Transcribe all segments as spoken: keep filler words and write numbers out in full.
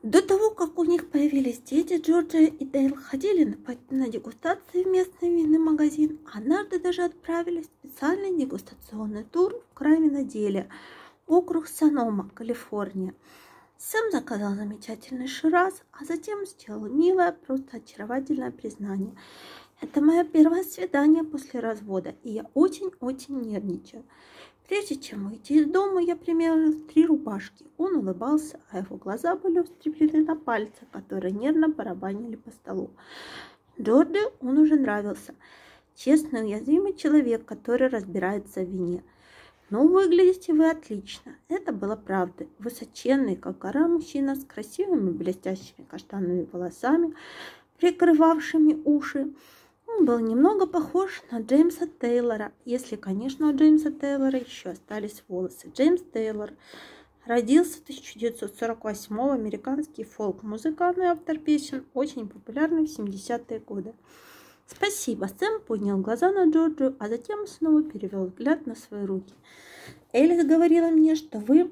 До того, как у них появились дети, Джорджия и Дейл ходили на, на дегустации в местный винный магазин. Однажды даже отправились в специальный дегустационный тур в край виноделия, округ Сонома, Калифорния. Сэм заказал замечательный шираз, а затем сделал милое, просто очаровательное признание. Это мое первое свидание после развода, и я очень-очень нервничаю. Прежде чем выйти из дома, я примерил три рубашки. Он улыбался, а его глаза были устремлены на пальцы, которые нервно барабанили по столу. Джорджи он уже нравился. Честный, уязвимый человек, который разбирается в вине. «Ну, выглядите вы отлично». Это было правдой. Высоченный, как гора, мужчина с красивыми блестящими каштановыми волосами, прикрывавшими уши. Он был немного похож на Джеймса Тейлора, если, конечно, у Джеймса Тейлора еще остались волосы. Джеймс Тейлор родился в тысяча девятьсот сорок восьмом, американский фолк-музыкант и автор песен, очень популярный в семидесятые годы. «Спасибо», Сэм поднял глаза на Джорджию, а затем снова перевел взгляд на свои руки. «Элис говорила мне, что вы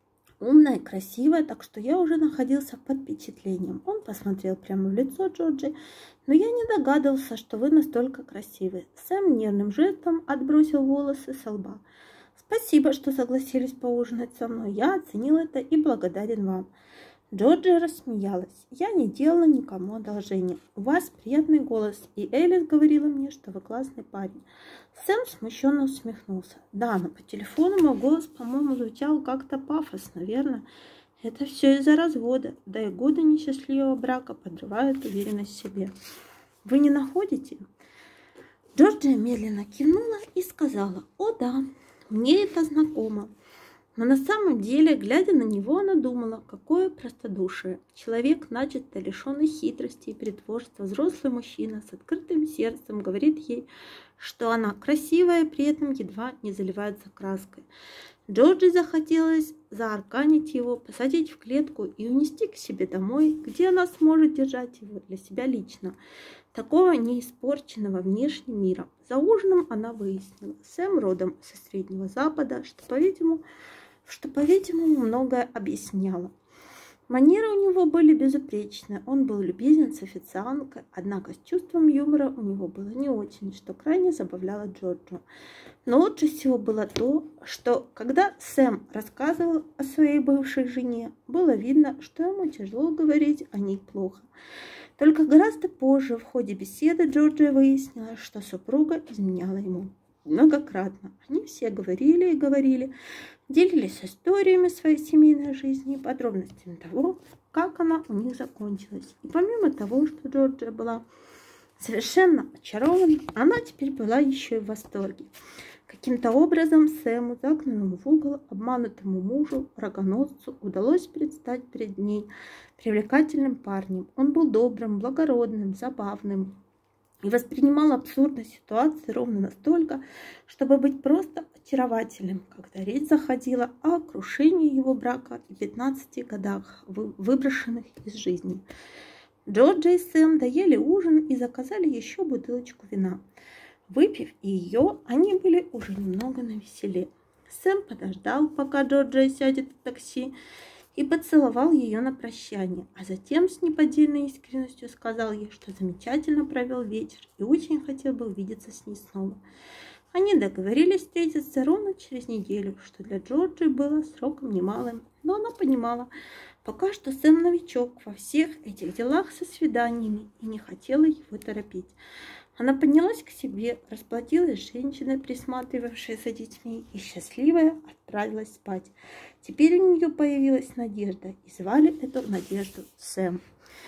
умная и красивая, так что я уже находился под впечатлением». Он посмотрел прямо в лицо Джорджи. «Но я не догадывался, что вы настолько красивы». Сэм нервным жестом отбросил волосы со лба. «Спасибо, что согласились поужинать со мной. Я оценил это и благодарен вам». Джорджи рассмеялась. «Я не делала никому одолжения. У вас приятный голос, и Элис говорила мне, что вы классный парень». Сэм смущенно усмехнулся. «Да, но по телефону мой голос, по-моему, звучал как-то пафосно, верно? Это все из-за развода, да и годы несчастливого брака подрывают уверенность в себе. Вы не находите?» Джорджия медленно кивнула и сказала: «О да, мне это знакомо». Но на самом деле, глядя на него, она думала, какое простодушие. Человек, начисто лишенный хитрости и притворства, взрослый мужчина с открытым сердцем говорит ей, что она красивая, при этом едва не заливается краской. Джорджи захотелось заарканить его, посадить в клетку и унести к себе домой, где она сможет держать его для себя лично, такого неиспорченного внешним миром. За ужином она выяснила, Сэм родом со Среднего Запада, что, по-видимому, что, по-видимому, многое объясняло. Манеры у него были безупречные, он был любезен с официанткой, однако с чувством юмора у него было не очень, что крайне забавляло Джорджу. Но лучше всего было то, что, когда Сэм рассказывал о своей бывшей жене, было видно, что ему тяжело говорить о ней плохо. Только гораздо позже, в ходе беседы, Джорджия выяснила, что супруга изменяла ему многократно. Они все говорили и говорили, делились историями своей семейной жизни и подробностями того, как она у них закончилась. И помимо того, что Джорджия была совершенно очарована, она теперь была еще и в восторге. Каким-то образом Сэму, загнанному в угол, обманутому мужу, рогоносцу, удалось предстать перед ней привлекательным парнем. Он был добрым, благородным, забавным и воспринимал абсурдность ситуации ровно настолько, чтобы быть просто очаровательным, когда речь заходила о крушении его брака и пятнадцати годах, выброшенных из жизни. Джорджи и Сэм доели ужин и заказали еще бутылочку вина. Выпив ее, они были уже немного навеселе. Сэм подождал, пока Джорджия сядет в такси, и поцеловал ее на прощание, а затем с неподдельной искренностью сказал ей, что замечательно провел вечер и очень хотел бы увидеться с ней снова. Они договорились встретиться ровно через неделю, что для Джорджи было сроком немалым, но она понимала, пока что Сэм новичок во всех этих делах со свиданиями и не хотела его торопить. Она поднялась к себе, расплатилась с женщиной, присматривавшей за детьми, и счастливая отправилась спать. Теперь у нее появилась надежда, и звали эту надежду Сэм.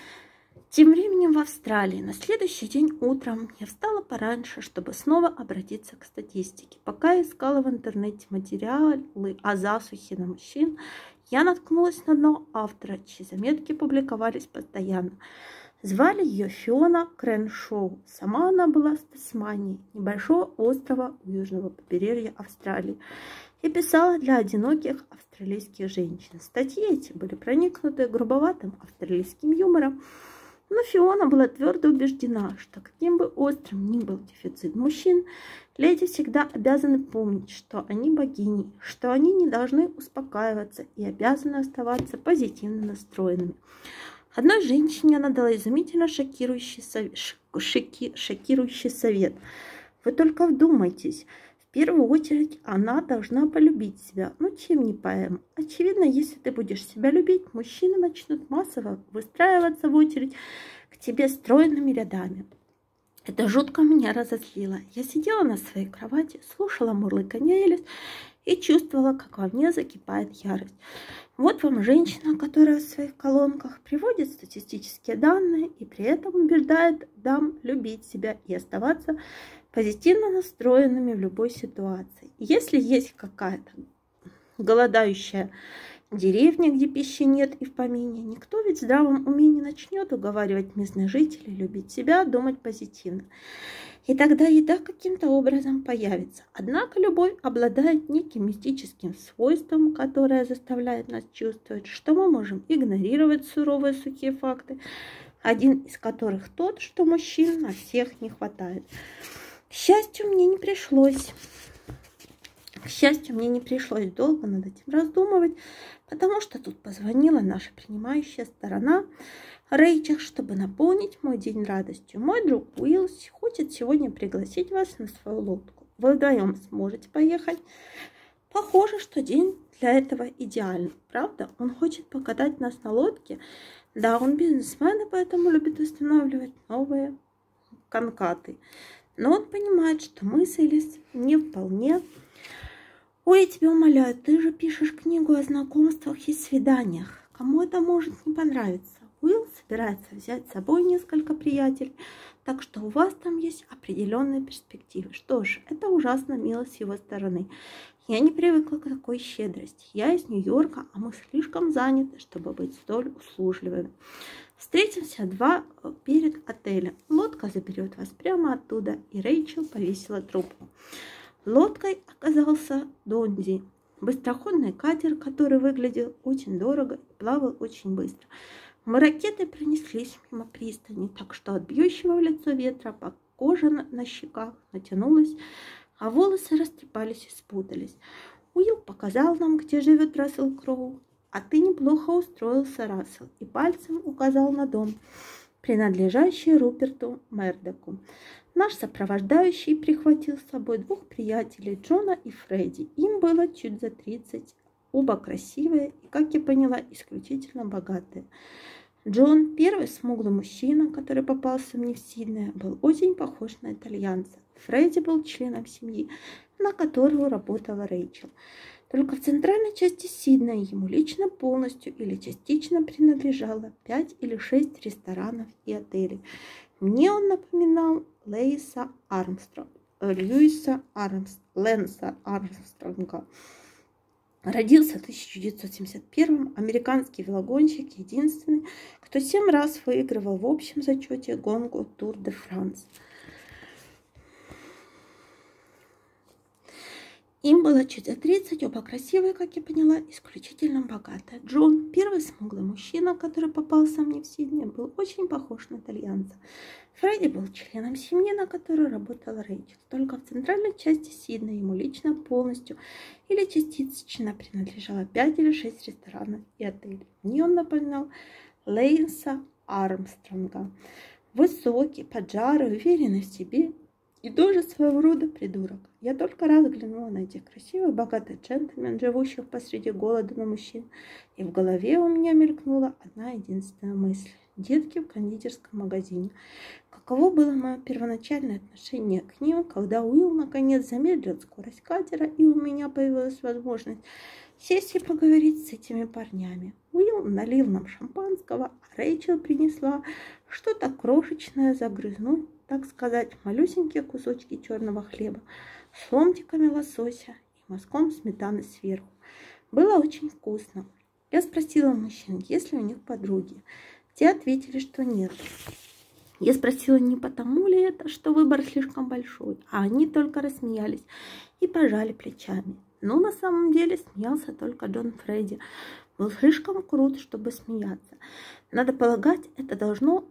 Тем временем в Австралии на следующий день утром я встала пораньше, чтобы снова обратиться к статистике. Пока искала в интернете материалы о засухе на мужчин, я наткнулась на одного автора, чьи заметки публиковались постоянно. Звали ее Фиона Креншоу. Сама она была с Тасмании, небольшого острова у южного побережья Австралии, и писала для одиноких австралийских женщин. Статьи эти были проникнуты грубоватым австралийским юмором, Но Фиона была твердо убеждена, что каким бы острым ни был дефицит мужчин, леди всегда обязаны помнить, что они богини, что они не должны успокаиваться и обязаны оставаться позитивно настроенными. Одной женщине она дала изумительно шокирующий совет. Шоки, шокирующий совет. Вы только вдумайтесь. В первую очередь она должна полюбить себя. Ну, чем не поэма? Очевидно, если ты будешь себя любить, мужчины начнут массово выстраиваться в очередь к тебе стройными рядами. Это жутко меня разозлило. Я сидела на своей кровати, слушала мурлыканье Элис и чувствовала, как во мне закипает ярость. Вот вам женщина, которая в своих колонках приводит статистические данные и при этом убеждает дам любить себя и оставаться позитивно настроенными в любой ситуации. Если есть какая-то голодающая деревня, где пищи нет и в помине, никто ведь в здравом уме не начнет уговаривать местных жителей любить себя, думать позитивно. И тогда еда каким-то образом появится. Однако любовь обладает неким мистическим свойством, которое заставляет нас чувствовать, что мы можем игнорировать суровые сухие факты, один из которых тот, что мужчин на всех не хватает. К счастью, мне не пришлось. К счастью, мне не пришлось долго над этим раздумывать, потому что тут позвонила наша принимающая сторона Рэйчел, чтобы наполнить мой день радостью. Мой друг Уиллс хочет сегодня пригласить вас на свою лодку. Вы вдвоем сможете поехать. Похоже, что день для этого идеальный. Правда? Он хочет покатать нас на лодке. Да, он бизнесмен, и поэтому любит устанавливать новые конкаты. Но он понимает, что мы с Элис не вполне. Ой, я тебя умоляю, ты же пишешь книгу о знакомствах и свиданиях. Кому это может не понравиться? Уилл собирается взять с собой несколько приятелей, так что у вас там есть определенные перспективы. Что ж, это ужасно мило с его стороны. Я не привыкла к такой щедрости. Я из Нью-Йорка, а мы слишком заняты, чтобы быть столь услужливыми. Встретимся два перед отелем. Лодка заберет вас прямо оттуда, и Рэйчел повесила трубку. Лодкой оказался Донди, быстроходный катер, который выглядел очень дорого и плавал очень быстро. Мы ракетой пронеслись мимо пристани, так что от бьющего в лицо ветра по коже на щеках натянулась, а волосы растрепались и спутались. Уилл показал нам, где живет Рассел Кроу. А ты неплохо устроился, Рассел, и пальцем указал на дом, принадлежащий Руперту Мердоку. Наш сопровождающий прихватил с собой двух приятелей, Джона и Фредди. Им было чуть за тридцать, оба красивые и, как я поняла, исключительно богатые. Джон, первый смуглый мужчина, который попался мне в Сиднее, был очень похож на итальянца. Фредди был членом семьи, на которую работала Рэйчел. Только в центральной части Сиднея ему лично полностью или частично принадлежало пять или шесть ресторанов и отелей. Мне он напоминал Лейса Армстронга, Льюиса Армст, Лэнса Армстронга. Родился в тысяча девятьсот семьдесят первом, американский велогонщик, единственный, кто семь раз выигрывал в общем зачете гонку Тур де Франс. Им было чуть за тридцать, оба красивые, как я поняла, исключительно богатые. Джон, первый смуглый мужчина, который попался мне в Сиднее, был очень похож на итальянца. Фредди был членом семьи, на которой работала Рэйчел. Только в центральной части Сиднея ему лично полностью или частично принадлежало пять или шесть ресторанов и отелей. Мне он напоминал Лэнса Армстронга. Высокий, поджарый, уверенный в себе и тоже своего рода придурок. Я только раз взглянула на этих красивых, богатых джентльмен, живущих посреди голода на мужчин, и в голове у меня мелькнула одна единственная мысль. Детки в кондитерском магазине. Каково было мое первоначальное отношение к ним, когда Уилл наконец замедлил скорость катера, и у меня появилась возможность сесть и поговорить с этими парнями. Уилл налил нам шампанского, а Рэйчел принесла что-то крошечное загрызнуть, так сказать, малюсенькие кусочки черного хлеба с ломтиками лосося и мазком сметаны сверху. Было очень вкусно. Я спросила мужчин, есть ли у них подруги. Те ответили, что нет. Я спросила, не потому ли это, что выбор слишком большой, а они только рассмеялись и пожали плечами. Но на самом деле смеялся только Джон Фредди. Был слишком крут, чтобы смеяться. Надо полагать, это должно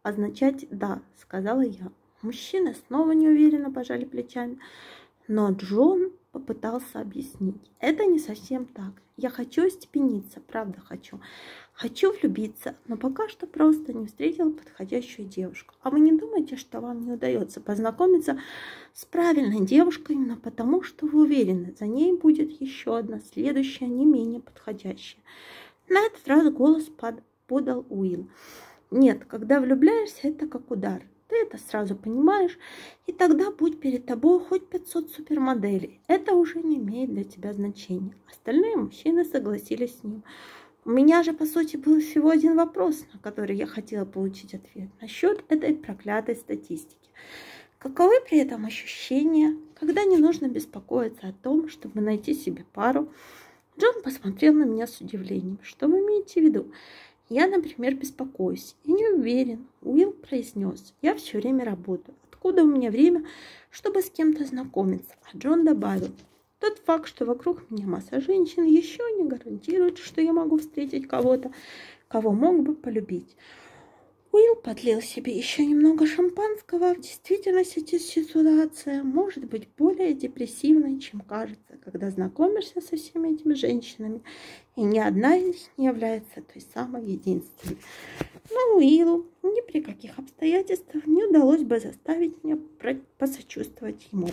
означать «да», сказала я. Мужчины снова неуверенно пожали плечами, но Джон попытался объяснить. Это не совсем так. Я хочу остепениться, правда хочу. Хочу влюбиться, но пока что просто не встретила подходящую девушку. А вы не думаете, что вам не удается познакомиться с правильной девушкой именно потому, что вы уверены, за ней будет еще одна следующая, не менее подходящая? На этот раз голос под... подал Уилл. Нет, когда влюбляешься, это как удар. Ты это сразу понимаешь, и тогда будь перед тобой хоть пятьсот супермоделей. Это уже не имеет для тебя значения. Остальные мужчины согласились с ним. У меня же, по сути, был всего один вопрос, на который я хотела получить ответ. Насчет этой проклятой статистики. Каковы при этом ощущения, когда не нужно беспокоиться о том, чтобы найти себе пару? Джон посмотрел на меня с удивлением. Что вы имеете в виду? Я, например, беспокоюсь и не уверен. Уилл произнес. Я все время работаю. Откуда у меня время, чтобы с кем-то знакомиться? А Джон добавил. Тот факт, что вокруг меня масса женщин, еще не гарантирует, что я могу встретить кого-то, кого мог бы полюбить. Уилл подлил себе еще немного шампанского. В действительности эта ситуация может быть более депрессивной, чем кажется, когда знакомишься со всеми этими женщинами, и ни одна из них не является той самой единственной. Но Уиллу ни при каких обстоятельствах не удалось бы заставить меня посочувствовать ему.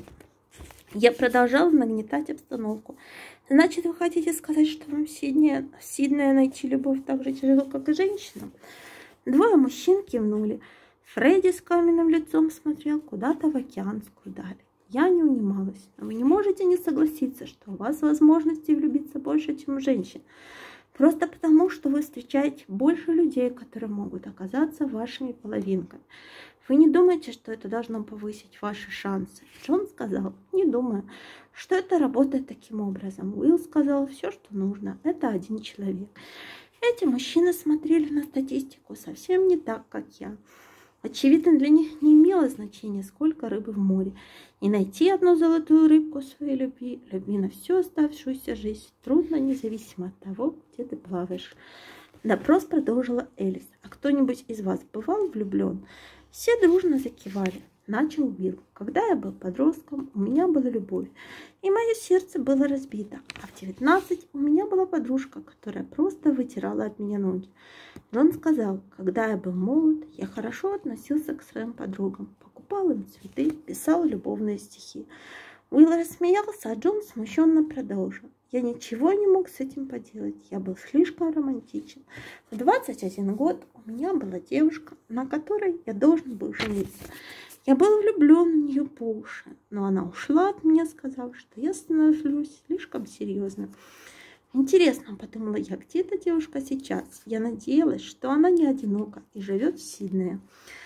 Я продолжала нагнетать обстановку. Значит, вы хотите сказать, что вам в Сиднее, в Сиднее найти любовь так же тяжело, как и женщинам? Двое мужчин кивнули. Фредди с каменным лицом смотрел куда-то в океанскую даль. Я не унималась. Но вы не можете не согласиться, что у вас возможности влюбиться больше, чем у женщин. Просто потому, что вы встречаете больше людей, которые могут оказаться вашими половинками. Вы не думаете, что это должно повысить ваши шансы? Джон сказал, не думаю, что это работает таким образом. Уилл сказал, все, что нужно. Это один человек. Эти мужчины смотрели на статистику совсем не так, как я. Очевидно, для них не имело значения, сколько рыбы в море. И найти одну золотую рыбку своей любви, любви на всю оставшуюся жизнь, трудно, независимо от того, где ты плаваешь. Допрос продолжила Элис. А кто-нибудь из вас бывал влюблен? Все дружно закивали. Начал Уилл. Когда я был подростком, у меня была любовь, и мое сердце было разбито. А в девятнадцать у меня была подружка, которая просто вытирала от меня ноги. Джон сказал, когда я был молод, я хорошо относился к своим подругам, покупал им цветы, писал любовные стихи. Уилл рассмеялся, а Джон смущенно продолжил. Я ничего не мог с этим поделать, я был слишком романтичен. В двадцать один год у меня была девушка, на которой я должен был жениться. Я был влюблен в нее по уши, но она ушла от меня, сказав, что я становлюсь слишком серьезным. Интересно, подумала я, где эта девушка сейчас? Я надеялась, что она не одинока и живет в Сиднее.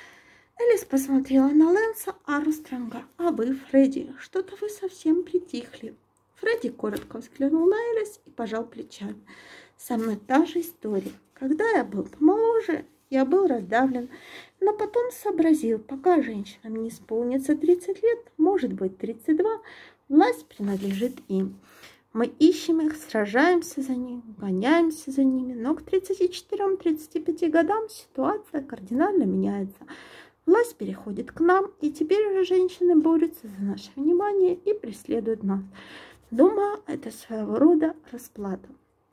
Элис посмотрела на Лэнса Армстронга. А вы, Фредди, что-то вы совсем притихли. Фредди коротко взглянул на Элис и пожал плечами. Со мной та же история. Когда я был помоложе, я был раздавлен, но потом сообразил, пока женщинам не исполнится тридцать лет, может быть тридцать два, власть принадлежит им. Мы ищем их, сражаемся за них, гоняемся за ними, но к тридцати четырем — тридцати пяти годам ситуация кардинально меняется. Власть переходит к нам, и теперь уже женщины борются за наше внимание и преследуют нас. Думаю, это своего рода расплата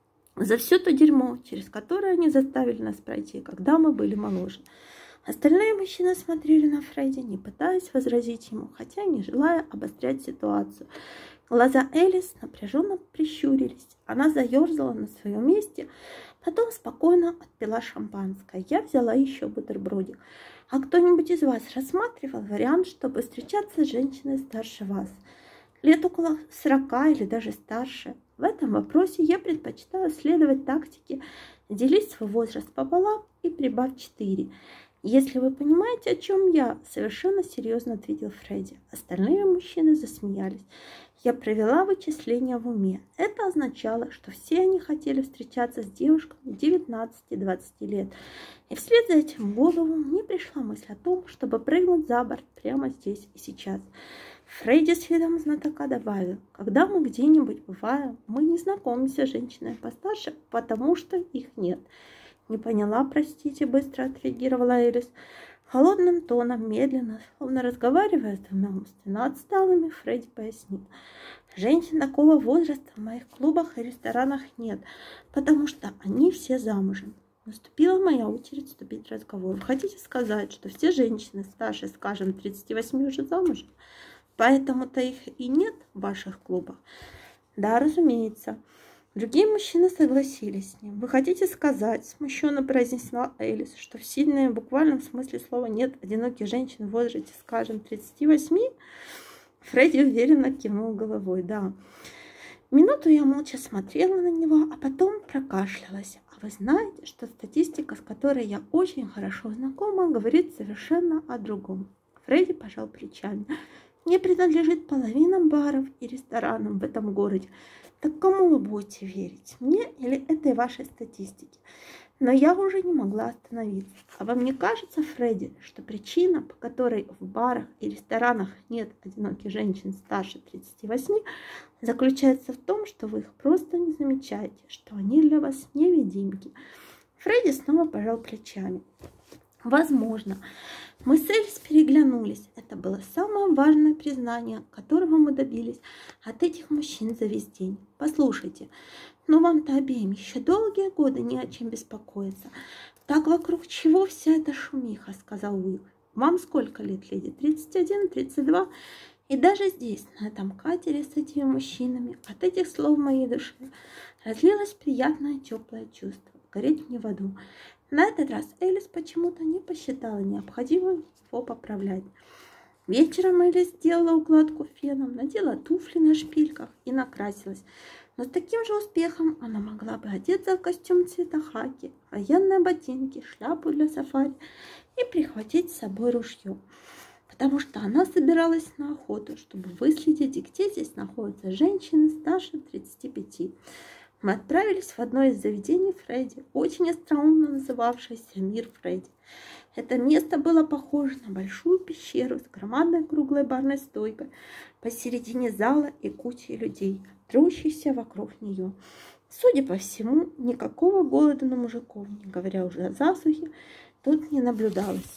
за все то дерьмо, через которое они заставили нас пройти, когда мы были моложе. Остальные мужчины смотрели на Фредди, не пытаясь возразить ему, хотя не желая обострять ситуацию. Глаза Элис напряженно прищурились. Она заерзала на своем месте, потом спокойно отпила шампанское. Я взяла еще бутербродик. А кто-нибудь из вас рассматривал вариант, чтобы встречаться с женщиной старше вас? Лет около сорока или даже старше. В этом вопросе я предпочитаю следовать тактике делить свой возраст пополам и прибавь четыре. Если вы понимаете, о чем я, совершенно серьезно ответил Фредди. Остальные мужчины засмеялись. Я провела вычисления в уме. Это означало, что все они хотели встречаться с девушками девятнадцати-двадцати лет. И вслед за этим в голову мне пришла мысль о том, чтобы прыгнуть за борт прямо здесь и сейчас. Фредди с видом знатока добавил, когда мы где-нибудь бываем, мы не знакомимся с женщиной постарше, потому что их нет. Не поняла, простите, быстро отреагировала Элис. Холодным тоном, медленно, словно разговаривая с двумя умственно отсталыми, Фредди пояснил: женщин такого возраста в моих клубах и ресторанах нет, потому что они все замужем. Наступила моя очередь вступить в разговор. Вы хотите сказать, что все женщины старше, скажем, тридцати восьми уже замужем? Поэтому-то их и нет в ваших клубах? Да, разумеется. Другие мужчины согласились с ним. Вы хотите сказать, смущенно произнесла Элис, что в Сиднее в буквальном смысле слова нет одиноких женщин в возрасте, скажем, тридцати восьми? Фредди уверенно кивнул головой. Да. Минуту я молча смотрела на него, а потом прокашлялась. А вы знаете, что статистика, с которой я очень хорошо знакома, говорит совершенно о другом. Фредди пожал плечами. Мне принадлежит половина баров и ресторанов в этом городе. Так кому вы будете верить? Мне или этой вашей статистике? Но я уже не могла остановиться. А вам не кажется, Фредди, что причина, по которой в барах и ресторанах нет одиноких женщин старше тридцати восьми, заключается в том, что вы их просто не замечаете, что они для вас невидимки? Фредди снова пожал плечами. Возможно. Мы с Элис переглянулись. Это было самое важное признание, которого мы добились от этих мужчин за весь день. Послушайте, но вам-то обеим еще долгие годы не о чем беспокоиться. Так вокруг чего вся эта шумиха, сказал Уилл. Вам сколько лет, леди? тридцать один, тридцать два? И даже здесь, на этом катере с этими мужчинами, от этих слов моей души разлилось приятное теплое чувство. Гореть мне в аду. На этот раз Элис почему-то не посчитала необходимым его поправлять. Вечером Элис сделала укладку феном, надела туфли на шпильках и накрасилась. Но с таким же успехом она могла бы одеться в костюм цвета хаки, военные ботинки, шляпу для сафари и прихватить с собой ружье. Потому что она собиралась на охоту, чтобы выследить, где здесь находятся женщины старше тридцати пяти. Мы отправились в одно из заведений Фредди, очень остроумно называвшееся «Мир Фредди». Это место было похоже на большую пещеру с громадной круглой барной стойкой посередине зала и кучей людей, трущихся вокруг нее. Судя по всему, никакого голода на мужиков, не говоря уже о засухе, тут не наблюдалось.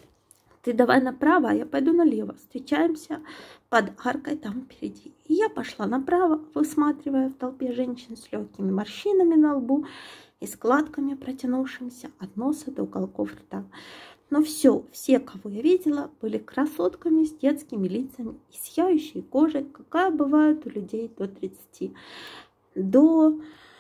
Ты давай направо, а я пойду налево. Встречаемся под аркой там впереди. И я пошла направо, высматривая в толпе женщин с легкими морщинами на лбу и складками, протянувшимися от носа до уголков рта. Но все, все, кого я видела, были красотками с детскими лицами и сияющей кожей, какая бывает у людей до тридцати. До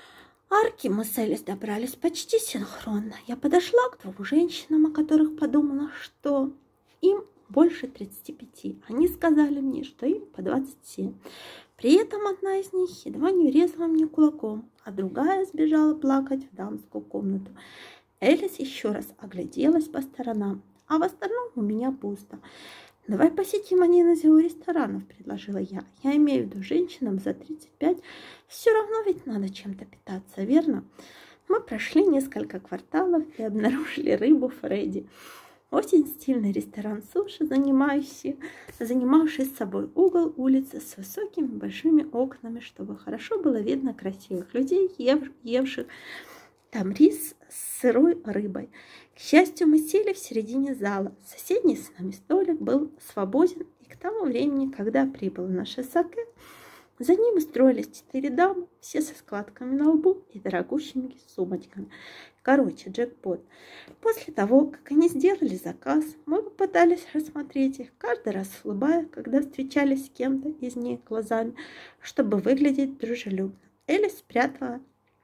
арки мы с Элис добрались почти синхронно. Я подошла к двум женщинам, о которых подумала, что им больше тридцати пяти. Они сказали мне, что им по двадцать семь. При этом одна из них едва не врезала мне кулаком, а другая сбежала плакать в дамскую комнату. Элис еще раз огляделась по сторонам, а в остальном у меня пусто. «Давай посетим один из его ресторанов», — предложила я. «Я имею в виду, женщинам за тридцать пять все равно ведь надо чем-то питаться, верно?» Мы прошли несколько кварталов и обнаружили рыбу Фредди. Очень стильный ресторан суши, занимающий, занимавший с собой угол улицы с высокими большими окнами, чтобы хорошо было видно красивых людей, ев, евших там рис с сырой рыбой. К счастью, мы сели в середине зала. Соседний с нами столик был свободен, и к тому времени, когда прибыл наше саке, за ним устроились четыре дамы, все со складками на лбу и дорогущими сумочками. Короче, джекпот. После того, как они сделали заказ, мы попытались рассмотреть их, каждый раз улыбая, когда встречались с кем-то из них глазами, чтобы выглядеть дружелюбно. Элис спрятала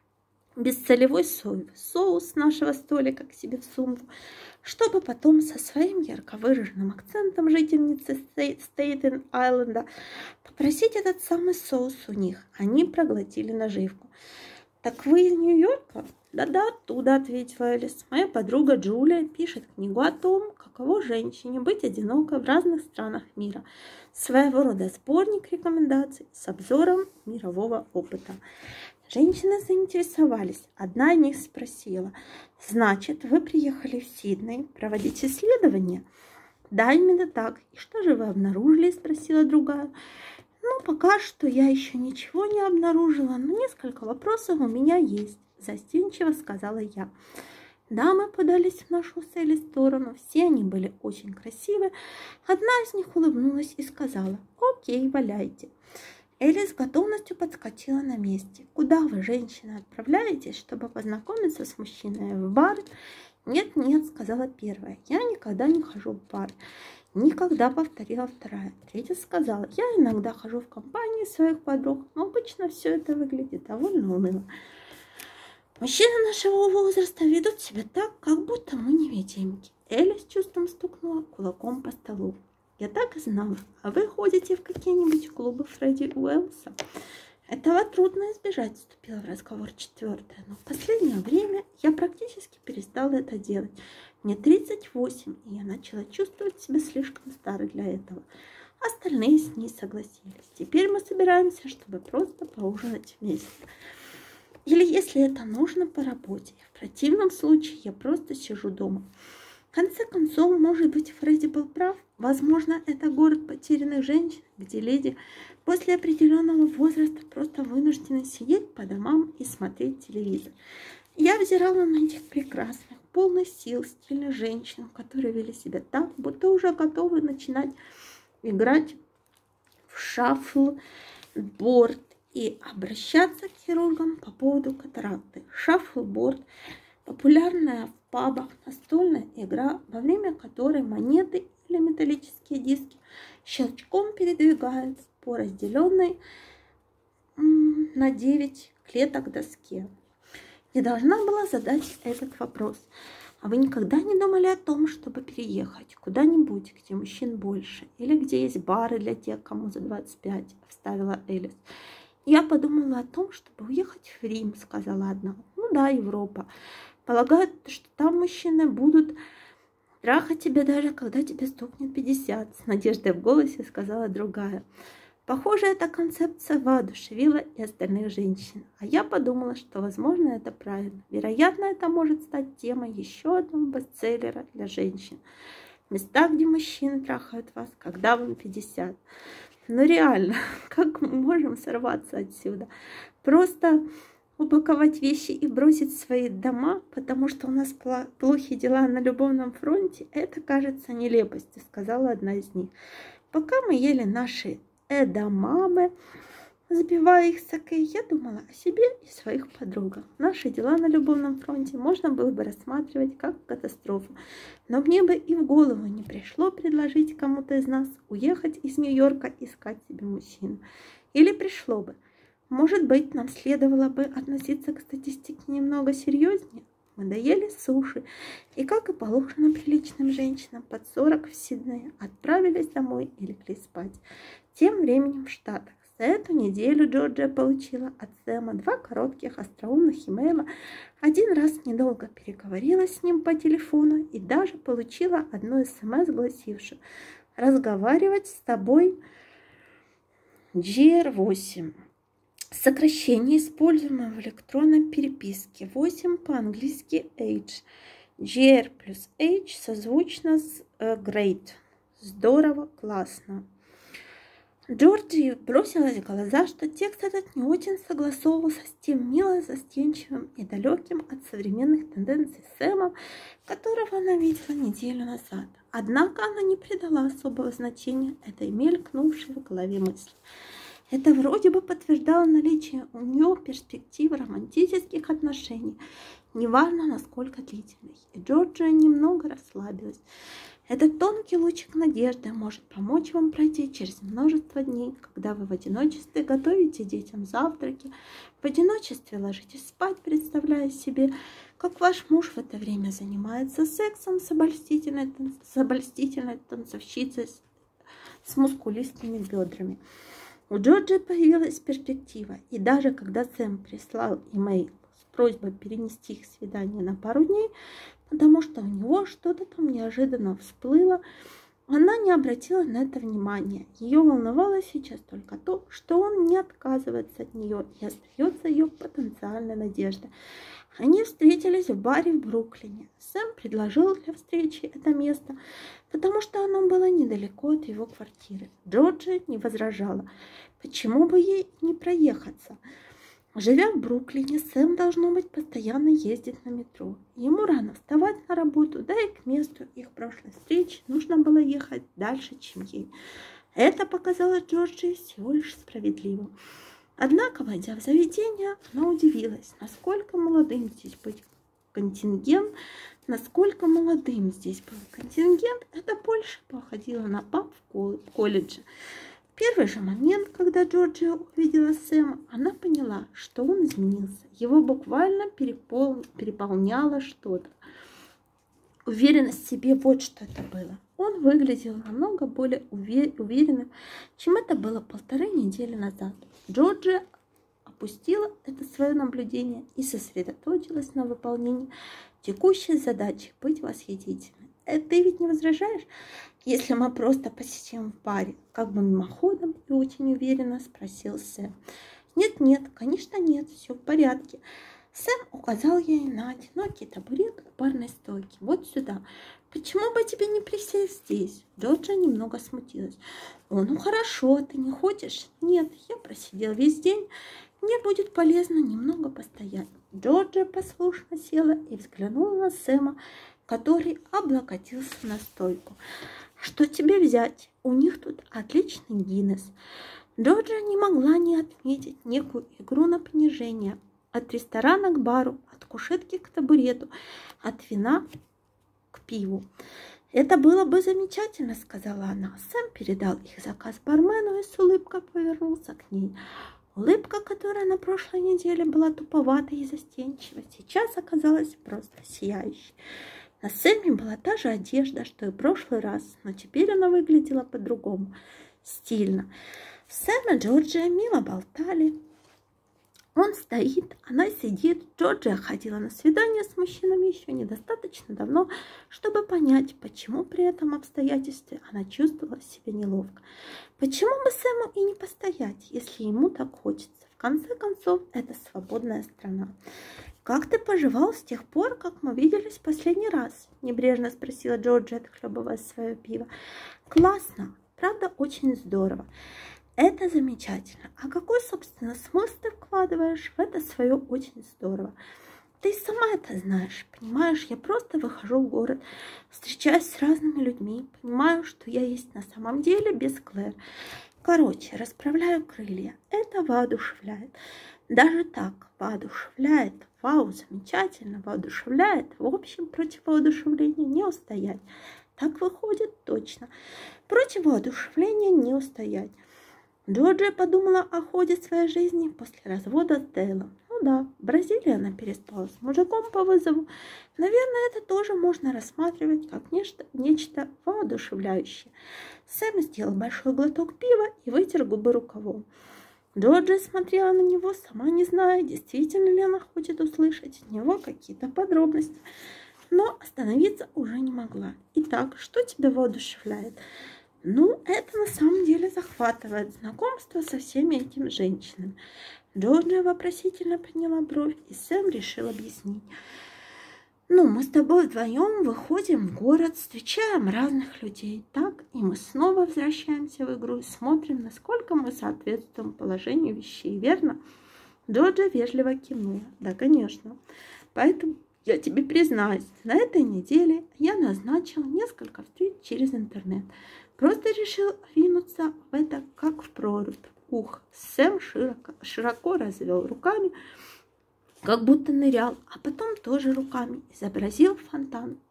бесцелевой соевый соус нашего столика к себе в сумку, чтобы потом со своим ярко выраженным акцентом жительницы Стейтен-Айленда попросить этот самый соус у них. Они проглотили наживку. «Так вы из Нью-Йорка?» «Да-да, оттуда», — ответила Элис. «Моя подруга Джулия пишет книгу о том, каково женщине быть одинокой в разных странах мира. Своего рода сборник рекомендаций с обзором мирового опыта». Женщины заинтересовались. Одна из них спросила: «Значит, вы приехали в Сидней проводить исследования?» «Да, именно так. И что же вы обнаружили?» — спросила другая. «Ну, пока что я еще ничего не обнаружила, но несколько вопросов у меня есть», — застенчиво сказала я. Дамы подались в нашу с Элли сторону, все они были очень красивы. Одна из них улыбнулась и сказала: «Окей, валяйте». Элли с готовностью подскочила на месте. «Куда вы, женщина, отправляетесь, чтобы познакомиться с мужчиной? В бар?» «Нет-нет», — сказала первая, — «я никогда не хожу в бар». «Никогда», — повторила вторая. Третья сказала: «Я иногда хожу в компании своих подруг, но обычно все это выглядит довольно уныло. Мужчины нашего возраста ведут себя так, как будто мы невидимки». Элли с чувством стукнула кулаком по столу. «Я так и знала. А вы ходите в какие-нибудь клубы Фредди Уэллса?» «Этого трудно избежать», — вступила в разговор четвертая. «Но в последнее время я практически перестала это делать. Мне тридцать восемь, и я начала чувствовать себя слишком старой для этого». Остальные с ней согласились. «Теперь мы собираемся, чтобы просто поужинать вместе. Или, если это нужно, по работе. В противном случае я просто сижу дома». В конце концов, может быть, Фредди был прав. Возможно, это город потерянных женщин, где леди после определенного возраста просто вынуждены сидеть по домам и смотреть телевизор. Я взирала на этих прекрасных, полных сил, стильных женщин, которые вели себя так, будто уже готовы начинать играть в шаффлборд и обращаться к хирургам по поводу катаракты. Шаффлборд – популярная в пабах настольная игра, во время которой монеты или металлические диски щелчком передвигаются по разделенной на девять клеток доске. Я должна была задать этот вопрос: а вы никогда не думали о том, чтобы переехать куда-нибудь, где мужчин больше, или где есть бары для тех, кому за двадцать пять, вставила Элис. Я подумала о том, чтобы уехать в Рим, сказала одна. Ну да, Европа. Полагают, что там мужчины будут трахать тебя даже когда тебе стукнет пятьдесят, с надеждой в голосе сказала другая. Похоже, эта концепция воодушевила и остальных женщин. А я подумала, что, возможно, это правильно. Вероятно, это может стать темой еще одного бестселлера для женщин. Места, где мужчины трахают вас, когда вам пятьдесят. Но реально, как мы можем сорваться отсюда? Просто упаковать вещи и бросить свои дома, потому что у нас плохие дела на любовном фронте, это кажется нелепостью, сказала одна из них. Пока мы ели наши эдамамы, забивая их сакэ, я думала о себе и своих подругах. Наши дела на любовном фронте можно было бы рассматривать как катастрофу, но мне бы и в голову не пришло предложить кому-то из нас уехать из Нью-Йорка искать себе мужчину. Или пришло бы. Может быть, нам следовало бы относиться к статистике немного серьезнее. Мы доели суши и, как и положено приличным женщинам под сорок в Сиднее, отправились домой и легли спать. Тем временем в Штатах за эту неделю Джорджия получила от Сэма два коротких остроумных имейла, один раз недолго переговорила с ним по телефону и даже получила одну смс, гласившую: «Разговаривать с тобой джи ар восемь». Сокращение, используемое в электронной переписке. восемь по-английски H. джи ар плюс H созвучно с uh, great. Здорово, классно. Джорджи бросилась в глаза, что текст этот не очень согласовывался с тем мило застенчивым и далеким от современных тенденций Сэмом, которого она видела неделю назад. Однако она не придала особого значения этой мелькнувшей в голове мысли. Это вроде бы подтверждало наличие у нее перспектив романтических отношений, неважно насколько длительных, и Джорджия немного расслабилась. Этот тонкий лучик надежды может помочь вам пройти через множество дней, когда вы в одиночестве готовите детям завтраки, в одиночестве ложитесь спать, представляя себе, как ваш муж в это время занимается сексом с обольстительной, с обольстительной танцовщицей с, с мускулистыми бедрами. У Джорджи появилась перспектива, и даже когда Сэм прислал имейл с просьбой перенести их свидание на пару дней, потому что у него что-то там неожиданно всплыло, она не обратила на это внимания. Ее волновало сейчас только то, что он не отказывается от нее и остается ее потенциальной надеждой. Они встретились в баре в Бруклине. Сэм предложил для встречи это место, потому что оно было недалеко от его квартиры. Джорджи не возражала. Почему бы ей не проехаться? Живя в Бруклине, Сэм, должно быть, постоянно ездит на метро. Ему рано вставать на работу, да и к месту их прошлой встречи нужно было ехать дальше, чем ей. Это показалось Джорджии всего лишь справедливым. Однако, войдя в заведение, она удивилась, насколько молодым здесь был контингент, насколько молодым здесь был контингент, это больше походило на паб в колледже. В первый же момент, когда Джорджия увидела Сэма, она поняла, что он изменился. Его буквально перепол... переполняло что-то. Уверенность в себе, вот что это было. Он выглядел намного более уверенным, чем это было полторы недели назад. Джорджия опустила это свое наблюдение и сосредоточилась на выполнении текущей задачи быть восхитительной. Э, ты ведь не возражаешь, если мы просто посидим в баре? Как бы мимоходом и очень уверенно спросил Сэм. Нет-нет, конечно нет, все в порядке. Сэм указал ей на одинокий табурет у барной стойки. Вот сюда. Почему бы тебе не присесть здесь? Джорджия немного смутилась. О, ну хорошо, ты не хочешь? Нет, я просидел весь день. Мне будет полезно немного постоять. Джорджия послушно села и взглянула на Сэма, который облокотился на стойку. Что тебе взять? У них тут отличный Гиннес. Джорджия не могла не отметить некую игру на понижение. От ресторана к бару, от кушетки к табурету, от вина к пиву. Это было бы замечательно, сказала она. Сэм передал их заказ бармену и с улыбкой повернулся к ней. Улыбка, которая на прошлой неделе была туповатой и застенчивой, сейчас оказалась просто сияющей. На Сэме была та же одежда, что и в прошлый раз, но теперь она выглядела по-другому, стильно. Сэм и Джорджия мило болтали. Он стоит, она сидит. Джорджия ходила на свидания с мужчинами еще недостаточно давно, чтобы понять, почему при этом обстоятельстве она чувствовала себя неловко. Почему бы Сэму и не постоять, если ему так хочется? В конце концов, это свободная страна. «Как ты поживал с тех пор, как мы виделись в последний раз?» – небрежно спросила Джорджия, отхлебывая свое пиво. «Классно, правда, очень здорово. Это замечательно. А какой, собственно, смысл ты вкладываешь в это свое очень здорово? Ты сама это знаешь, понимаешь, я просто выхожу в город, встречаюсь с разными людьми, понимаю, что я есть на самом деле без Клэр. Короче, расправляю крылья. Это воодушевляет. Даже так, воодушевляет. Вау, замечательно, воодушевляет. В общем, против воодушевления не устоять. Так выходит точно. Против воодушевления не устоять. Джорджия подумала о ходе своей жизни после развода с Дейлом. Ну да, в Бразилии она переспала с мужиком по вызову. Наверное, это тоже можно рассматривать как нечто, нечто воодушевляющее. Сэм сделал большой глоток пива и вытер губы рукавом. Джорджия смотрела на него, сама не зная, действительно ли она хочет услышать от него какие-то подробности. Но остановиться уже не могла. Итак, что тебя воодушевляет? Ну, это на самом деле захватывает знакомство со всеми этими женщинами. Джорджия вопросительно подняла бровь, и Сэм решил объяснить. Ну, мы с тобой вдвоем выходим в город, встречаем разных людей, так? И мы снова возвращаемся в игру и смотрим, насколько мы соответствуем положению вещей, верно? Джорджия вежливо кивнула. Да, конечно. Поэтому я тебе признаюсь, на этой неделе я назначил несколько встреч через интернет. Просто решил ринуться в это, как в прорубь. Ух, Сэм широко, широко развел руками, как будто нырял, а потом тоже руками изобразил фонтан,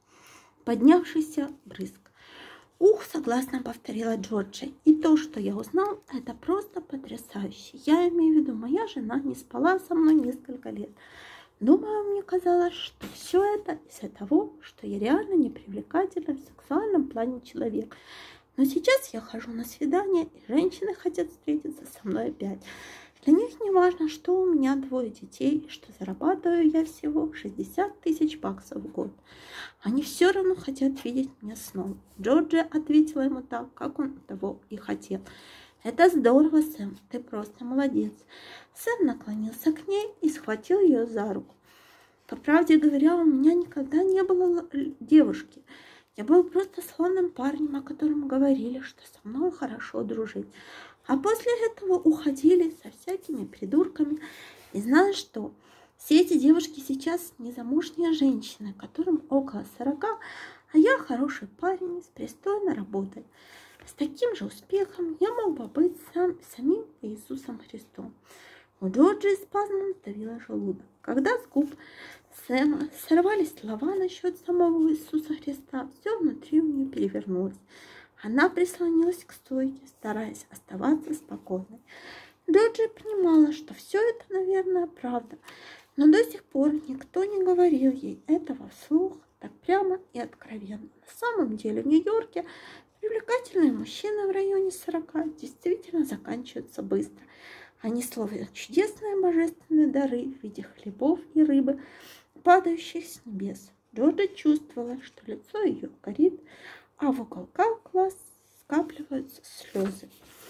поднявшийся брызг. Ух, согласно повторила Джорджия. И то, что я узнал, это просто потрясающе. Я имею в виду, моя жена не спала со мной несколько лет. Думаю, мне казалось, что все это из-за того, что я реально непривлекательный в сексуальном плане человек. Но сейчас я хожу на свидания, и женщины хотят встретиться со мной опять. Для них не важно, что у меня двое детей, и что зарабатываю я всего шестьдесят тысяч баксов в год. Они все равно хотят видеть меня снова. Джорджия ответила ему так, как он того и хотел. Это здорово, Сэм, ты просто молодец. Сэм наклонился к ней и схватил ее за руку. По правде говоря, у меня никогда не было девушки. Я был просто славным парнем, о котором говорили, что со мной хорошо дружить. А после этого уходили со всякими придурками. И знаешь что? Все эти девушки сейчас незамужние женщины, которым около сорока, а я хороший парень с пристойной работой. С таким же успехом я мог бы быть сам, самим Иисусом Христом. У Джорджии спазмом давила желудок. Когда с губ Сэма сорвались слова насчет самого Иисуса Христа, все внутри у нее перевернулось. Она прислонилась к стойке, стараясь оставаться спокойной. Джорджия понимала, что все это, наверное, правда, но до сих пор никто не говорил ей этого вслух так прямо и откровенно. На самом деле в Нью-Йорке привлекательные мужчины в районе сорока действительно заканчиваются быстро. Они словят чудесные божественные дары в виде хлебов и рыбы, падающих с небес. Джорджия чувствовала, что лицо ее горит, а в уголках глаз скапливаются слезы.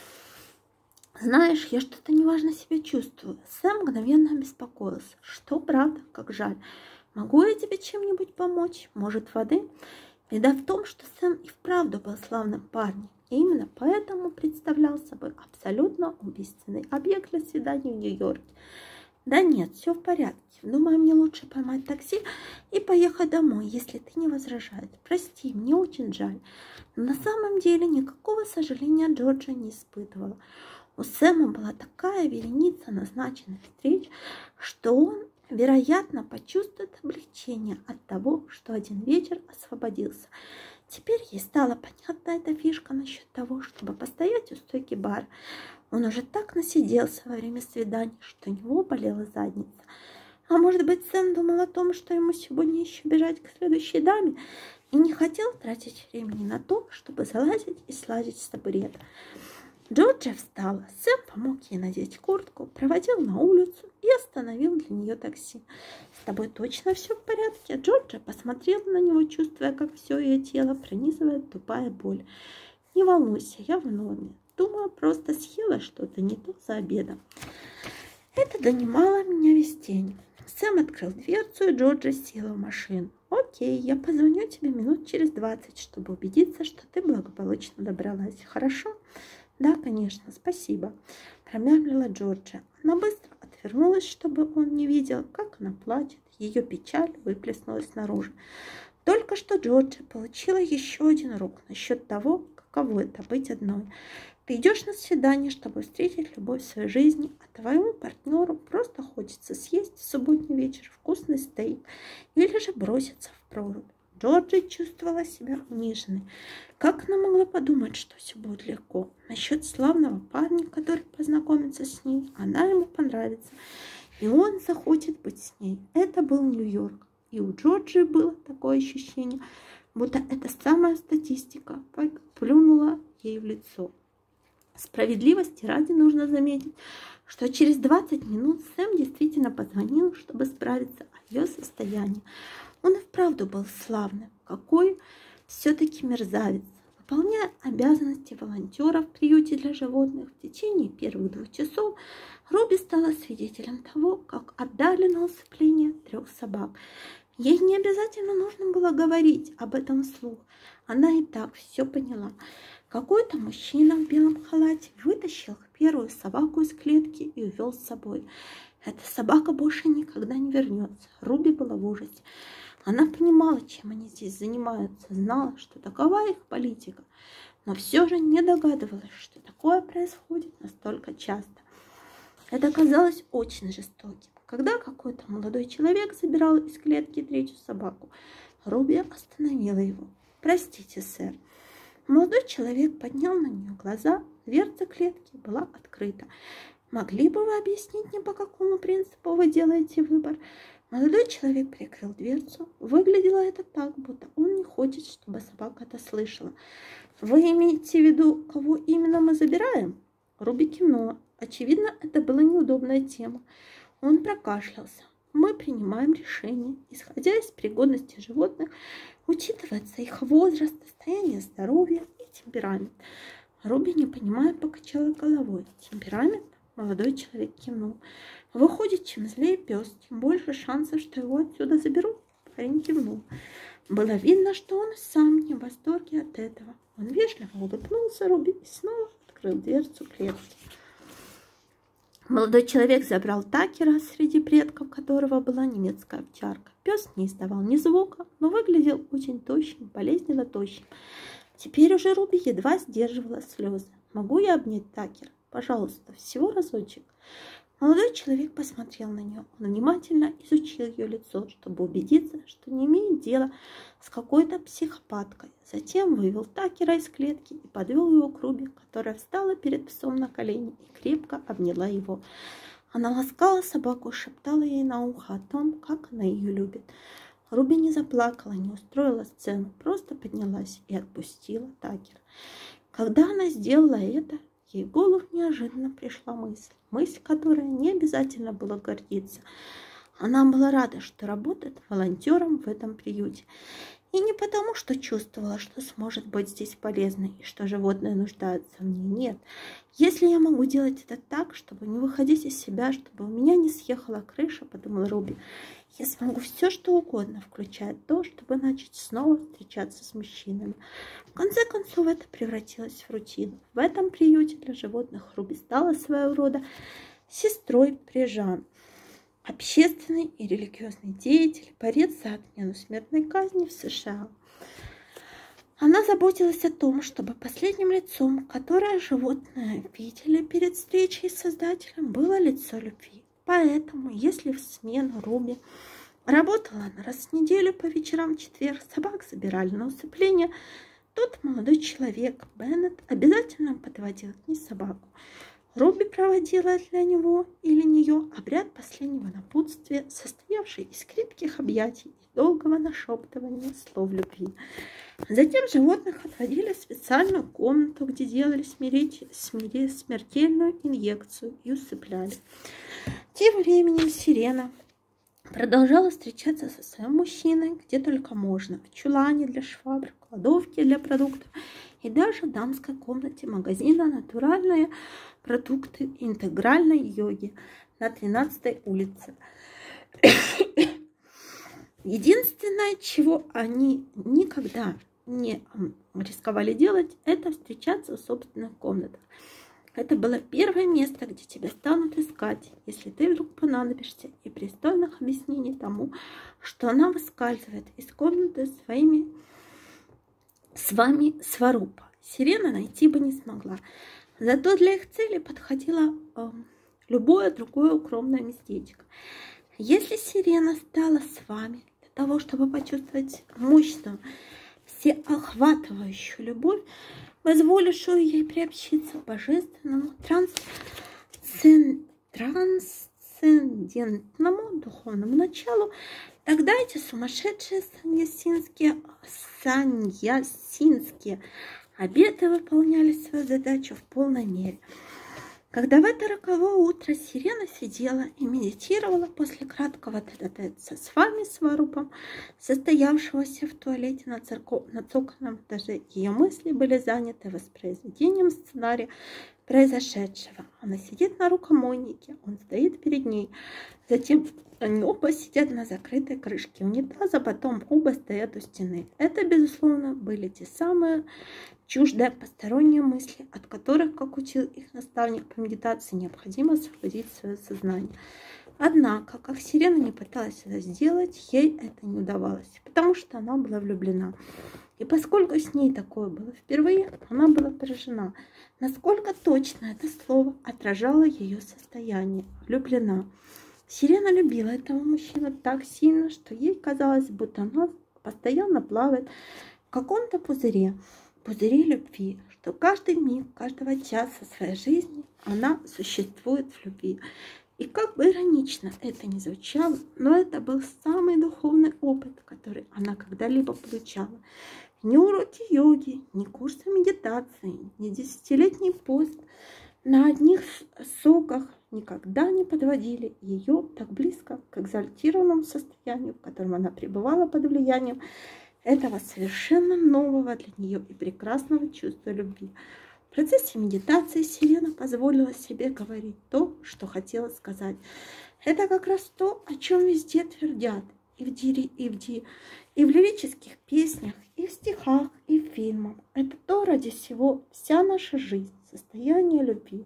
«Знаешь, я что-то неважно себя чувствую». Сэм мгновенно обеспокоился. «Что, правда? Как жаль. Могу я тебе чем-нибудь помочь? Может, воды?» Беда в том, что Сэм и вправду был славным парнем. И именно поэтому представлял собой абсолютно убийственный объект для свиданий в Нью-Йорке. «Да нет, все в порядке. Думаю, мне лучше поймать такси и поехать домой, если ты не возражаешь. Прости, мне очень жаль». Но на самом деле никакого сожаления Джорджия не испытывала. У Сэма была такая вереница назначенных встреч, что он, вероятно, почувствует облегчение от того, что один вечер освободился. Теперь ей стала понятна эта фишка насчет того, чтобы постоять у стойки бара. Он уже так насиделся во время свиданий, что у него болела задница. А может быть, Сэм думал о том, что ему сегодня еще бежать к следующей даме, и не хотел тратить времени на то, чтобы залазить и слазить с табурета. Джорджия встала. Сэм помог ей надеть куртку, проводил на улицу и остановил для нее такси. «С тобой точно все в порядке?» Джорджия посмотрела на него, чувствуя, как все ее тело пронизывает тупая боль. «Не волнуйся, я в норме. Думаю, просто съела что-то не то за обедом». Это донимало меня весь день. Сэм открыл дверцу, и Джорджия села в машину. «Окей, я позвоню тебе минут через двадцать, чтобы убедиться, что ты благополучно добралась. Хорошо?» «Да, конечно, спасибо», – промямлила Джорджия. Она быстро отвернулась, чтобы он не видел, как она плачет. Ее печаль выплеснулась наружу. Только что Джорджия получила еще один урок насчет того, каково это быть одной. Ты идешь на свидание, чтобы встретить любовь в своей жизни, а твоему партнеру просто хочется съесть в субботний вечер вкусный стейк или же броситься в прорубь. Джорджия чувствовала себя униженной. Как она могла подумать, что все будет легко? Насчет славного парня, который познакомится с ней, она ему понравится, и он захочет быть с ней. Это был Нью-Йорк. И у Джорджии было такое ощущение, будто эта самая статистика плюнула ей в лицо. Справедливости ради нужно заметить, что через двадцать минут Сэм действительно позвонил, чтобы справиться о ее состоянии. Он и вправду был славным. Какой все-таки мерзавец. Выполняя обязанности волонтера в приюте для животных в течение первых двух часов, Руби стала свидетелем того, как отдали на усыпление трех собак. Ей не обязательно нужно было говорить об этом вслух. Она и так все поняла. Какой-то мужчина в белом халате вытащил первую собаку из клетки и увел с собой. Эта собака больше никогда не вернется. Руби была в ужасе. Она понимала, чем они здесь занимаются, знала, что такова их политика, но все же не догадывалась, что такое происходит настолько часто. Это казалось очень жестоким. Когда какой-то молодой человек забирал из клетки третью собаку, Руби остановила его. «Простите, сэр». Молодой человек поднял на нее глаза, дверца клетки была открыта. «Могли бы вы объяснить мне, по какому принципу вы делаете выбор?» Молодой человек прикрыл дверцу. Выглядело это так, будто он не хочет, чтобы собака это слышала. «Вы имеете в виду, кого именно мы забираем?» Руби кивнула. Очевидно, это была неудобная тема. Он прокашлялся. «Мы принимаем решение, исходя из пригодности животных, учитывается их возраст, состояние здоровья и темперамент». Руби, не понимая, покачала головой. «Темперамент?» Молодой человек кивнул. «Выходит, чем злее пес, тем больше шансов, что его отсюда заберут». Парень кивнул. Было видно, что он сам не в восторге от этого. Он вежливо улыбнулся Руби и снова открыл дверцу клетки. Молодой человек забрал Такера, среди предков которого была немецкая овчарка. Пес не издавал ни звука, но выглядел очень тощим, болезненно тощим. Теперь уже Руби едва сдерживала слезы. «Могу я обнять Такера? Пожалуйста, всего разочек». Молодой человек посмотрел на нее. Он внимательно изучил ее лицо, чтобы убедиться, что не имеет дела с какой-то психопаткой. Затем вывел Такера из клетки и подвел его к Руби, которая встала перед псом на колени и крепко обняла его. Она ласкала собаку и шептала ей на ухо о том, как она ее любит. Руби не заплакала, не устроила сцену, просто поднялась и отпустила Такера. Когда она сделала это, ей в голову неожиданно пришла мысль, мысль, которой не обязательно было гордиться. Она была рада, что работает волонтером в этом приюте. И не потому, что чувствовала, что сможет быть здесь полезной и что животные нуждаются в ней. Нет. Если я могу делать это так, чтобы не выходить из себя, чтобы у меня не съехала крыша, подумала Руби, я смогу все, что угодно, включая то, чтобы начать снова встречаться с мужчинами. В конце концов, это превратилось в рутину. В этом приюте для животных Руби стала своего рода сестрой Прижан. Общественный и религиозный деятель, борец за отмену смертной казни в США. Она заботилась о том, чтобы последним лицом, которое животные видели перед встречей с Создателем, было лицо любви. Поэтому, если в смену Руби работала она раз в неделю по вечерам в четверг, собак забирали на усыпление, тот молодой человек, Беннет, обязательно подводил к ней собаку. Руби проводила для него или нее обряд последнего напутствия, состоявший из крепких объятий и долгого нашептывания слов любви. Затем животных отводили в специальную комнату, где делали смирить, смирить, смертельную инъекцию и усыпляли. Тем временем Сирена продолжала встречаться со своим мужчиной где только можно. В чулане для швабр, кладовке для продуктов и даже в дамской комнате магазина «Натуральные продукты интегральной йоги» на тринадцатой улице. Единственное, чего они никогда не рисковали делать, это встречаться в собственных комнатах. Это было первое место, где тебя станут искать, если ты вдруг понадобишься, и пристойных объяснений тому, что она выскальзывает из комнаты своими, с вами Сварупа. Сирена найти бы не смогла. Зато для их цели подходило э, любое другое укромное местечко. Если Сирена стала с вами для того, чтобы почувствовать мощную, всеохватывающую любовь, позволившую ей приобщиться к божественному трансцен... трансцендентному духовному началу, тогда эти сумасшедшие саньясинские, саньясинские обеты выполняли свою задачу в полной мере. Когда в это роковое утро Сирена сидела и медитировала после краткого тет-а-тет с вами Сварупом, состоявшегося в туалете на, церков... на цокольном этаже, ее мысли были заняты воспроизведением сценария произошедшего. Она сидит на рукомойнике, он стоит перед ней. Затем они оба сидят на закрытой крышке унитаза, потом оба стоят у стены. Это, безусловно, были те самые чуждые посторонние мысли, от которых, как учил их наставник по медитации, необходимо освободить свое сознание. Однако, как Сирена не пыталась это сделать, ей это не удавалось, потому что она была влюблена. И поскольку с ней такое было впервые, она была поражена, насколько точно это слово отражало ее состояние. Влюблена. Сирена любила этого мужчину так сильно, что ей казалось, будто она постоянно плавает в каком-то пузыре, пузыре любви, что каждый миг, каждого часа своей жизни она существует в любви. И как бы иронично это ни звучало, но это был самый духовный опыт, который она когда-либо получала. Ни уроки йоги, ни курсы медитации, ни десятилетний пост на одних соках никогда не подводили ее так близко к экзальтированному состоянию, в котором она пребывала под влиянием этого совершенно нового для нее и прекрасного чувства любви. В процессе медитации Сирена позволила себе говорить то, что хотела сказать. Это как раз то, о чем везде твердят, и в, дири, и, в ди, и в лирических песнях, и в стихах, и в фильмах. Это то, ради всего вся наша жизнь, состояние любви.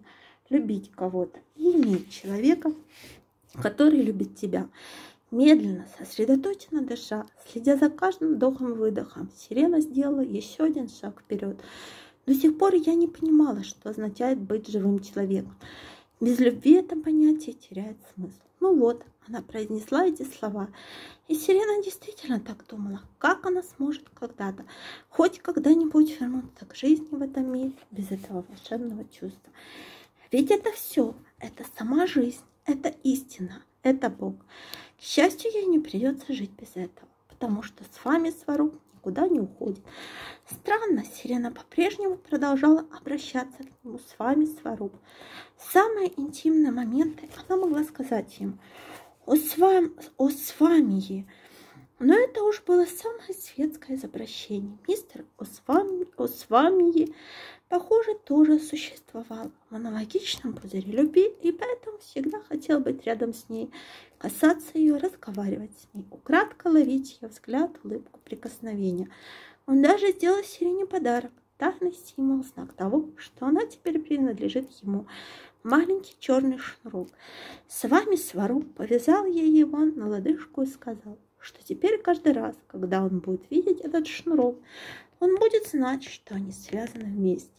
любить кого-то и иметь человека, который любит тебя. Медленно, сосредоточенно дыша, следя за каждым вдохом-выдохом, Сирена сделала еще один шаг вперед. До сих пор я не понимала, что означает быть живым человеком. Без любви это понятие теряет смысл. Ну вот, она произнесла эти слова. И Сирена действительно так думала, как она сможет когда-то, хоть когда-нибудь вернуться к жизни в этом мире без этого волшебного чувства. Ведь это все, это сама жизнь, это истина, это Бог. К счастью, ей не придется жить без этого, потому что с вами Сварог никуда не уходит. Странно, Сирена по-прежнему продолжала обращаться к нему с вами Сварог. В самые интимные моменты она могла сказать ему «О, свам... О свамии». Но это уж было самое светское из обращений. Мистер Освами... Освамии, похоже, тоже существовал в аналогичном пузыре любви, и поэтому всегда хотел быть рядом с ней, касаться ее, разговаривать с ней, украдкой ловить ее взгляд, улыбку, прикосновение. Он даже сделал Сирене подарок, тайный символ, знак того, что она теперь принадлежит ему. Маленький черный шнурок. С вами Сварог повязал ей его на лодыжку и сказал, что теперь каждый раз, когда он будет видеть этот шнурок, он будет знать, что они связаны вместе.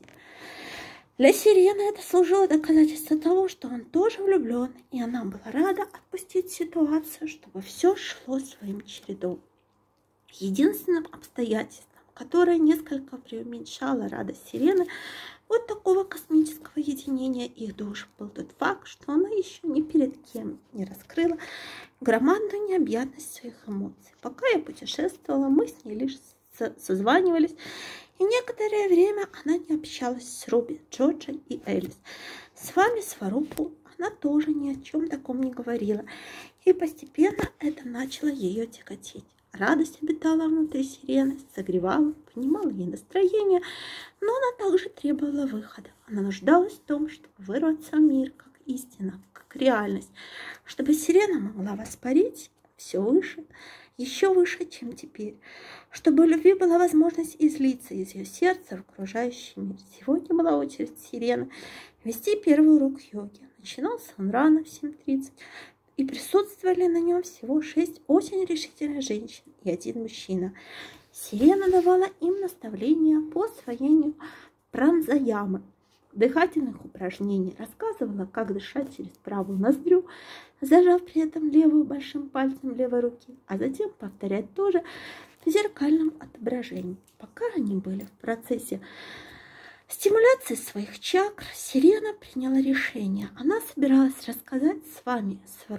Для Сирены это служило доказательством того, что он тоже влюблен, и она была рада отпустить ситуацию, чтобы все шло своим чередом. Единственным обстоятельством, которое несколько преуменьшало радость Сирены от такого космического единения их душ, был тот факт, что она еще ни перед кем не раскрыла громадную необъятность своих эмоций. Пока я путешествовала, мы с ней лишь созванивались, и некоторое время она не общалась с Руби, Джорджем и Элис. С вами, Сварогу, она тоже ни о чем таком не говорила, и постепенно это начало ее тяготить. Радость обитала внутри Сирены, согревала, понимала ей настроение, но она также требовала выхода. Она нуждалась в том, чтобы вырваться в мир, как истина, как реальность, чтобы Сирена могла воспарить все выше, еще выше, чем теперь, чтобы у любви была возможность излиться из ее сердца в окружающий мир. Сегодня была очередь Сирены вести первый урок йоги. Начинался он рано, в семь тридцать, и присутствовали на нем всего шесть очень решительных женщин и один мужчина. Сирена давала им наставления по освоению пранзаямы, дыхательных упражнений, рассказывала, как дышать через правую ноздрю, зажав при этом левую большим пальцем левой руки, а затем повторять тоже в зеркальном отображении. Пока они были в процессе стимуляции своих чакр, Сирена приняла решение. Она собиралась рассказать с вами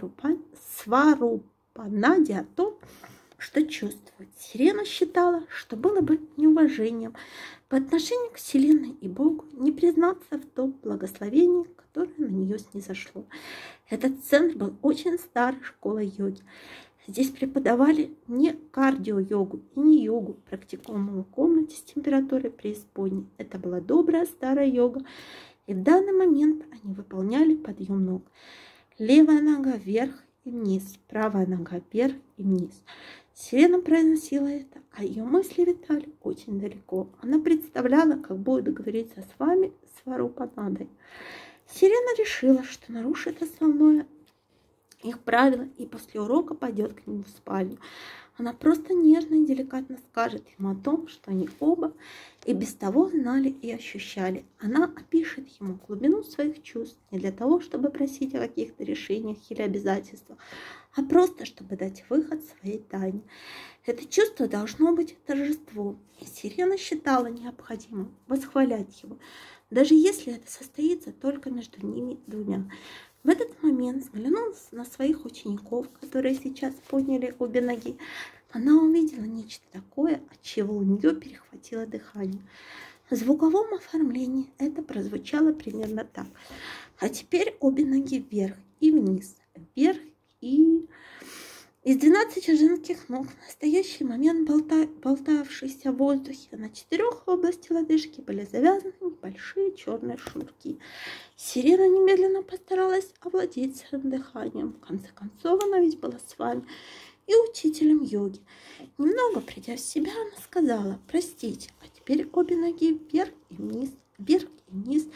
Сварупанаде о том, что чувствует. Сирена считала, что было бы неуважением по отношению к Вселенной и Богу не признаться в том благословении, которое на нее снизошло. Этот центр был очень старой школой йоги. Здесь преподавали не кардио-йогу и не йогу, практикуемую в комнате с температурой преисподней. Это была добрая старая йога, и в данный момент они выполняли подъем ног. Левая нога вверх и вниз, правая нога вверх и вниз. Сирена произносила это, а ее мысли витали очень далеко. Она представляла, как будет договориться с вами, Сварупанадой. Сирена решила, что нарушит основное их правила и после урока пойдет к нему в спальню. Она просто нежно и деликатно скажет ему о том, что они оба и без того знали и ощущали. Она опишет ему глубину своих чувств не для того, чтобы просить о каких-то решениях или обязательствах, а просто чтобы дать выход своей тайне. Это чувство должно быть торжеством, и Сирена считала необходимым восхвалять его, даже если это состоится только между ними двумя. В этот момент, взглянув на своих учеников, которые сейчас подняли обе ноги, она увидела нечто такое, от чего у нее перехватило дыхание. В звуковом оформлении это прозвучало примерно так. А теперь обе ноги вверх и вниз, вверх и... Из двенадцати женских ног в настоящий момент болта... болтавшиеся в воздухе на четырех области лодыжки были завязаны небольшие черные шнурки. Сирена немедленно постаралась овладеть своим дыханием. В конце концов, она ведь была с вами и учителем йоги. Немного придя в себя, она сказала: простите, а теперь обе ноги вверх и вниз, вверх и вниз.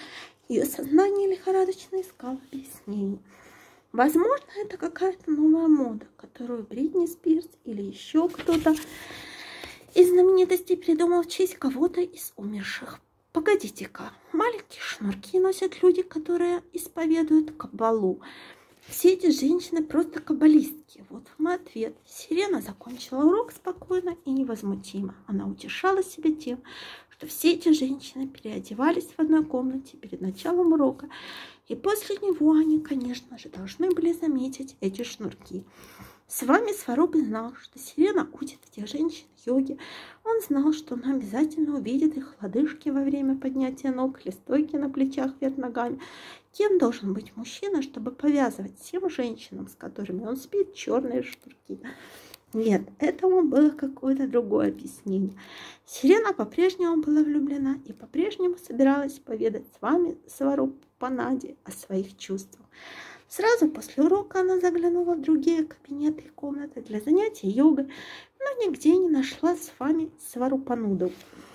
Ее сознание лихорадочно искало объяснений. Возможно, это какая-то новая мода, которую Бритни Спирс или еще кто-то из знаменитостей придумал в честь кого-то из умерших. Погодите-ка, маленькие шнурки носят люди, которые исповедуют каббалу. Все эти женщины просто каббалистки. Вот мой ответ. Сирена закончила урок спокойно и невозмутимо. Она утешала себя тем, что все эти женщины переодевались в одной комнате перед началом урока, и после него они, конечно же, должны были заметить эти шнурки. С вами Сварог знал, что Сирена учит этих женщин йоге. Он знал, что он обязательно увидит их лодыжки во время поднятия ног или стойки на плечах вверх ногами. Кем должен быть мужчина, чтобы повязывать всем женщинам, с которыми он спит, черные шнурки? Нет, этому было какое-то другое объяснение. Сирена по-прежнему была влюблена и по-прежнему собиралась поведать с вами Сварог Панади о своих чувствах. Сразу после урока она заглянула в другие кабинеты и комнаты для занятий йогой, но нигде не нашла с вами Сварупануду.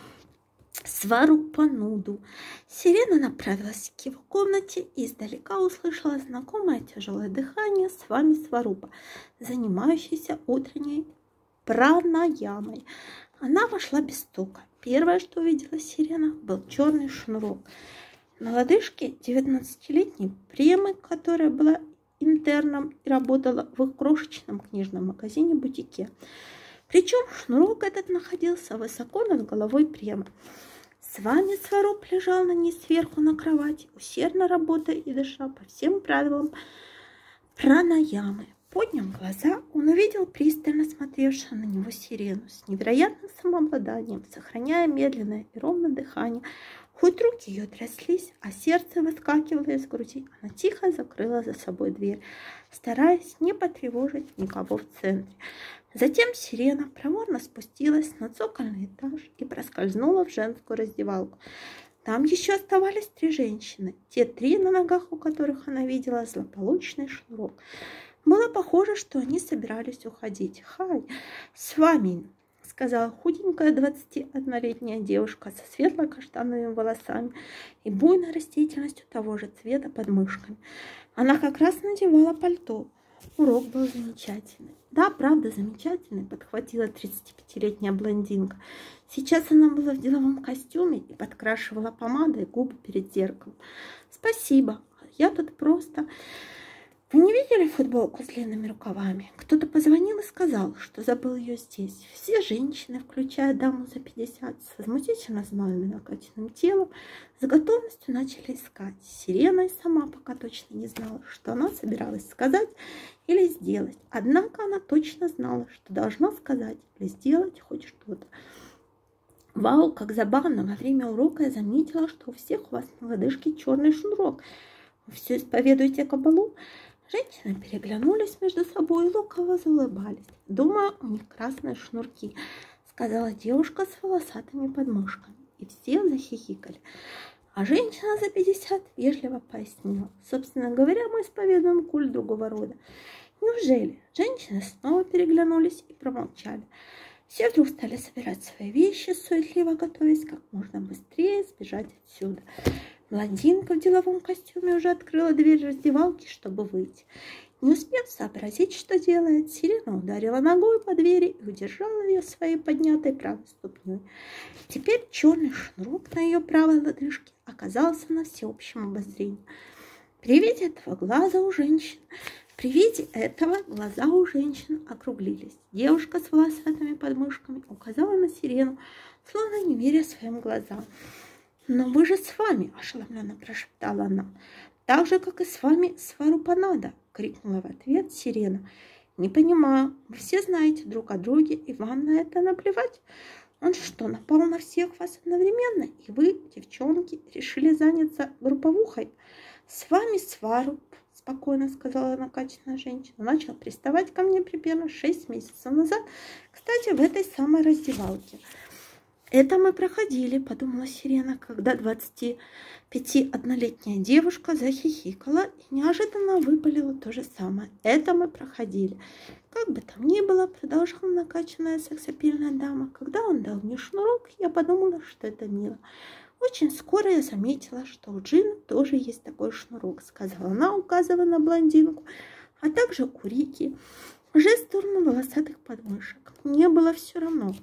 Сварупануду. Сирена направилась к его комнате и издалека услышала знакомое тяжелое дыхание с вами Сварупа, занимающейся утренней пранаямой. Она вошла без стука. Первое, что увидела Сирена, был черный шнурок на лодыжке девятнадцатилетней Премы, которая была интерном и работала в их крошечном книжном магазине-бутике. Причем шнурок этот находился высоко над головой Премы. С вами Сварог лежал на ней сверху на кровати, усердно работая и дыша по всем правилам пранаямы. Подняв глаза, он увидел пристально смотревшую на него Сирену с невероятным самообладанием, сохраняя медленное и ровное дыхание. Хоть руки ее тряслись, а сердце выскакивало из груди, она тихо закрыла за собой дверь, стараясь не потревожить никого в центре. Затем Сирена проворно спустилась на цокольный этаж и проскользнула в женскую раздевалку. Там еще оставались три женщины, те три, на ногах у которых она видела злополучный шнурок. Было похоже, что они собирались уходить. «Хай, с вами!» — сказала худенькая двадцатиоднолетняя девушка со светло-каштановыми волосами и буйной растительностью того же цвета под мышками. Она как раз надевала пальто. Урок был замечательный. Да, правда, замечательный, подхватила тридцатипятилетняя блондинка. Сейчас она была в деловом костюме и подкрашивала помадой губы перед зеркалом. Спасибо, я тут просто... Вы не видели футболку с длинными рукавами? Кто-то позвонил и сказал, что забыл ее здесь. Все женщины, включая даму за пятьдесят, с возмутительно знойным и накачанным телом, с готовностью начали искать. Сирена и сама пока точно не знала, что она собиралась сказать или сделать. Однако она точно знала, что должна сказать или сделать хоть что-то. Вау, как забавно! Во время урока я заметила, что у всех у вас на лодыжке черный шнурок. Вы все исповедуете каббалу? Женщины переглянулись между собой и лукаво заулыбались. «Думаю, у них красные шнурки», — сказала девушка с волосатыми подмышками. И все захихикали. А женщина за пятьдесят вежливо пояснила. «Собственно говоря, мы исповедуем культ другого рода». «Неужели?» Женщины снова переглянулись и промолчали. Все вдруг стали собирать свои вещи, суетливо готовясь как можно быстрее сбежать отсюда. Блондинка в деловом костюме уже открыла дверь раздевалки, чтобы выйти. Не успев сообразить, что делает, Сирена ударила ногой по двери и удержала ее своей поднятой правой ступней. Теперь черный шнурок на ее правой лодыжке оказался на всеобщем обозрении. При виде этого глаза у женщин, при виде этого глаза у женщин округлились. Девушка с волосатыми подмышками указала на Сирену, словно не веря своим глазам. «Но мы же с вами!» – ошеломленно прошептала она. «Так же, как и с вами Сварупанада!» – крикнула в ответ Сирена. «Не понимаю, вы все знаете друг о друге, и вам на это наплевать? Он что, напал на всех вас одновременно, и вы, девчонки, решили заняться групповухой? С вами Сваруп!» – спокойно сказала накачанная женщина. «Начал приставать ко мне примерно шесть месяцев назад, кстати, в этой самой раздевалке». «Это мы проходили», — подумала Сирена, когда двадцатипятиоднолетняя девушка захихикала и неожиданно выпалила то же самое. «Это мы проходили». «Как бы там ни было», — продолжала накачанная сексапильная дама, «когда он дал мне шнурок, я подумала, что это мило. Очень скоро я заметила, что у Джины тоже есть такой шнурок, сказала она, указывая на блондинку, а также у Рики. Уже в сторону волосатых подмышек. Мне было все равно,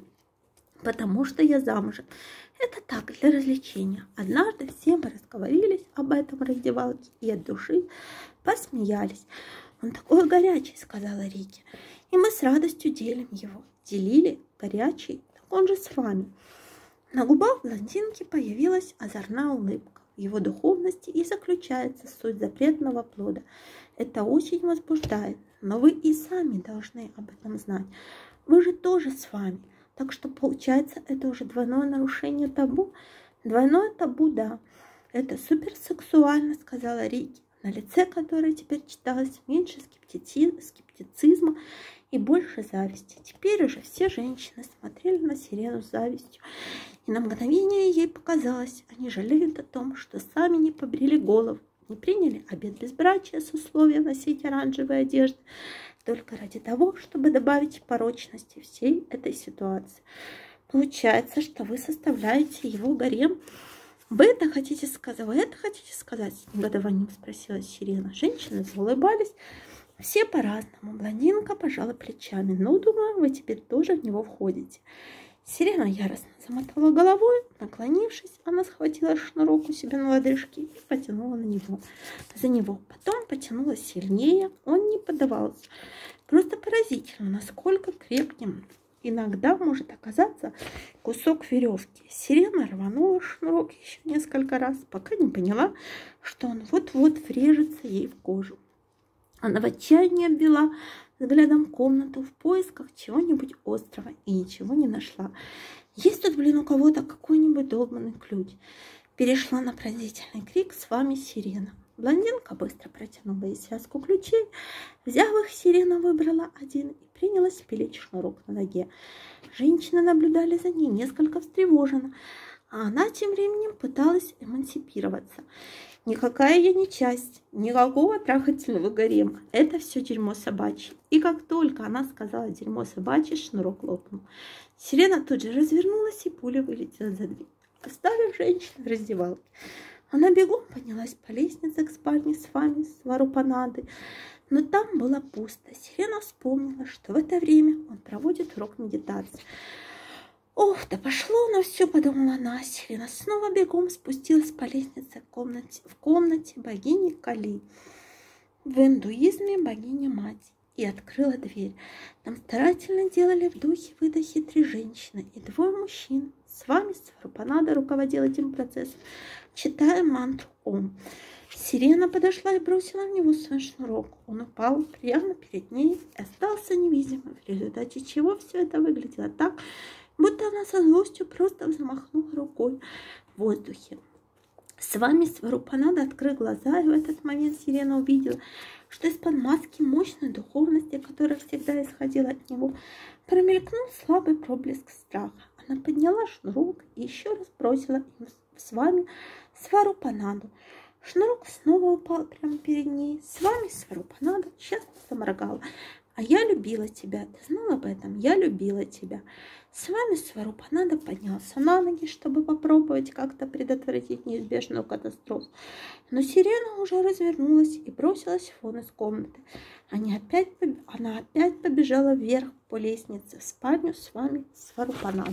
потому что я замужем. Это так, для развлечения. Однажды все мы разговорились об этом в раздевалке и от души посмеялись. Он такой горячий, сказала Рики, и мы с радостью делим его. Делили горячий, так он же с вами. На губах блондинки появилась озорная улыбка. В его духовности и заключается суть запретного плода. Это очень возбуждает, но вы и сами должны об этом знать. Вы же тоже с вами. Так что получается, это уже двойное нарушение табу. Двойное табу, да. Это суперсексуально, сказала Рики, на лице которой теперь читалось меньше скептицизма и больше зависти. Теперь уже все женщины смотрели на Сирену с завистью. И на мгновение ей показалось, они жалеют о том, что сами не побрили голову, не приняли обет безбрачия с условием носить оранжевые одежды, только ради того, чтобы добавить порочности всей этой ситуации. Получается, что вы составляете его гарем. Вы это хотите сказать? Вы это хотите сказать? С негодованием спросила Сирена. Женщины заулыбались. Все по-разному. Блондинка пожала плечами. Ну, думаю, вы теперь тоже в него входите. Сирена яростно замотала головой. Наклонившись, она схватила шнурок у себя на лодыжке и потянула на него. За него. Потом потянула сильнее. Он не поддавался. Просто поразительно, насколько крепким иногда может оказаться кусок веревки. Сирена рванула шнурок еще несколько раз, пока не поняла, что он вот-вот врежется ей в кожу. Она в отчаянии обвела взглядом комнату в поисках чего-нибудь острого и ничего не нашла. Есть тут, блин, у кого-то какой-нибудь долбанный ключ. Перешла на пронзительный крик: «С вами Сирена!» Блондинка быстро протянула ей связку ключей. Взяв их, Сирена выбрала один и принялась пилить шнурок на ноге. Женщины наблюдали за ней несколько встревоженно, а она тем временем пыталась эмансипироваться. Никакая я не часть, никакого трахательного гарема. Это все дерьмо собачье. И как только она сказала «дерьмо собачье», шнурок лопнул. Сирена тут же развернулась и пуля вылетела за дверь, оставив женщину в раздевалке. Она бегом поднялась по лестнице к спальне с вами, с Варупанадой, но там было пусто. Сирена вспомнила, что в это время он проводит урок медитации. «Ох, да пошло на все», — подумала она. Сирена снова бегом спустилась по лестнице в комнате, в комнате богини Кали, в индуизме богиня-мать, и открыла дверь. Там старательно делали вдохи-выдохи три женщины и двое мужчин. С вами Сварупанада руководил этим процессом, читая мантру «Ом». Сирена подошла и бросила в него свой шнурок. Он упал прямо перед ней и остался невидимым, в результате чего все это выглядело так, будто она со злостью просто взмахнула рукой в воздухе. С вами Сварупанада открыл глаза, и в этот момент Сирена увидела, что из-под маски мощной духовности, которая всегда исходила от него, промелькнул слабый проблеск страха. Она подняла шнурок и еще раз бросила им с вами Сварупанаду. Шнурок снова упал прямо перед ней. С вами Сварупанада часто заморгала. «А я любила тебя. Ты знал об этом? Я любила тебя». С вами Сварупанада поднялся на ноги, чтобы попробовать как-то предотвратить неизбежную катастрофу. Но Сирена уже развернулась и бросилась вон из комнаты. Они опять, она опять побежала вверх по лестнице в спальню с вами Сварупанада.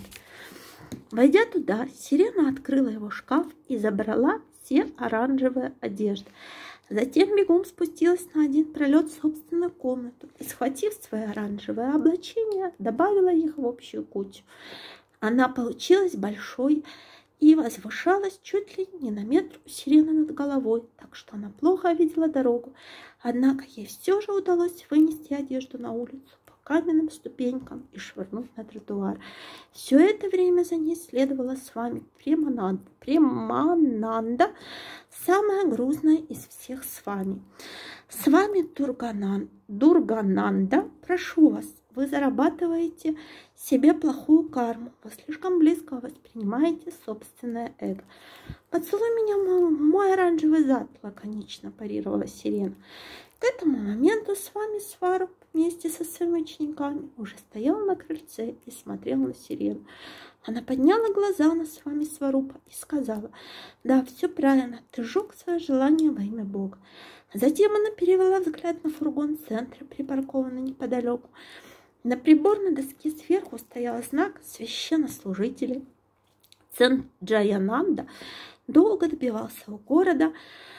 Войдя туда, Сирена открыла его шкаф и забрала все оранжевые одежды. Затем бегом спустилась на один пролет в собственную комнату и, схватив свои оранжевые облачения, добавила их в общую кучу. Она получилась большой и возвышалась чуть ли не на метр у Сирены над головой, так что она плохо видела дорогу. Однако ей все же удалось вынести одежду на улицу по каменным ступенькам и швырнуть на тротуар. Все это время за ней следовала с вами Премананда, Премананда, самая грузная из всех с вами. С вами Дурганан, Дургананда, прошу вас, вы зарабатываете себе плохую карму, вы слишком близко воспринимаете собственное эго. «Поцелуй меня, мой, мой оранжевый зад», — лаконично парировала Сирена. К этому моменту с вами Свару вместе со своими учениками уже стоял на крыльце и смотрел на Сирену. Она подняла глаза на с вами Сварупа и сказала: «Да, все правильно, ты сжег свое желание во имя Бога». Затем она перевела взгляд на фургон центра, припаркованный неподалеку. На приборной доске сверху стоял знак священнослужителей. Центр Джаянанда долго добивался у города,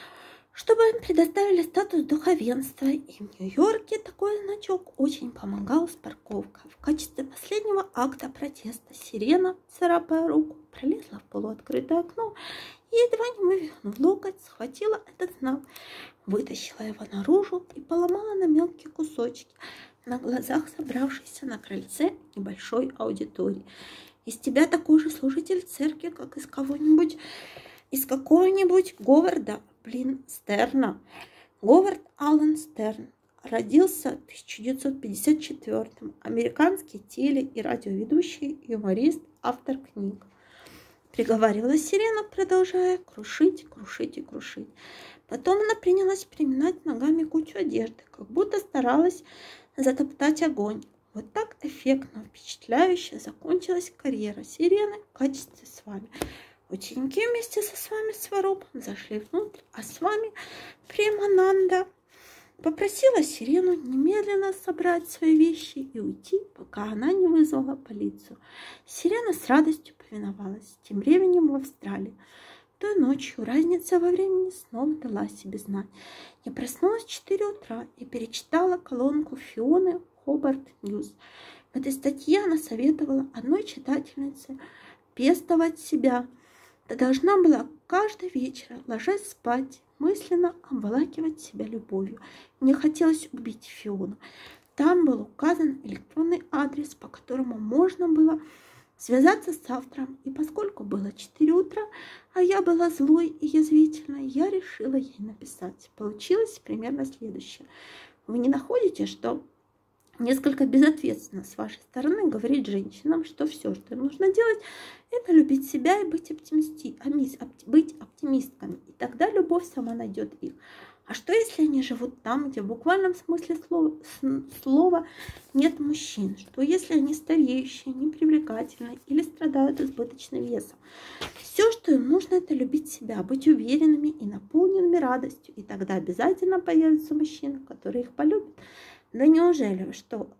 чтобы им предоставили статус духовенства, и в Нью-Йорке такой значок очень помогал с парковкой. В качестве последнего акта протеста Сирена, царапая руку, пролезла в полуоткрытое окно и, едва не вывихнув локоть, схватила этот знак, вытащила его наружу и поломала на мелкие кусочки на глазах собравшейся на крыльце небольшой аудитории. «Из тебя такой же служитель церкви, как из кого-нибудь, из какого-нибудь Говарда, блин, Стерна». Говард Аллен Стерн родился в тысяча девятьсот пятьдесят четвёртом. Американский теле- и радиоведущий, юморист, автор книг. Приговаривала Сирена, продолжая крушить, крушить и крушить. Потом она принялась приминать ногами кучу одежды, как будто старалась затоптать огонь. Вот так эффектно, впечатляюще закончилась карьера Сирены в качестве с вами. Ученики вместе со с вами Сварупом зашли внутрь, а с вами Премананда попросила Сирену немедленно собрать свои вещи и уйти, пока она не вызвала полицию. Сирена с радостью повиновалась. Тем временем в Австралии. Той ночью разница во времени снова дала о себе знать. Я проснулась в четыре утра и перечитала колонку Фионы Хобарт Ньюс. В этой статье она советовала одной читательнице пестовать себя. Ты должна была каждый вечер, ложась спать, мысленно обволакивать себя любовью. Мне хотелось убить Фиону. Там был указан электронный адрес, по которому можно было связаться с автором, и поскольку было четыре утра, а я была злой и язвительной, я решила ей написать. Получилось примерно следующее. Вы не находите, что несколько безответственно с вашей стороны говорить женщинам, что все, что им нужно делать, это любить себя и быть, оптимисти... быть оптимистками, и тогда любовь сама найдет их. А что, если они живут там, где в буквальном смысле слова, слова нет мужчин? Что, если они стареющие, непривлекательные или страдают избыточным весом? Все, что им нужно, это любить себя, быть уверенными и наполненными радостью, и тогда обязательно появится мужчина, который их полюбит. Да неужели вы что?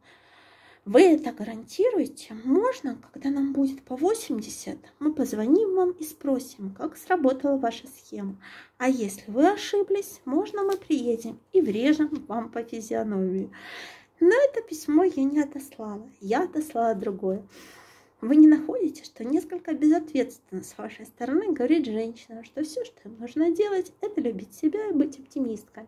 Вы это гарантируете? Можно, когда нам будет по восемьдесят, мы позвоним вам и спросим, как сработала ваша схема. А если вы ошиблись, можно мы приедем и врежем вам по физиономии. Но это письмо я не отослала, я отослала другое. Вы не находите, что несколько безответственно с вашей стороны говорить женщинам, что все, что им нужно делать, это любить себя и быть оптимисткой.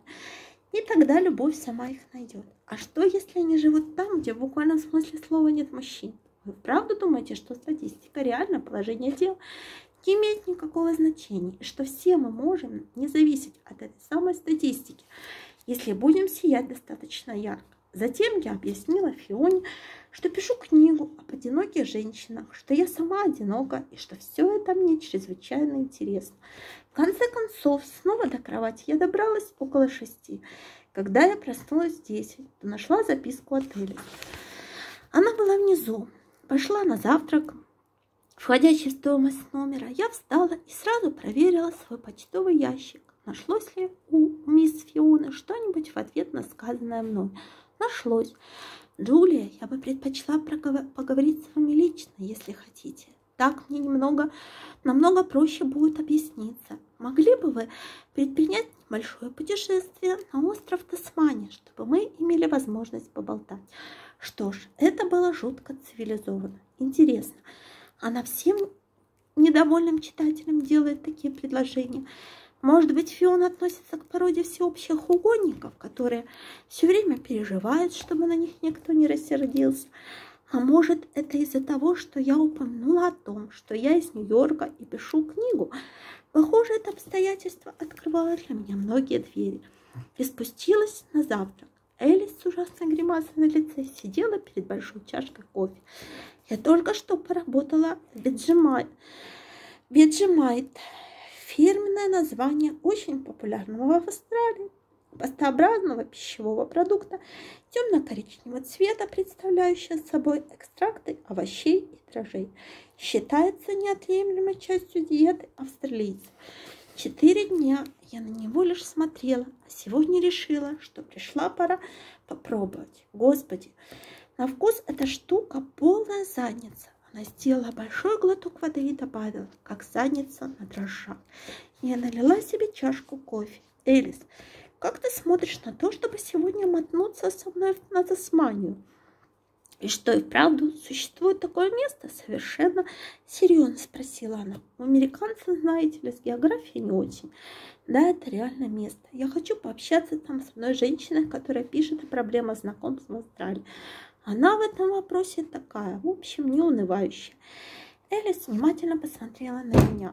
И тогда любовь сама их найдет. А что, если они живут там, где в буквальном смысле слова нет мужчин? Вы правда думаете, что статистика, реально положение дел не имеет никакого значения? И что все мы можем не зависеть от этой самой статистики, если будем сиять достаточно ярко? Затем я объяснила Фионе, что пишу книгу об одиноких женщинах, что я сама одинока и что все это мне чрезвычайно интересно. В конце концов, снова до кровати я добралась около шести. Когда я проснулась в десять, то нашла записку от Элли. Она была внизу. Пошла на завтрак, входящий в стоимость номера. Я встала и сразу проверила свой почтовый ящик. Нашлось ли у мисс Фионы что-нибудь в ответ на сказанное мной? Нашлось. Джулия, я бы предпочла поговорить с вами лично, если хотите. Так мне немного, намного проще будет объясниться. Могли бы вы предпринять небольшое путешествие на остров Тасмания, чтобы мы имели возможность поболтать? Что ж, это было жутко цивилизованно. Интересно, она всем недовольным читателям делает такие предложения? Может быть, Фиона относится к породе всеобщих угодников, которые все время переживают, чтобы на них никто не рассердился? А может, это из-за того, что я упомянула о том, что я из Нью-Йорка и пишу книгу? Похоже, это обстоятельство открывало для меня многие двери. И спустилась на завтрак. Элис с ужасной гримасой на лице сидела перед большой чашкой кофе. Я только что поработала в Vegemite. Vegemite. Фирменное название очень популярного в Австралии пастообразного пищевого продукта темно-коричневого цвета, представляющего собой экстракты овощей и дрожжей. Считается неотъемлемой частью диеты австралийцев. Четыре дня я на него лишь смотрела, а сегодня решила, что пришла пора попробовать. Господи, на вкус эта штука полная задница. Она сделала большой глоток воды и добавила, как задница на дрожжах. Я налила себе чашку кофе. Элис, как ты смотришь на то, чтобы сегодня мотнуться со мной на Тасманию? И что, и вправду существует такое место? Совершенно серьезно спросила она. У американцев, знаете ли, с географией не очень. Да, это реальное место. Я хочу пообщаться там с одной женщиной, которая пишет о проблемах знакомств в Австралии. Она в этом вопросе такая, в общем, не унывающая. Элис внимательно посмотрела на меня.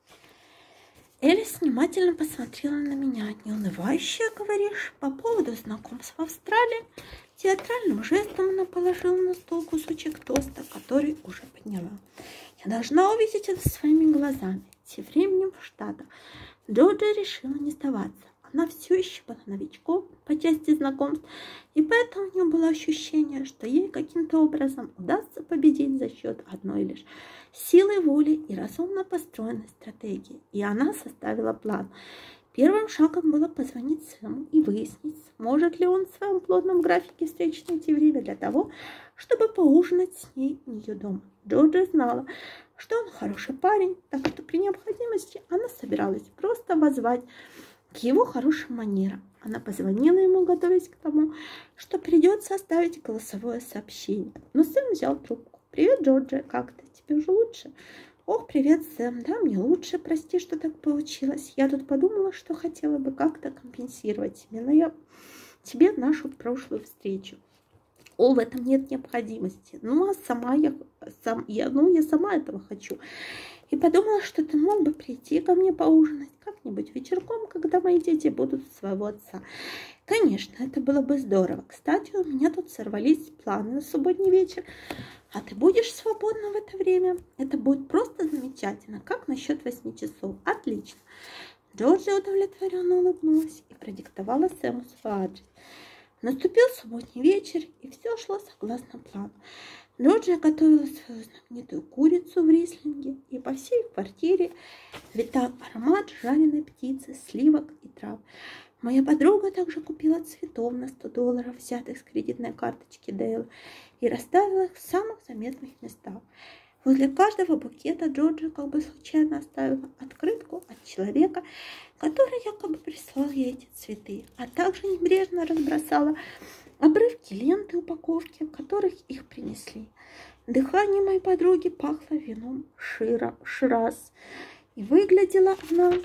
Элис внимательно посмотрела на меня. Неунывающая, говоришь, по поводу знакомств в Австралии? Театральным жестом она положила на стол кусочек тоста, который уже подняла. Я должна увидеть это своими глазами. Тем временем в Штатах Джорджия решила не сдаваться. Она все еще была новичком по части знакомств, и поэтому у нее было ощущение, что ей каким-то образом удастся победить за счет одной лишь силы воли и разумно построенной стратегии. И она составила план. Первым шагом было позвонить Сэму и выяснить, сможет ли он в своем плотном графике встреч найти время для того, чтобы поужинать с ней у нее дома. Джорджия знала, что он хороший парень, так что при необходимости она собиралась просто воззвать к его хорошим манерам. Она позвонила ему, готовясь к тому, что придется оставить голосовое сообщение. Но Сэм взял трубку. «Привет, Джорджия, как ты? Тебе уже лучше?» «Ох, привет, Сэм. Да, мне лучше. Прости, что так получилось. Я тут подумала, что хотела бы как-то компенсировать тебе, но я... тебе нашу прошлую встречу. О, в этом нет необходимости. Ну, а сама я... Сам, я ну, я сама этого хочу. И подумала, что ты мог бы прийти ко мне поужинать как-нибудь вечерком, когда мои дети будут у своего отца. Конечно, это было бы здорово. Кстати, у меня тут сорвались планы на субботний вечер. А ты будешь свободна в это время? Это будет просто замечательно. Как насчет восьми часов? Отлично. Джорджия удовлетворенно улыбнулась и продиктовала Сэму свой адрес. Наступил субботний вечер, и все шло согласно плану. Джорджия готовила свою знаменитую курицу в рислинге, и по всей квартире витал аромат жареной птицы, сливок и трав. Моя подруга также купила цветов на сто долларов, взятых с кредитной карточки Дейла, и расставила их в самых заметных местах. Возле каждого букета Джорджия как бы случайно оставила открытку от человека, который якобы прислал ей эти цветы, а также небрежно разбросала обрывки ленты упаковки, в которых их принесли. Дыхание моей подруги пахло вином Шира, Шираз, и выглядела она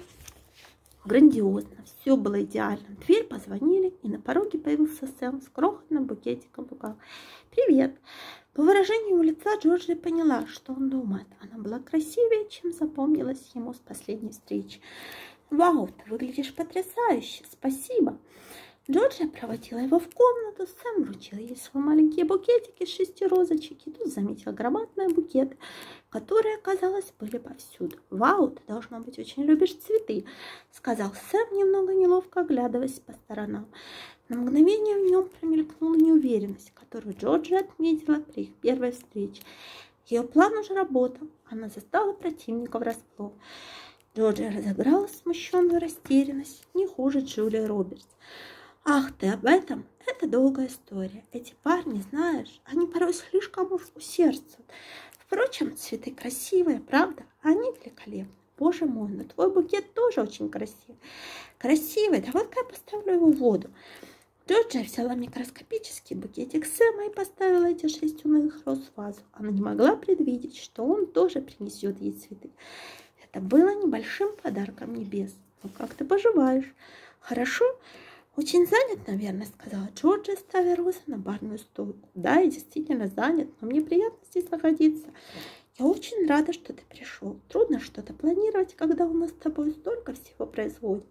грандиозно. Все было идеально. В дверь позвонили, и на пороге появился Сэм с крохотным букетиком в руках. «Привет!» По выражению его лица Джорджия поняла, что он думает. Она была красивее, чем запомнилась ему с последней встречи. «Вау, ты выглядишь потрясающе! Спасибо!» Джорджия проводила его в комнату, Сэм вручил ей свой маленький букетик из шести розочек, и тут заметил громадные букеты, которые, казалось, были повсюду. «Вау, ты, должно быть, очень любишь цветы», — сказал Сэм, немного неловко оглядываясь по сторонам. На мгновение в нем промелькнула неуверенность, которую Джорджия отметила при их первой встрече. Ее план уже работал, она застала противника врасплох. Джорджия разыграла смущенную растерянность, не хуже Джулии Робертс. «Ах, ты об этом? Это долгая история. Эти парни, знаешь, они порой слишком уж усердствуют. Впрочем, цветы красивые, правда? Они великолепны. Боже мой, но твой букет тоже очень красивый. Красивый? Давай-ка я поставлю его в воду». Джорджия взяла микроскопический букетик Сэма и поставила эти шесть унылых роз в вазу. Она не могла предвидеть, что он тоже принесет ей цветы. Это было небольшим подарком небес. «Ну, как ты поживаешь? Хорошо?» «Очень занят, наверное», — сказала Джорджия, ставя розы на барную стойку. «Да, я действительно занят, но мне приятно здесь находиться. Я очень рада, что ты пришел. Трудно что-то планировать, когда у нас с тобой столько всего происходит.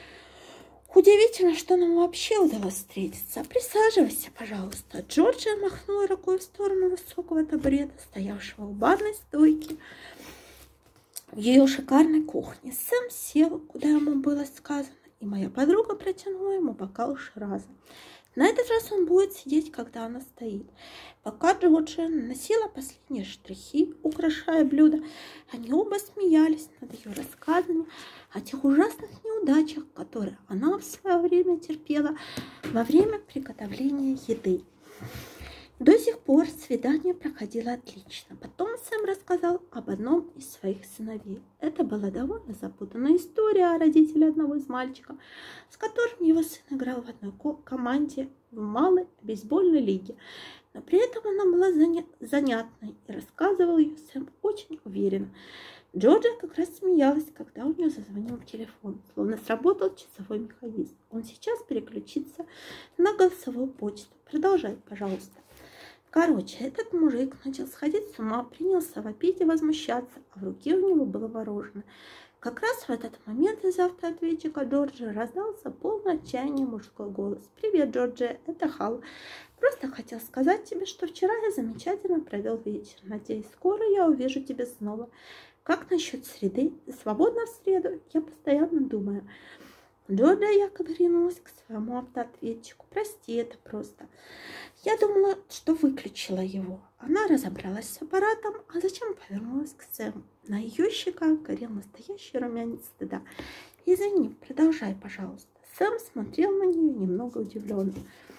Удивительно, что нам вообще удалось встретиться. Присаживайся, пожалуйста». Джорджия махнула рукой в сторону высокого табурета, стоявшего у барной стойки в ее шикарной кухне. Сэм сел, куда ему было сказано, и моя подруга протянула ему бокал Шираза. На этот раз он будет сидеть, когда она стоит. Пока Джорджия наносила последние штрихи, украшая блюдо, они оба смеялись над ее рассказами о тех ужасных неудачах, которые она в свое время терпела во время приготовления еды. До сих пор свидание проходило отлично. Потом Сэм рассказал об одном из своих сыновей. Это была довольно запутанная история о родителе одного из мальчиков, с которым его сын играл в одной команде в малой бейсбольной лиге. Но при этом она была заня- занятной, и рассказывал ее Сэм очень уверенно. Джорджия как раз смеялась, когда у нее зазвонил телефон, словно сработал часовой механизм. Он сейчас переключится на голосовую почту. Продолжай, пожалуйста. Короче, этот мужик начал сходить с ума, принялся вопить и возмущаться, а в руке у него было мороженое. Как раз в этот момент из автоответчика Джорджии раздался полный отчаяния мужской голос. «Привет, Джорджия, это Хал. Просто хотел сказать тебе, что вчера я замечательно провел вечер. Надеюсь, скоро я увижу тебя снова. Как насчет среды? Свободно в среду? Я постоянно думаю». Джорджия якобы ринулась к своему автоответчику. «Прости, это просто. Я думала, что выключила его». Она разобралась с аппаратом, а затем повернулась к Сэму. На ее щеках горел настоящий румянец стыда. «Извини, продолжай, пожалуйста». Сэм смотрел на нее немного удивленно.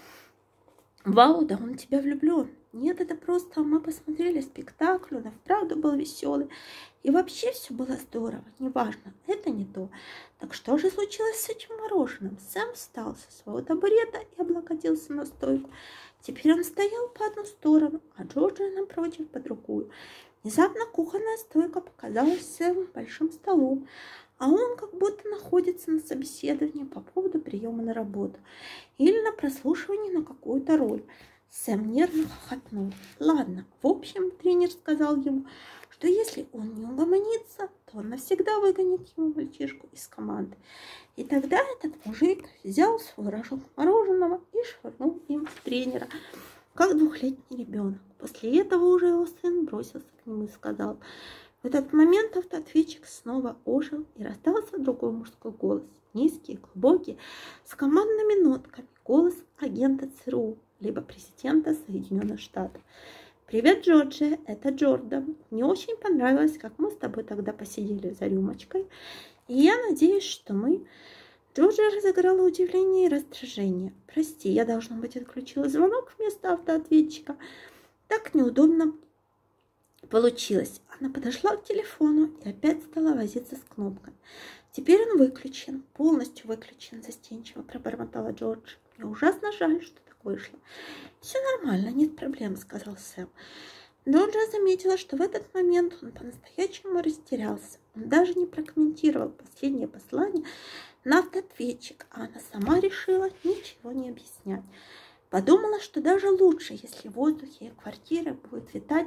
«Вау, да он в тебя влюблен». «Нет, это просто мы посмотрели спектакль, он вправду был веселый. И вообще все было здорово. Неважно, это не то. Так что же случилось с этим мороженым?» Сэм встал со своего табурета и облокотился на стойку. Теперь он стоял по одну сторону, а Джорджия напротив по другую. Внезапно кухонная стойка показалась Сэму большим столом, а он как будто находится на собеседовании по поводу приема на работу или на прослушивании на какую-то роль. Сэм нервно хохотнул. «Ладно, в общем, тренер сказал ему, что если он не угомонится, то он навсегда выгонит ему мальчишку из команды. И тогда этот мужик взял свой рожок мороженого и швырнул им в тренера, как двухлетний ребенок. После этого уже его сын бросился к нему и сказал». В этот момент автоответчик снова ожил, и раздался другой мужской голос, низкий, глубокий, с командными нотками, голос агента ЦРУ, либо президента Соединенных Штатов. «Привет, Джорджия, это Джордан. Мне очень понравилось, как мы с тобой тогда посидели за рюмочкой, и я надеюсь, что мы...» Джорджия разыграла удивление и раздражение. «Прости, я, должно быть, отключила звонок вместо автоответчика. Так неудобно получилось». Она подошла к телефону и опять стала возиться с кнопкой. «Теперь он выключен, полностью выключен», застенчиво пробормотала Джордж. «Мне ужасно жаль, что так вышло». «Все нормально, нет проблем», сказал Сэм. Джорджия заметила, что в этот момент он по-настоящему растерялся. Он даже не прокомментировал последнее послание на автоответчик, а она сама решила ничего не объяснять. Подумала, что даже лучше, если в воздухе ее квартиры будет витать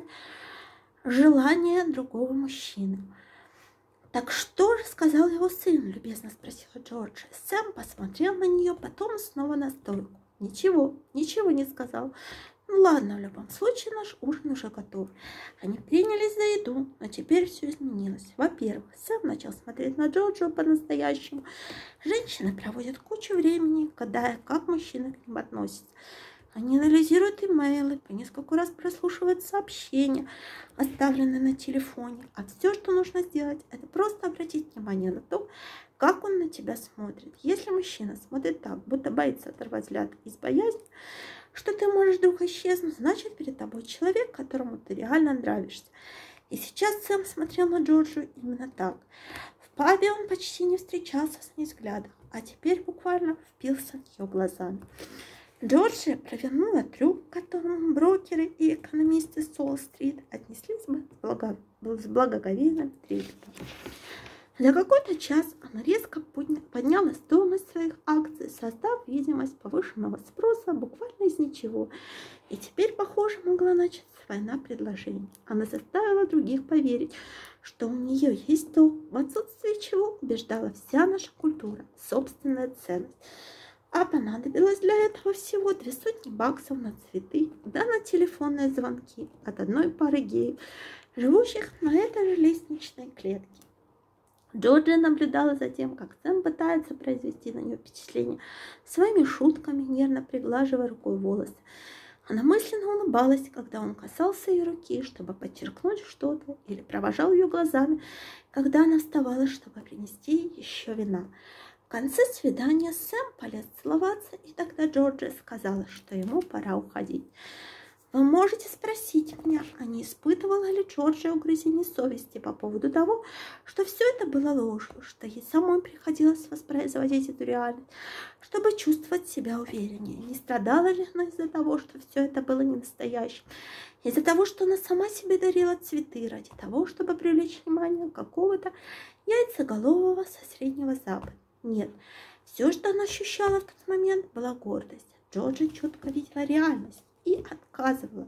желание другого мужчины. «Так что же сказал его сын?» – любезно спросила Джорджия. Сэм посмотрел на нее, потом снова на стойку. «Ничего, ничего не сказал. Ну ладно, в любом случае наш ужин уже готов». Они принялись за еду, но теперь все изменилось. Во-первых, Сэм начал смотреть на Джорджию по-настоящему. Женщины проводят кучу времени, гадая, как мужчины к ним относятся. Они анализируют имейлы, по несколько раз прослушивают сообщения, оставленные на телефоне. А все, что нужно сделать, это просто обратить внимание на то, как он на тебя смотрит. Если мужчина смотрит так, будто боится оторвать взгляд из боязни, что ты можешь вдруг исчезнуть, значит, перед тобой человек, которому ты реально нравишься. И сейчас Сэм смотрел на Джорджию именно так. В пабе он почти не встречался с ней взглядом, а теперь буквально впился в ее глазами. Джорджия провернула трюк, к которому брокеры и экономисты с Уолл-стрит отнеслись бы с, благо... с благоговейным трепетом. За какой-то час она резко подняла стоимость своих акций, создав видимость повышенного спроса буквально из ничего. И теперь, похоже, могла начаться война предложений. Она заставила других поверить, что у нее есть то, в отсутствии чего убеждала вся наша культура, собственная ценность. А понадобилось для этого всего две сотни баксов на цветы, да на телефонные звонки от одной пары геев, живущих на этой же лестничной клетке. Джорджия наблюдала за тем, как Сэм пытается произвести на нее впечатление своими шутками, нервно приглаживая рукой волосы. Она мысленно улыбалась, когда он касался ее руки, чтобы подчеркнуть что-то, или провожал ее глазами, когда она вставала, чтобы принести ей еще вина. В конце свидания Сэм полез целоваться, и тогда Джорджия сказала, что ему пора уходить. Вы можете спросить меня, а не испытывала ли Джорджия угрызений совести по поводу того, что все это было ложью, что ей самой приходилось воспроизводить эту реальность, чтобы чувствовать себя увереннее. Не страдала ли она из-за того, что все это было не настоящим, из-за того, что она сама себе дарила цветы ради того, чтобы привлечь внимание какого-то яйцеголового со Среднего Запада? Нет, все, что она ощущала в тот момент, была гордость. Джорджия четко видела реальность и отказывалась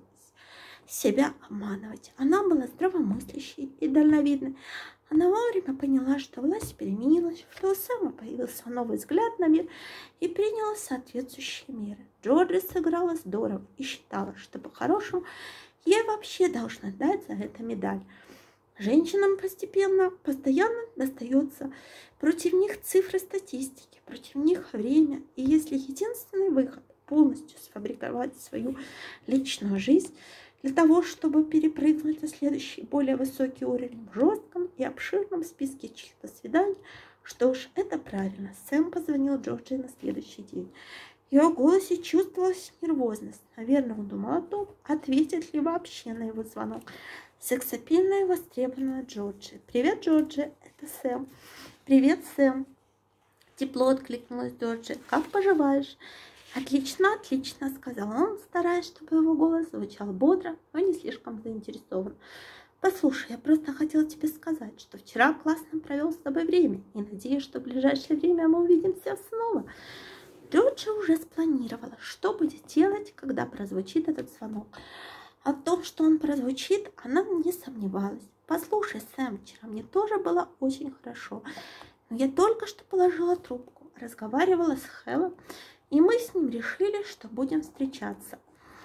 себя обманывать. Она была здравомыслящей и дальновидной. Она вовремя поняла, что власть переменилась, что у Сэма появился новый взгляд на мир и приняла соответствующие меры. Джорджия сыграла здорово и считала, что по-хорошему ей вообще должна дать за это медаль. Женщинам постепенно, постоянно достается против них цифры статистики, против них время. И если единственный выход полностью сфабриковать свою личную жизнь для того, чтобы перепрыгнуть на следующий, более высокий уровень в жестком и обширном списке чьих-то свиданий, что ж, это правильно. Сэм позвонил Джорджии на следующий день. В его голосе чувствовалась нервозность. Наверное, он думал о том, ответит ли вообще на его звонок. Сексапильная и востребованная Джорджия. «Привет, Джорджия, это Сэм». «Привет, Сэм». Тепло откликнулась Джорджия. «Как поживаешь?» «Отлично, отлично», — сказал он, стараясь, чтобы его голос звучал бодро, но не слишком заинтересован. «Послушай, я просто хотела тебе сказать, что вчера классно провел с тобой время, и надеюсь, что в ближайшее время мы увидимся снова». Джорджия уже спланировала, что будет делать, когда прозвучит этот звонок. О том, что он прозвучит, она не сомневалась. «Послушай, Сэм, вчера мне тоже было очень хорошо, но я только что положила трубку, разговаривала с Хеллом, и мы с ним решили, что будем встречаться».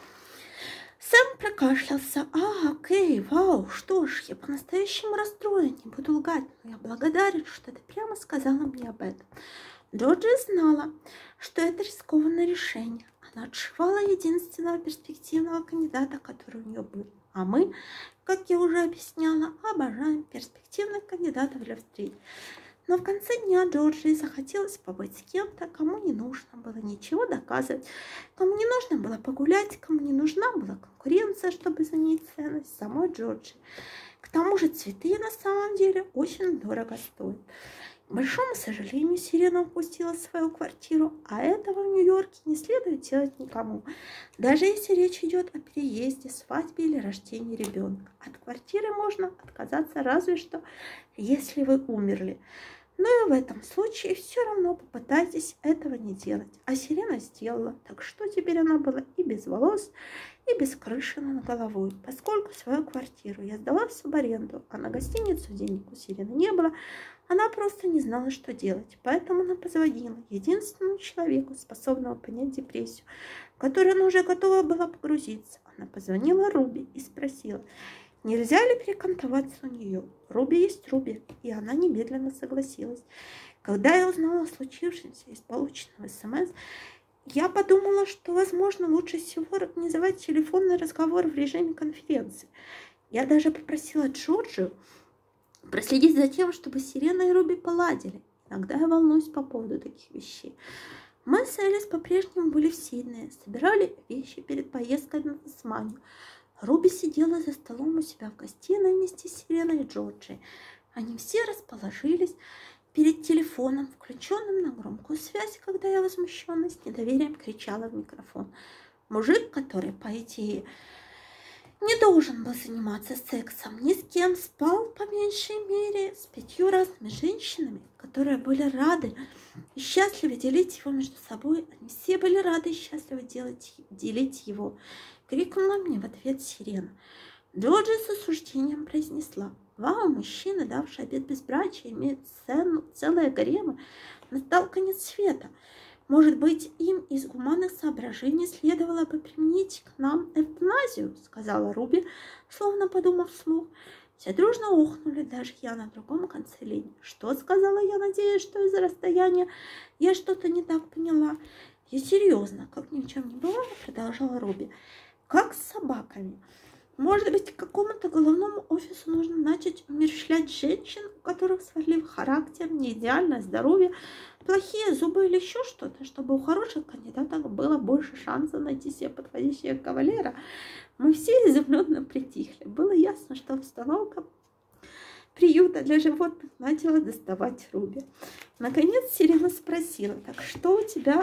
Сэм прокашлялся. «А, окей, вау, что ж, я по-настоящему расстроен, не буду лгать, но я благодарен, что ты прямо сказала мне об этом». Джорджия знала, что это рискованное решение. Она отшивала единственного перспективного кандидата, который у нее был. А мы, как я уже объясняла, обожаем перспективных кандидатов для встреч. Но в конце дня Джорджии захотелось побыть с кем-то, кому не нужно было ничего доказывать, кому не нужно было погулять, кому не нужна была конкуренция, чтобы занять ценность самой Джорджии. К тому же цветы на самом деле очень дорого стоят. К большому сожалению, Сирена упустила свою квартиру, а этого в Нью-Йорке не следует делать никому, даже если речь идет о переезде, свадьбе или рождении ребенка. От квартиры можно отказаться разве что, если вы умерли. Но и в этом случае все равно попытайтесь этого не делать. А Сирена сделала, так что теперь она была и без волос, и без крыши над головой, поскольку свою квартиру я сдала в субаренду, а на гостиницу денег у Сирены не было. Она просто не знала, что делать, поэтому она позвонила единственному человеку, способному понять депрессию, в которую она уже готова была погрузиться. Она позвонила Руби и спросила, нельзя ли перекантоваться у нее. Руби есть Руби, и она немедленно согласилась. Когда я узнала о случившемся из полученного смс, я подумала, что, возможно, лучше всего организовать телефонный разговор в режиме конференции. Я даже попросила Джорджию проследить за тем, чтобы Сирена и Руби поладили. Иногда я волнуюсь по поводу таких вещей. Мы с Элис по-прежнему были в Сиднее, собирали вещи перед поездкой на Тасманию. Руби сидела за столом у себя в гостиной вместе с Сиреной и Джорджией. Они все расположились перед телефоном, включенным на громкую связь, когда я, возмущенная, с недоверием кричала в микрофон. Мужик, который, по идее, не должен был заниматься сексом, ни с кем, спал по меньшей мере с пятью разными женщинами, которые были рады и счастливы делить его между собой. Они все были рады и счастливы делать, делить его. Крикнула мне в ответ Сирена. Джорджия с осуждением произнесла: «Вау, мужчины, давшие обет безбрачия, имеют цену, целые гаремы. Настал конец света. Может быть, им из гуманных соображений следовало бы применить к нам эвтаназию», — сказала Руби, словно подумав вслух. Все дружно охнули, даже я на другом конце линии. Что сказала я, надеюсь, что из-за расстояния я что-то не так поняла. Я серьезно, как ни в чем не бывало, продолжала Руби. Как с собаками. Может быть, к какому-то головному офису нужно начать умерщвлять женщин, у которых сварливый характер, неидеальное здоровье, плохие зубы или еще что-то, чтобы у хороших кандидатов было больше шансов найти себе подходящего кавалера. Мы все изумленно притихли. Было ясно, что обстановка приюта для животных начала доставать Руби. Наконец Сирена спросила: так что у тебя...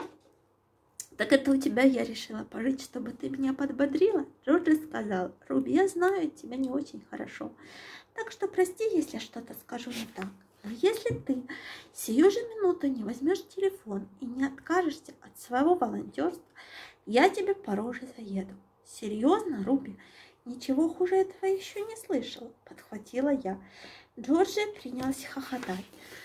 Так это у тебя я решила пожить, чтобы ты меня подбодрила? Джорджи сказал: Руби, я знаю тебя не очень хорошо, так что прости, если что-то скажу не так. Но если ты сию же минуту не возьмешь телефон и не откажешься от своего волонтерства, я тебе по роже заеду. Серьезно, Руби? Ничего хуже этого еще не слышала, подхватила я. Джорджи принялся хохотать.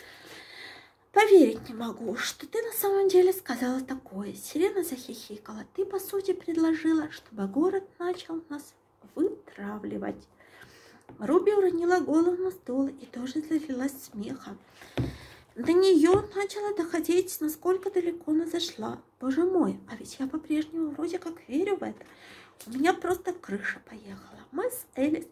Поверить не могу, что ты на самом деле сказала такое. Сирена захихикала. Ты, по сути, предложила, чтобы город начал нас вытравливать. Руби уронила голову на стол и тоже залилась смехом. До нее начало доходить, насколько далеко она зашла. Боже мой, а ведь я по-прежнему вроде как верю в это. У меня просто крыша поехала. Мы с Элис...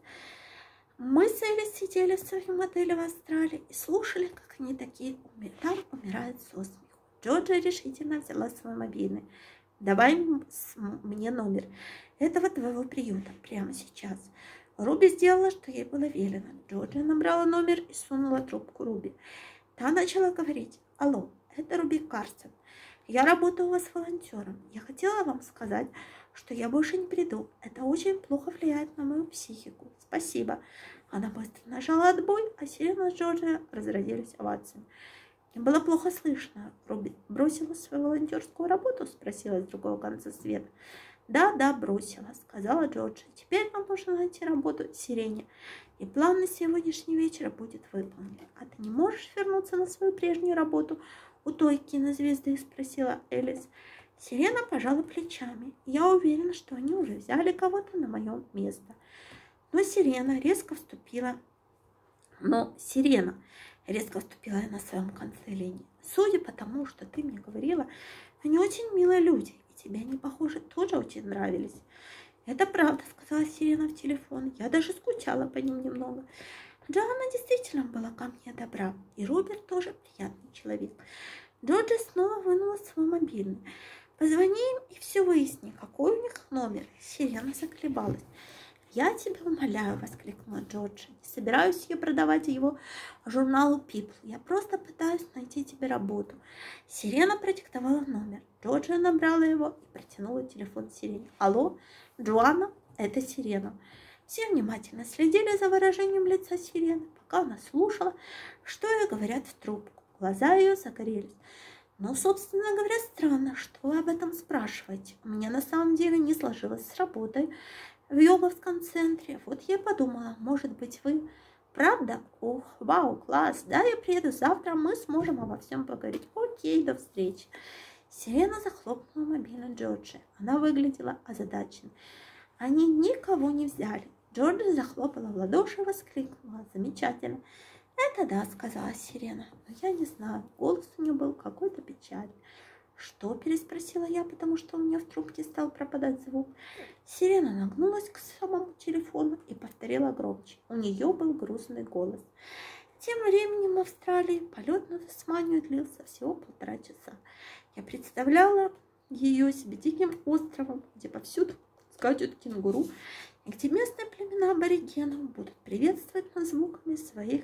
Мы с Элис сидели в своей модели в Австралии и слушали, как они такие умер... там умирают со смеху. Джорджи решительно взяла свой мобильный. Давай мне номер этого твоего приюта прямо сейчас. Руби сделала, что ей было велено. Джорджи набрала номер и сунула трубку Руби. Та начала говорить. Алло, это Руби Карсон. Я работаю у вас волонтером. Я хотела вам сказать, что я больше не приду. Это очень плохо влияет на мою психику. Спасибо. Она быстро нажала отбой, а Сирена с Джорджи разразились овациями. Мне было плохо слышно. Руби бросила свою волонтерскую работу? Спросила с другого конца света. Да, да, бросила, сказала Джорджи. Теперь нам нужно найти работу Сирене. И план на сегодняшний вечер будет выполнен. А ты не можешь вернуться на свою прежнюю работу у той кинозвезды? Спросила Элис. Сирена пожала плечами. Я уверена, что они уже взяли кого-то на мое место. Но Сирена резко вступила. Но Сирена резко вступила на своем конце линии. Судя по тому, что ты мне говорила, они очень милые люди, и тебе они, похоже, тоже очень нравились. Это правда, сказала Сирена в телефон. Я даже скучала по ним немного. Джоанна действительно была ко мне добра, и Роберт тоже приятный человек. Джорджи снова вынула свой мобильный. Позвони им и все выясни, какой у них номер. Сирена заколебалась. «Я тебя умоляю», — воскликнула Джорджи. «Не собираюсь я продавать его журналу People. Я просто пытаюсь найти тебе работу». Сирена продиктовала номер. Джорджи набрала его и протянула телефон Сирене. «Алло, Джоанна, это Сирена». Все внимательно следили за выражением лица Сирены, пока она слушала, что ей говорят в трубку. Глаза ее загорелись. «Ну, собственно говоря, странно, что вы об этом спрашиваете. У меня на самом деле не сложилось с работой в йоговском центре. Вот я подумала, может быть, вы... Правда? Ох, вау, класс. Да, я приеду завтра, мы сможем обо всем поговорить. Окей, до встречи». Сирена захлопнула мобильный Джорджи. Она выглядела озадаченной. Они никого не взяли. Джорджи захлопала в ладоши и воскликнула. «Замечательно». «Это да», — сказала Сирена. «Но я не знаю, голос у нее был какой-то печальный». «Что?» — переспросила я, потому что у меня в трубке стал пропадать звук. Сирена нагнулась к самому телефону и повторила громче. У нее был грустный голос. Тем временем в Австралии полет на Тасманию длился всего полтора часа. Я представляла ее себе диким островом, где повсюду скачут кенгуру, и где местные племена аборигенов будут приветствовать нас звуками своих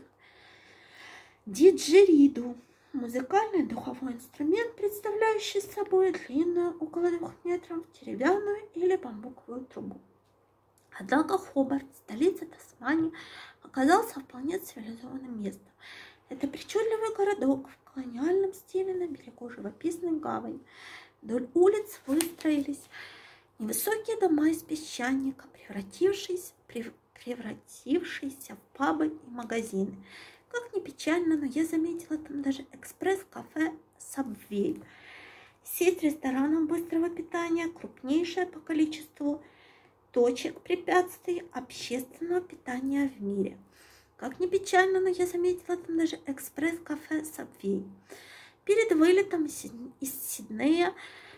диджериду. Музыкальный духовой инструмент, представляющий собой длинную, около двух метров, деревянную или бамбуковую трубу. Однако Хобарт, столица Тасмании, оказался вполне цивилизованным местом. Это причудливый городок в колониальном стиле на берегу живописной гавани. Вдоль улиц выстроились невысокие дома из песчаника, превратившиеся, превратившиеся в пабы и магазины. Как ни печально, но я заметила там даже экспресс-кафе Subway. Сеть ресторанов быстрого питания, крупнейшая по количеству точек препятствий общественного питания в мире. Как ни печально, но я заметила там даже экспресс-кафе Subway. Перед вылетом из Сиднея,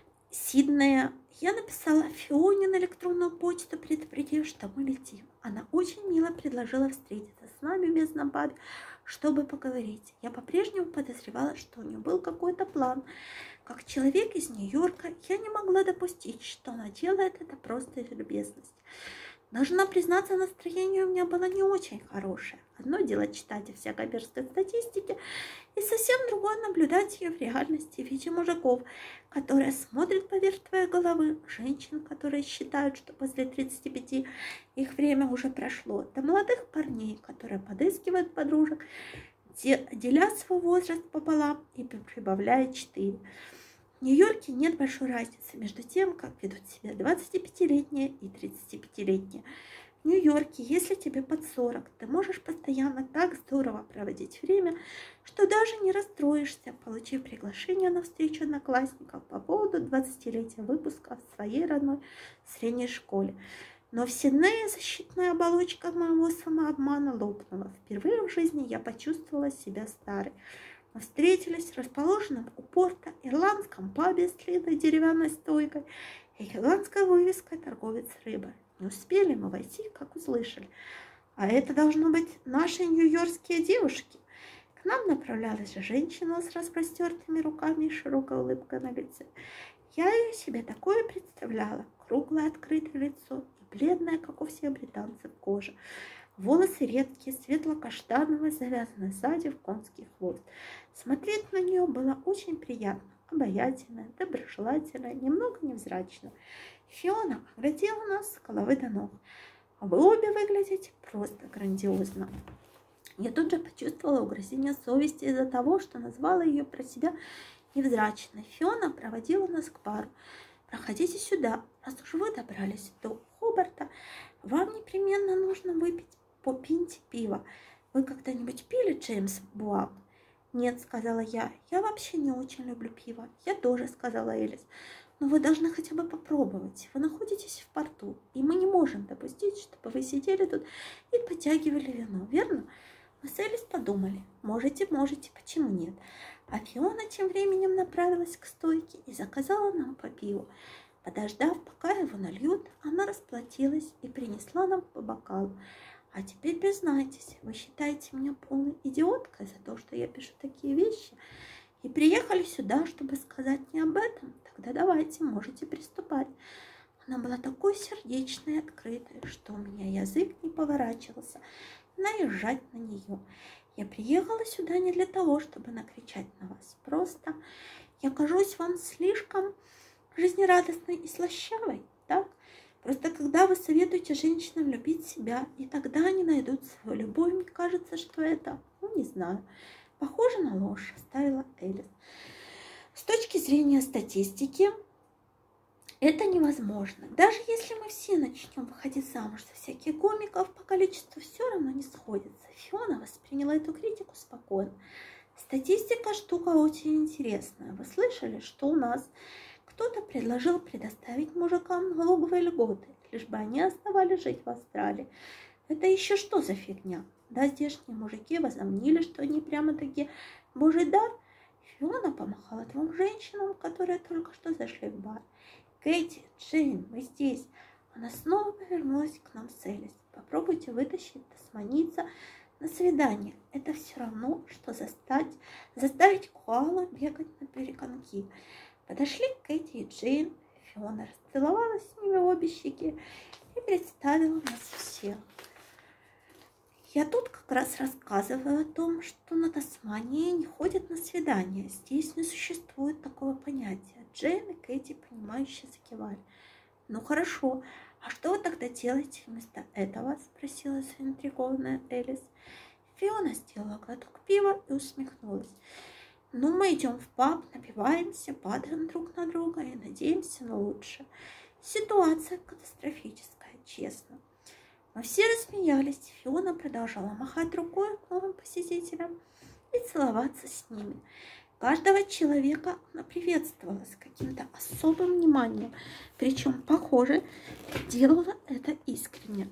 Сиднея я написала Фионе на электронную почту, предупредив, что мы летим. Она очень мило предложила встретиться с нами в местном пабе, чтобы поговорить. Я по-прежнему подозревала, что у нее был какой-то план. Как человек из Нью-Йорка, я не могла допустить, что она делает это просто из любезности. Должна признаться, настроение у меня было не очень хорошее. Одно дело читать о всякой мерзкой статистике, и совсем другое наблюдать ее в реальности в виде мужиков, которые смотрят поверх твоей головы, женщин, которые считают, что после тридцати пяти их время уже прошло, до молодых парней, которые подыскивают подружек, деля свой возраст пополам и прибавляя четыре. В Нью-Йорке нет большой разницы между тем, как ведут себя двадцатипятилетние и тридцатипятилетние. В Нью-Йорке, если тебе под сорок, ты можешь постоянно так здорово проводить время, что даже не расстроишься, получив приглашение на встречу одноклассников по поводу двадцатилетия выпуска в своей родной средней школе. Но в Сиднее защитная оболочка моего самообмана лопнула. Впервые в жизни я почувствовала себя старой. Мы встретились в расположенном у порта ирландском пабе с длинной деревянной стойкой и гигантской вывеской «Торговец рыбой». Не успели мы войти, как услышали: а это должно быть наши нью-йоркские девушки. К нам направлялась женщина с распростертыми руками и широкой улыбкой на лице. Я ее себе такое представляла: круглое открытое лицо и бледная, как у всех британцев, кожа. Волосы редкие, светло-каштановые, завязанные сзади в конский хвост. Смотреть на нее было очень приятно, обаятельно, доброжелательно, немного невзрачно. Фиона оглядела нас с головы до ног. Вы обе выглядите просто грандиозно. Я тут же почувствовала угрызение совести из-за того, что назвала ее про себя невзрачной. Фиона проводила нас к бару. Проходите сюда, раз уж вы добрались до Хобарта, вам непременно нужно выпить по пинте пива. Вы когда-нибудь пили Джеймс Буак? Нет, сказала я, я вообще не очень люблю пиво. Я тоже, сказала Элис. Но вы должны хотя бы попробовать. Вы находитесь в порту, и мы не можем допустить, чтобы вы сидели тут и потягивали вино, верно? Мы с Элис подумали. Можете, можете, почему нет? А Фиона тем временем направилась к стойке и заказала нам по пиву. Подождав, пока его нальют, она расплатилась и принесла нам по бокалу. А теперь признайтесь, вы считаете меня полной идиоткой за то, что я пишу такие вещи? И приехали сюда, чтобы сказать не об этом? Тогда давайте, можете приступать. Она была такой сердечной и открытой, что у меня язык не поворачивался наезжать на нее. Я приехала сюда не для того, чтобы накричать на вас. Просто я кажусь вам слишком жизнерадостной и слащавой, так? Просто когда вы советуете женщинам любить себя, и тогда они найдут свою любовь, мне кажется, что это, ну, не знаю, похоже на ложь, ставила Элис. С точки зрения статистики, это невозможно. Даже если мы все начнем выходить замуж за всяких гомиков, по количеству все равно не сходится. Фиона восприняла эту критику спокойно. Статистика штука очень интересная. Вы слышали, что у нас кто-то предложил предоставить мужикам налоговые льготы, лишь бы они оставались жить в Австралии. Это еще что за фигня? Да, здешние мужики возомнили, что они прямо-таки божий дар. Фиона помахала двум женщинам, которые только что зашли в бар. Кэти, Джейн, мы здесь. Она снова повернулась к нам с Элис. Попробуйте вытащить тасманийца на свидание. Это все равно, что застать, заставить коалу бегать на перегонки. Подошли Кэти и Джейн. Фиона расцеловалась с ними в обе щеки и представила нас всех. Я тут как раз рассказываю о том, что на Тасмании не ходят на свидания. Здесь не существует такого понятия. Джейн и Кэти, понимающе закивали. Ну хорошо, а что вы тогда делаете вместо этого? Спросила заинтригованная Элис. Фиона сделала глоток пива и усмехнулась. Ну, мы идем в паб, напиваемся, падаем друг на друга и надеемся на лучшее. Ситуация катастрофическая, честно. Мы все рассмеялись. Фиона продолжала махать рукой к новым посетителям и целоваться с ними. Каждого человека она приветствовала с каким-то особым вниманием. Причем, похоже, делала это искренне.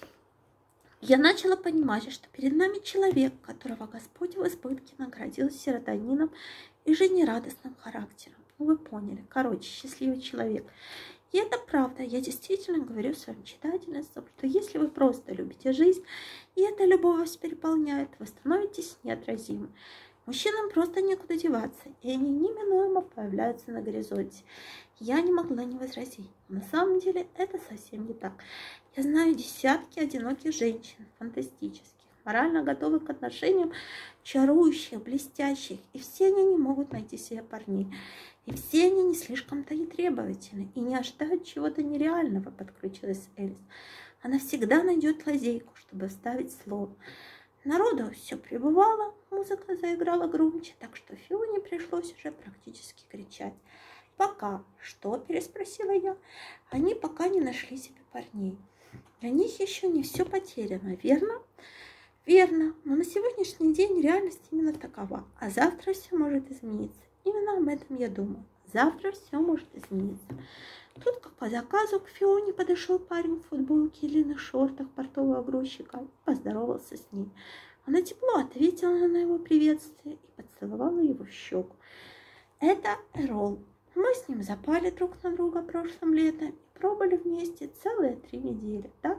Я начала понимать, что перед нами человек, которого Господь в избытке наградил серотонином и жизнерадостным характером. Ну, вы поняли. Короче, счастливый человек. И это правда. Я действительно говорю своим читательницам, что если вы просто любите жизнь, и эта любовь вас переполняет, вы становитесь неотразимы. Мужчинам просто некуда деваться, и они неминуемо появляются на горизонте. Я не могла не возразить. На самом деле это совсем не так. Я знаю десятки одиноких женщин, фантастических, морально готовых к отношениям, чарующих, блестящих, и все они не могут найти себе парней. И все они не слишком-то и требовательны, и не ожидают чего-то нереального, подключилась Элис. Она всегда найдет лазейку, чтобы вставить слово. Народу все прибывало, музыка заиграла громче, так что Фионе пришлось уже практически кричать. «Пока». «Что?» – переспросила я. «Они пока не нашли себе парней. Для них еще не все потеряно, верно?» «Верно, но на сегодняшний день реальность именно такова, а завтра все может измениться. Именно об этом я думаю. Завтра все может измениться». Тут, как по заказу, к Фионе подошел парень в футболке и длинных шортах портового грузчика и поздоровался с ней. Она тепло ответила на его приветствие и поцеловала его в щеку. «Это Эрол. Мы с ним запали друг на друга прошлым летом и пробыли вместе целые три недели, так?»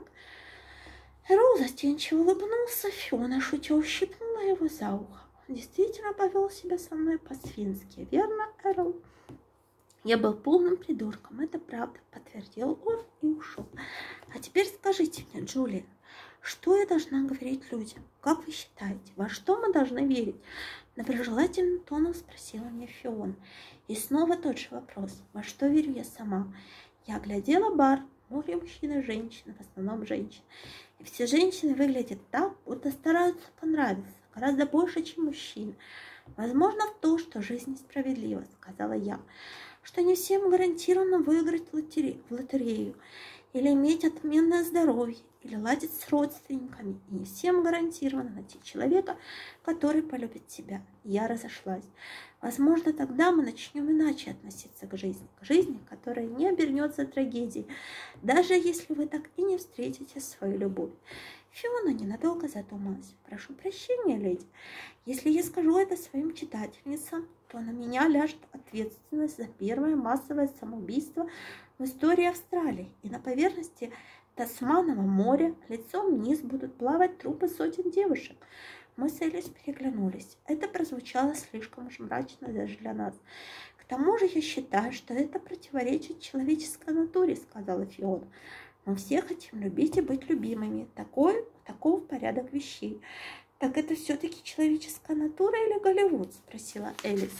Эрол застенчиво улыбнулся, Фиона шутя ущипнула его за ухо. «Он действительно повел себя со мной по-свински, верно, Эрол?» «Я был полным придурком, это правда», — подтвердил он и ушел. «А теперь скажите мне, Джулия, что я должна говорить людям? Как вы считаете, во что мы должны верить?» Доброжелательным тоном спросила меня Фиона. И снова тот же вопрос. Во что верю я сама? Я оглядела бар, море мужчин и женщин, в основном женщин. И все женщины выглядят так, будто стараются понравиться, гораздо больше, чем мужчины. «Возможно, в то, что жизнь несправедлива», — сказала я, «что не всем гарантировано выиграть в лотерею, или иметь отменное здоровье, или ладить с родственниками, и не всем гарантировано найти человека, который полюбит тебя». Я разошлась. Возможно, тогда мы начнем иначе относиться к жизни, к жизни, которая не обернется трагедией, даже если вы так и не встретите свою любовь. Фиона ненадолго задумалась. «Прошу прощения, леди, если я скажу это своим читательницам, то на меня ляжет ответственность за первое массовое самоубийство в истории Австралии, и на поверхности Тасманового моря лицом вниз будут плавать трупы сотен девушек». Мы с Элис переглянулись. Это прозвучало слишком уж мрачно даже для нас. «К тому же я считаю, что это противоречит человеческой натуре», — сказала Фиона. «Мы все хотим любить и быть любимыми. Такой, таков порядок вещей». «Так это все-таки человеческая натура или Голливуд?» — спросила Элис.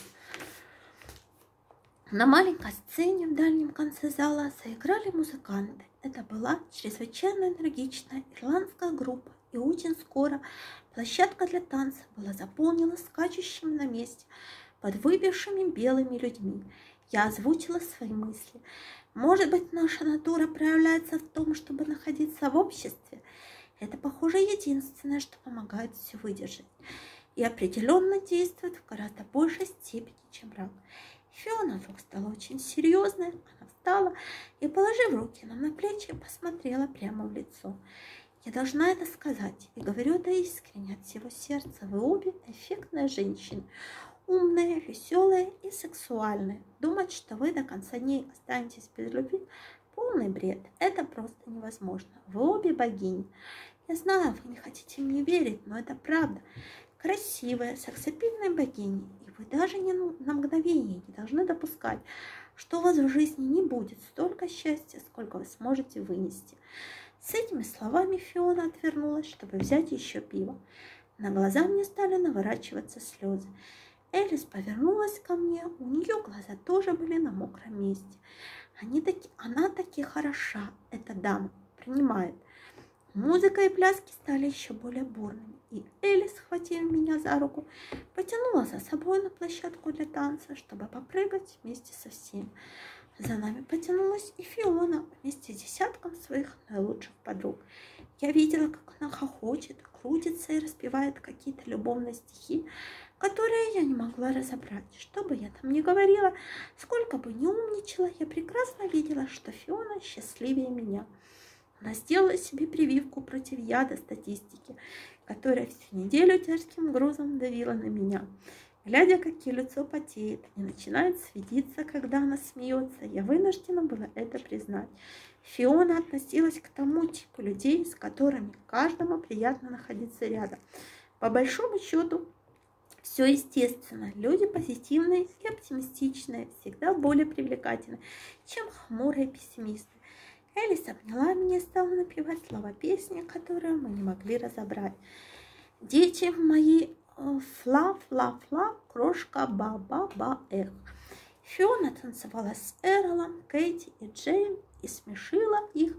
На маленькой сцене в дальнем конце зала заиграли музыканты. Это была чрезвычайно энергичная ирландская группа, и очень скоро площадка для танца была заполнена скачущими на месте под выбившими белыми людьми. Я озвучила свои мысли. «Может быть, наша натура проявляется в том, чтобы находиться в обществе? Это, похоже, единственное, что помогает все выдержать. И определенно действует в гораздо большей степени, чем рак». Фиона вдруг стала очень серьезной. Она встала и, положив руки нам на плечи, посмотрела прямо в лицо. «Я должна это сказать, и говорю это искренне, от всего сердца. Вы обе эффектные женщины, умные, веселые и сексуальные. Думать, что вы до конца дней останетесь без любви – полный бред. Это просто невозможно. Вы обе богини. Я знаю, вы не хотите мне верить, но это правда. Красивые, сексапильные богини. И вы даже не на мгновение не должны допускать, что у вас в жизни не будет столько счастья, сколько вы сможете вынести». С этими словами Фиона отвернулась, чтобы взять еще пиво. На глаза мне стали наворачиваться слезы. Элис повернулась ко мне, у нее глаза тоже были на мокром месте. Они таки, она таки хороша, эта дама, принимает. Музыка и пляски стали еще более бурными, и Элис, схватив меня за руку, потянула за собой на площадку для танца, чтобы попрыгать вместе со всеми. За нами потянулась и Фиона вместе с десятком своих наилучших подруг. Я видела, как она хохочет, крутится и распевает какие-то любовные стихи, которые я не могла разобрать. Что бы я там ни говорила, сколько бы ни умничала, я прекрасно видела, что Фиона счастливее меня. Она сделала себе прививку против яда статистики, которая всю неделю тяжким грузом давила на меня. Глядя, как ее лицо потеет и начинает светиться, когда она смеется, я вынуждена была это признать. Фиона относилась к тому типу людей, с которыми каждому приятно находиться рядом. По большому счету, все естественно. Люди позитивные и оптимистичные всегда более привлекательны, чем хмурые пессимисты. Элис обняла меня и стала напевать слова песни, которые мы не могли разобрать. Дети мои, фла-фла-фла, крошка ба-ба-ба-эх. Фиона танцевала с Эролом, Кейти и Джейн и смешила их,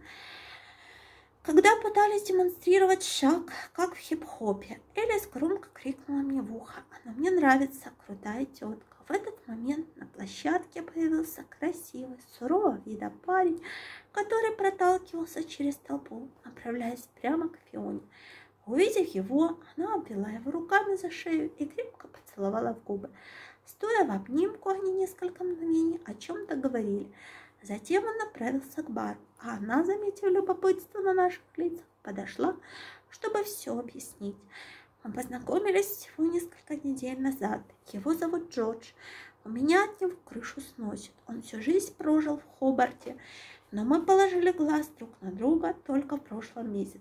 когда пытались демонстрировать шаг, как в хип-хопе. Элис громко крикнула мне в ухо: «Она мне нравится, крутая тетка». В этот момент на площадке появился красивый, сурового вида парень, который проталкивался через толпу, направляясь прямо к Фионе. Увидев его, она обвела его руками за шею и крепко поцеловала в губы. Стоя в обнимку, они несколько мгновений о чем-то говорили. Затем он направился к бару, а она, заметив любопытство на наших лицах, подошла, чтобы все объяснить. Мы познакомились всего несколько недель назад. Его зовут Джордж. У меня от него крышу сносит. Он всю жизнь прожил в Хобарте, но мы положили глаз друг на друга только в прошлом месяце.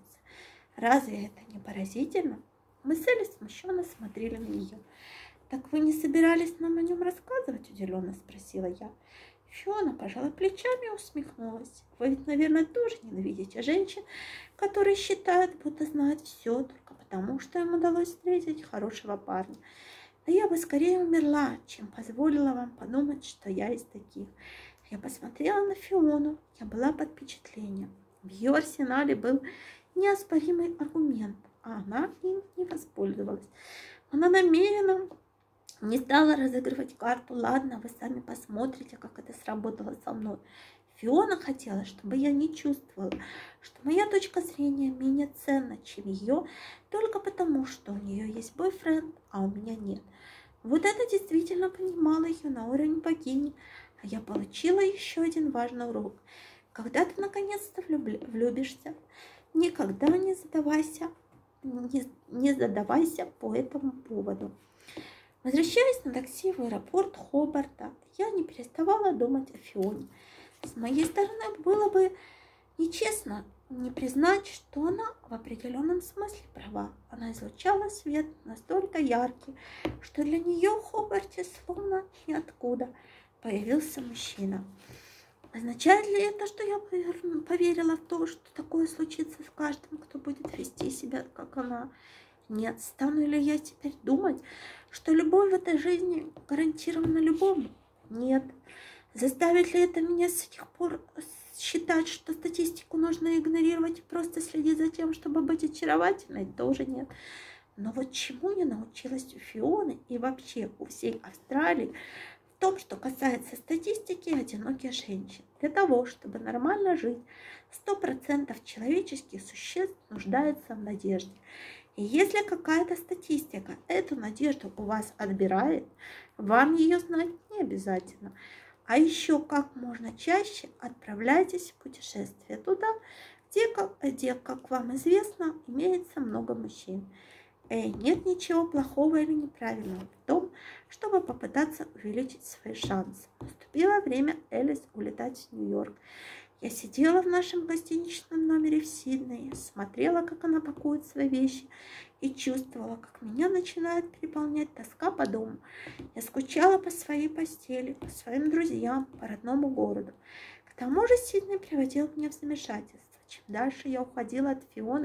Разве это не поразительно? Мы с Элли смущенно смотрели на нее. «Так вы не собирались нам о нем рассказывать?» – удивленно спросила я. Фиона пожала плечами и усмехнулась. «Вы ведь, наверное, тоже ненавидите женщин, которые считают, будто знают все только потому, что им удалось встретить хорошего парня. Да я бы скорее умерла, чем позволила вам подумать, что я из таких». Я посмотрела на Фиону. Я была под впечатлением. В ее арсенале был неоспоримый аргумент, а она им не воспользовалась. Она намеренно не стала разыгрывать карту. «Ладно, вы сами посмотрите, как это сработало со мной». Фиона хотела, чтобы я не чувствовала, что моя точка зрения менее ценна, чем ее, только потому, что у нее есть бойфренд, а у меня нет. Вот это действительно понимала ее на уровне богини, а я получила еще один важный урок. Когда ты наконец-то влюбишься, никогда не задавайся, не, не задавайся по этому поводу. Возвращаясь на такси в аэропорт Хобарта, я не переставала думать о Фионе. С моей стороны было бы нечестно не признать, что она в определенном смысле права. Она излучала свет настолько яркий, что для нее в Хобарте словно ниоткуда появился мужчина. Означает ли это, что я поверила в то, что такое случится с каждым, кто будет вести себя, как она? Нет, стану ли я теперь думать, что любовь в этой жизни гарантирована любому? Нет. Заставит ли это меня с тех пор считать, что статистику нужно игнорировать и просто следить за тем, чтобы быть очаровательной? Тоже нет. Но вот чему я научилась у Фионы и вообще у всей Австралии в том, что касается статистики одиноких женщин. Для того, чтобы нормально жить, сто процентов человеческих существ нуждаются в надежде. И если какая-то статистика эту надежду у вас отбирает, вам ее знать не обязательно. А еще как можно чаще отправляйтесь в путешествие туда, где, как, где, как вам известно, имеется много мужчин. Эй, нет ничего плохого или неправильного в том, чтобы попытаться увеличить свои шансы. Наступило время Элис улетать в Нью-Йорк. Я сидела в нашем гостиничном номере в Сиднее, смотрела, как она пакует свои вещи, и чувствовала, как меня начинает переполнять тоска по дому. Я скучала по своей постели, по своим друзьям, по родному городу. К тому же Сидней приводил меня в замешательство. Чем дальше я уходила от Фионы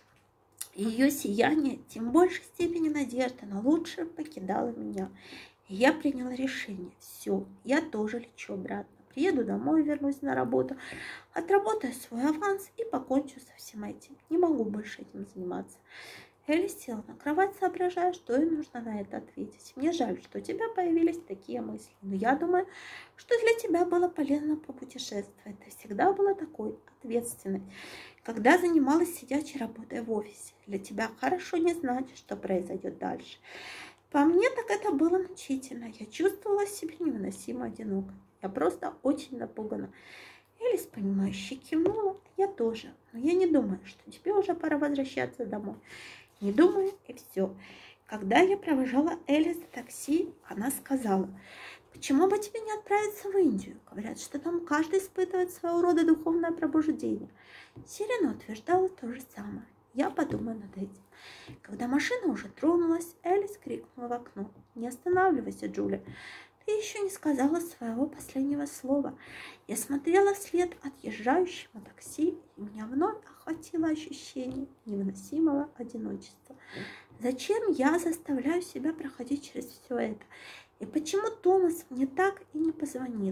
и ее сияние, тем в большей степени надежда на лучшее покидала меня. И я приняла решение. Все, я тоже лечу обратно. Приеду домой, вернусь на работу, отработаю свой аванс и покончу со всем этим. Не могу больше этим заниматься. Элли села на кровать, соображая, что ей нужно на это ответить. Мне жаль, что у тебя появились такие мысли, но я думаю, что для тебя было полезно попутешествовать. Ты всегда была такой ответственной, когда занималась сидячей работой в офисе. Для тебя хорошо не знать, что произойдет дальше. По мне так это было мучительно. Я чувствовала себя невыносимо одиноко. Я просто очень напугана. Элис, понимающе кивнула. Я тоже. Но я не думаю, что тебе уже пора возвращаться домой. Не думаю, и все. Когда я провожала Элис до такси, она сказала: почему бы тебе не отправиться в Индию? Говорят, что там каждый испытывает своего рода духовное пробуждение. Сирена утверждала то же самое. Я подумаю над этим. Когда машина уже тронулась, Элис крикнула в окно: не останавливайся, Джулия. Ты еще не сказала своего последнего слова. Я смотрела вслед отъезжающему такси, и меня вновь охватило ощущение невыносимого одиночества. Зачем я заставляю себя проходить через все это? И почему Томас мне так и не позвонил?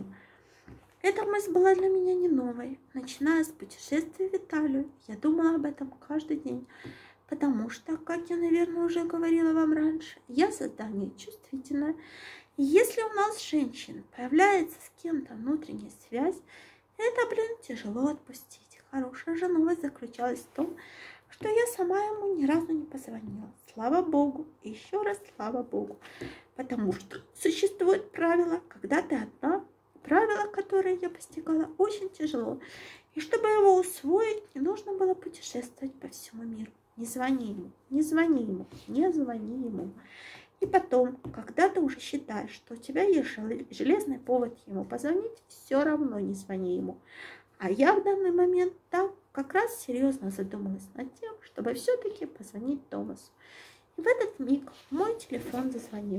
Эта мысль была для меня не новой. Начиная с путешествия в Италию, я думала об этом каждый день. Потому что, как я, наверное, уже говорила вам раньше, я создание чувствительное. И если у нас, женщин, появляется с кем-то внутренняя связь, это, блин, тяжело отпустить. Хорошая же новость заключалась в том, что я сама ему ни разу не позвонила. Слава Богу, и еще раз слава Богу. Потому что существует правило, когда ты одна, правило, которое я постигала очень тяжело. И чтобы его усвоить, не нужно было путешествовать по всему миру. Не звони ему, не звони ему, не звони ему. И потом, когда ты уже считаешь, что у тебя есть железный повод ему позвонить, все равно не звони ему. А я в данный момент так как раз серьезно задумалась над тем, чтобы все-таки позвонить Томасу. И в этот миг мой телефон зазвонил.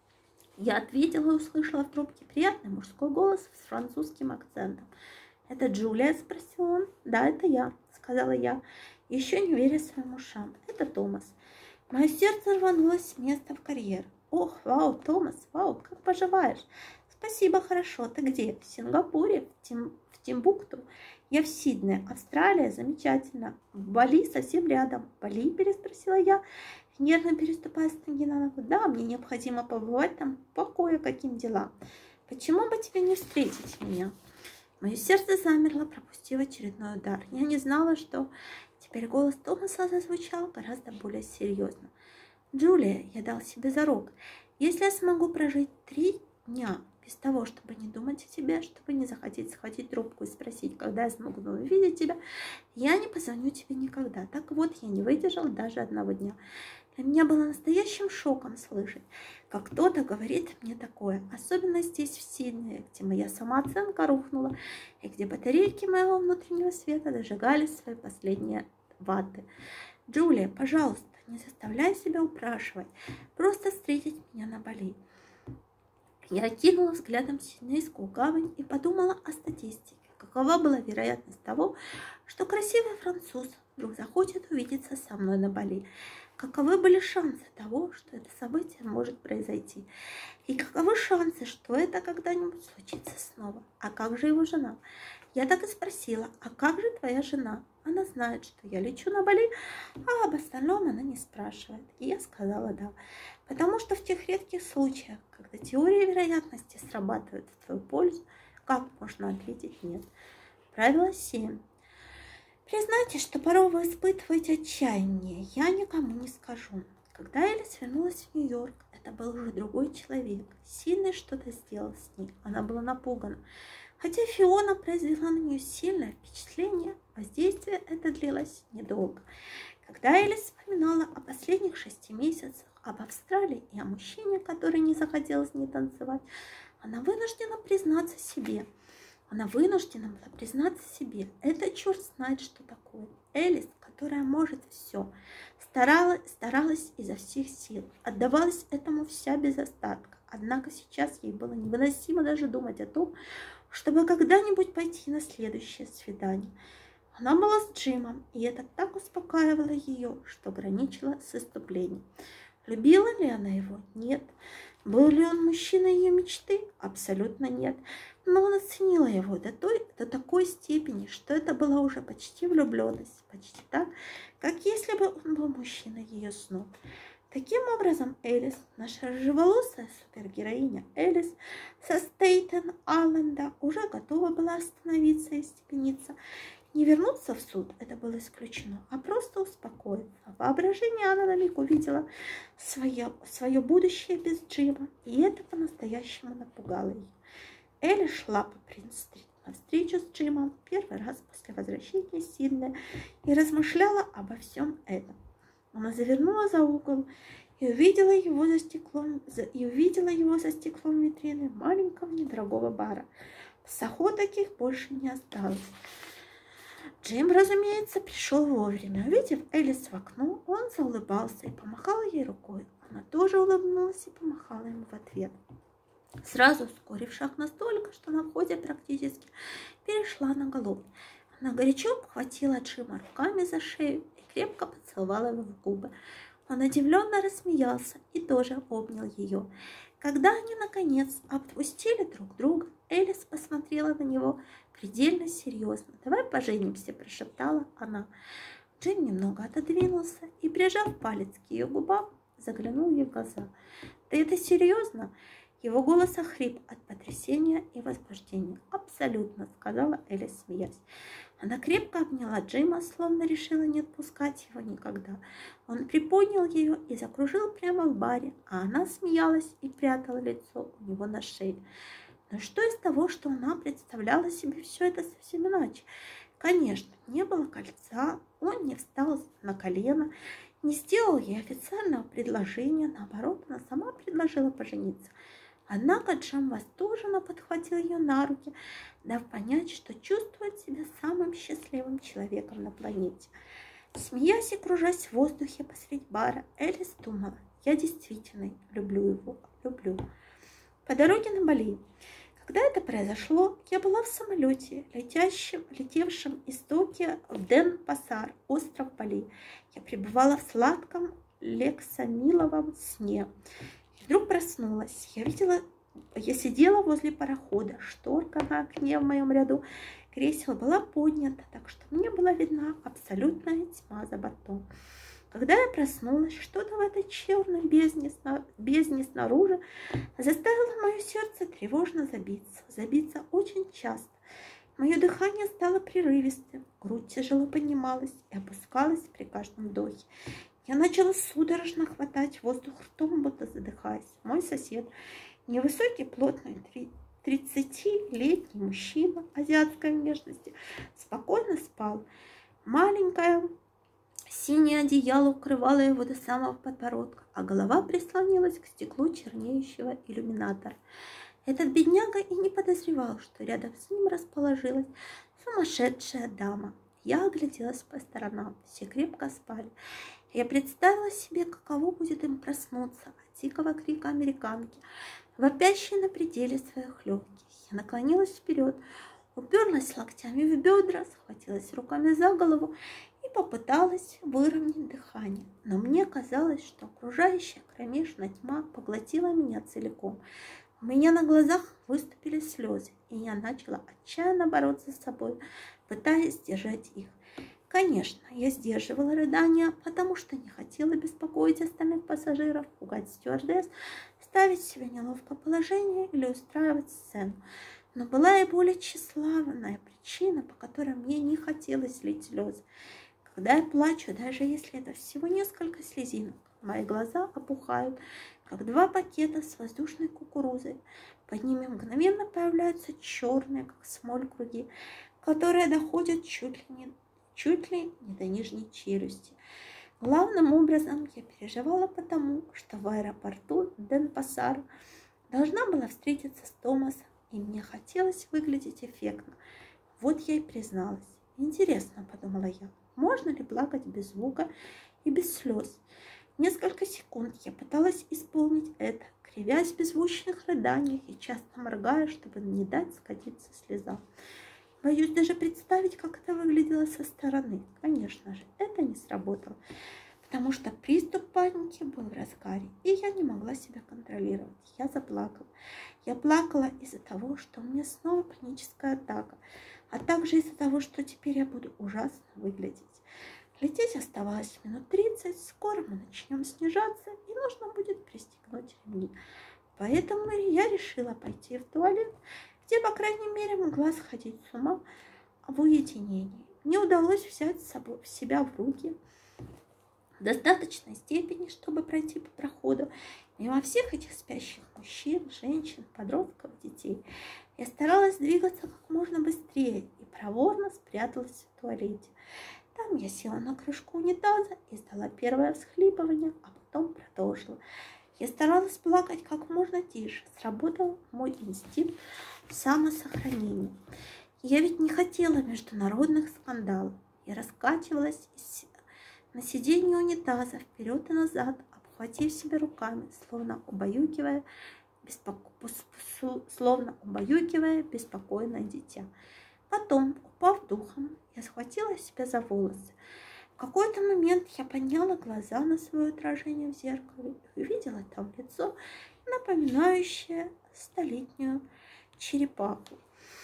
Я ответила и услышала в трубке приятный мужской голос с французским акцентом. «Это Джулия?» – спросил он. «Да, это я», – сказала я, еще не веря своим ушам. «Это Томас». Мое сердце рванулось с места в карьер. «Ох, вау, Томас, вау, как поживаешь?» «Спасибо, хорошо. Ты где?» «В Сингапуре, в, Тим, в Тимбукту. Я в Сиднее, Австралия, замечательно. В Бали совсем рядом». «Бали?» – переспросила я, нервно переступая с ноги на ногу. «Да, мне необходимо побывать там по кое-каким делам. Почему бы тебе не встретить меня?» Мое сердце замерло, пропустив очередной удар. Я не знала, что... Теперь голос Томаса зазвучал гораздо более серьезно. «Джулия, я дал себе зарок. Если я смогу прожить три дня без того, чтобы не думать о тебе, чтобы не захотеть схватить трубку и спросить, когда я смогу увидеть тебя, я не позвоню тебе никогда». Так вот, я не выдержала даже одного дня. Для меня было настоящим шоком слышать, как кто-то говорит мне такое, особенно здесь, в Сиднее, где моя самооценка рухнула, и где батарейки моего внутреннего света дожигали свои последние ваты. «Джулия, пожалуйста, не заставляй себя упрашивать, просто встретить меня на Бали». Я окинула взглядом Сиднейскую гавань и подумала о статистике. Какова была вероятность того, что красивый француз вдруг захочет увидеться со мной на Бали? Каковы были шансы того, что это событие может произойти? И каковы шансы, что это когда-нибудь случится снова? А как же его жена? Я так и спросила: а как же твоя жена? Она знает, что я лечу на Бали, а об остальном она не спрашивает. И я сказала да. Потому что в тех редких случаях, когда теория вероятности срабатывает в твою пользу, как можно ответить нет? Правило семь. Признайте, что порой вы испытываете отчаяние. Я никому не скажу. Когда Элис вернулась в Нью-Йорк, это был уже другой человек. Сильный что-то сделал с ней. Она была напугана. Хотя Фиона произвела на нее сильное впечатление, воздействие это длилось недолго. Когда Элис вспоминала о последних шести месяцах, об Австралии и о мужчине, который не захотел с ней танцевать, она вынуждена признаться себе. Она вынуждена была признаться себе. Это черт знает, что такое. Элис, которая может все, старалась, старалась изо всех сил, отдавалась этому вся без остатка. Однако сейчас ей было невыносимо даже думать о том, чтобы когда-нибудь пойти на следующее свидание. Она была с Джимом, и это так успокаивало ее, что граничило с исступлением. Любила ли она его? Нет. Был ли он мужчиной ее мечты? Абсолютно нет. Но она ценила его до, той, до такой степени, что это была уже почти влюбленность, почти так, как если бы он был мужчиной ее снов. Таким образом, Элис, наша рыжеволосая супергероиня Элис со Стейтен-Айленда, уже готова была остановиться и степениться. Не вернуться в суд, это было исключено, а просто успокоиться. В воображении она на миг увидела свое, свое будущее без Джима, и это по-настоящему напугало ее. Элли шла по Принц-стрит навстречу с Джимом первый раз после возвращения из Сиднея и размышляла обо всем этом. Она завернула за угол и увидела его за стеклом, и увидела его за стеклом витрины маленького недорогого бара. В Сохо таких больше не осталось. Джим, разумеется, пришел вовремя. Увидев Элис в окно, он заулыбался и помахал ей рукой. Она тоже улыбнулась и помахала ему в ответ. Сразу ускорив шаг настолько, что на входе практически перешла на галоп. Она горячо обхватила Джима руками за шею и крепко поцеловала его в губы. Он удивленно рассмеялся и тоже обнял ее. Когда они, наконец, отпустили друг друга, Элис посмотрела на него предельно серьезно. «Давай поженимся», – прошептала она. Джим немного отодвинулся и, прижав палец к ее губам, заглянул ей в глаза. «Ты это серьезно?» Его голос охрип от потрясения и возбуждения. «Абсолютно», – сказала Элис, смеясь. Она крепко обняла Джима, словно решила не отпускать его никогда. Он приподнял ее и закружил прямо в баре, а она смеялась и прятала лицо у него на шее. Но что из того, что она представляла себе все это совсем иначе? Конечно, не было кольца, он не встал на колено, не сделал ей официального предложения, наоборот, она сама предложила пожениться. Однако Джим восторженно подхватил ее на руки, дав понять, что чувствует себя самым счастливым человеком на планете. Смеясь и кружась в воздухе посреди бара, Элис думала: я действительно люблю его, люблю. По дороге на Бали. Когда это произошло, я была в самолете, летящем, летевшем из Токио в Ден-Пасар, остров Бали. Я пребывала в сладком лексамиловом сне. И вдруг проснулась. Я видела, я сидела возле парохода. Шторка на окне в моем ряду кресел была поднята, так что мне была видна абсолютная тьма за бортом. Когда я проснулась, что-то в этой черной бездне, бездне снаружи заставило мое сердце тревожно забиться, забиться очень часто. Мое дыхание стало прерывистым, грудь тяжело поднималась и опускалась при каждом вдохе. Я начала судорожно хватать воздух ртом, будто задыхаясь. Мой сосед, невысокий, плотный, тридцатилетний мужчина азиатской внешности, спокойно спал. Маленькая синее одеяло укрывало его до самого подбородка, а голова прислонилась к стеклу чернеющего иллюминатора. Этот бедняга и не подозревал, что рядом с ним расположилась сумасшедшая дама. Я огляделась по сторонам, все крепко спали. Я представила себе, каково будет им проснуться от дикого крика американки, вопящей на пределе своих легких. Я наклонилась вперед, уперлась локтями в бедра, схватилась руками за голову и попыталась выровнять дыхание. Но мне казалось, что окружающая кромешная тьма поглотила меня целиком. У меня на глазах выступили слезы, и я начала отчаянно бороться с собой, пытаясь сдержать их. Конечно, я сдерживала рыдания, потому что не хотела беспокоить остальных пассажиров, пугать стюардесс, ставить себя в неловкое положение или устраивать сцену. Но была и более тщеславная причина, по которой мне не хотелось лить слезы. Когда я плачу, даже если это всего несколько слезинок, мои глаза опухают, как два пакета с воздушной кукурузой. Под ними мгновенно появляются черные, как смоль, круги, которые доходят чуть ли не, чуть ли не до нижней челюсти. Главным образом я переживала потому, что в аэропорту Ден-Пасар должна была встретиться с Томасом, и мне хотелось выглядеть эффектно. Вот я и призналась. Интересно, подумала я, можно ли плакать без звука и без слез? Несколько секунд я пыталась исполнить это, кривясь в беззвучных рыданиях и часто моргая, чтобы не дать скатиться слезам. Боюсь даже представить, как это выглядело со стороны. Конечно же, это не сработало. потому что приступ паники был в разгаре, и я не могла себя контролировать. Я заплакала. Я плакала из-за того, что у меня снова паническая атака, а также из-за того, что теперь я буду ужасно выглядеть. Лететь оставалось минут тридцать, скоро мы начнем снижаться, и нужно будет пристегнуть ремни. Поэтому я решила пойти в туалет, где, по крайней мере, могла сходить с ума в уединении. Мне удалось взять себя в руки в достаточной степени, чтобы пройти по проходу мимо всех этих спящих мужчин, женщин, подростков, детей. Я старалась двигаться как можно быстрее и проворно спряталась в туалете. Там я села на крышку унитаза и издала первое всхлипывание, а потом продолжила. Я старалась плакать как можно тише. Сработал мой инстинкт самосохранения. Я ведь не хотела международных скандалов. Я раскачивалась на сиденье унитаза вперед и назад, обхватив себя руками, словно убаюкивая, беспоко... словно убаюкивая беспокойное дитя. Потом, упав духом, я схватила себя за волосы. В какой-то момент я подняла глаза на свое отражение в зеркале и увидела там лицо, напоминающее столетнюю черепаху.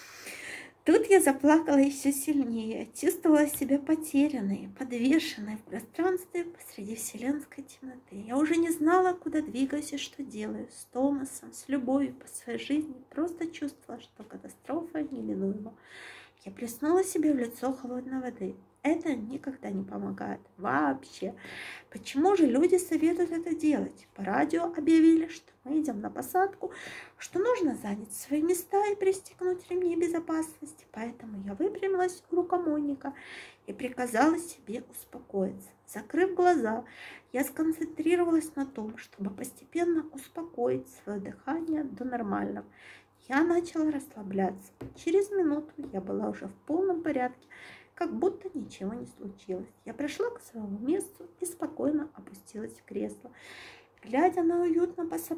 Тут я заплакала еще сильнее, чувствовала себя потерянной, подвешенной в пространстве посреди вселенской темноты. Я уже не знала, куда двигаюсь и что делаю. С Томасом, с любовью по своей жизни, просто чувствовала, что катастрофа неминуема. Я плеснула себе в лицо холодной воды. Это никогда не помогает. Вообще. Почему же люди советуют это делать? По радио объявили, что мы идем на посадку, что нужно занять свои места и пристегнуть ремни безопасности. Поэтому я выпрямилась у рукомойника и приказала себе успокоиться. Закрыв глаза, я сконцентрировалась на том, чтобы постепенно успокоить свое дыхание до нормального. Я начала расслабляться. Через минуту я была уже в полном порядке, как будто ничего не случилось. Я пришла к своему месту и спокойно опустилась в кресло. Глядя на уютно посап...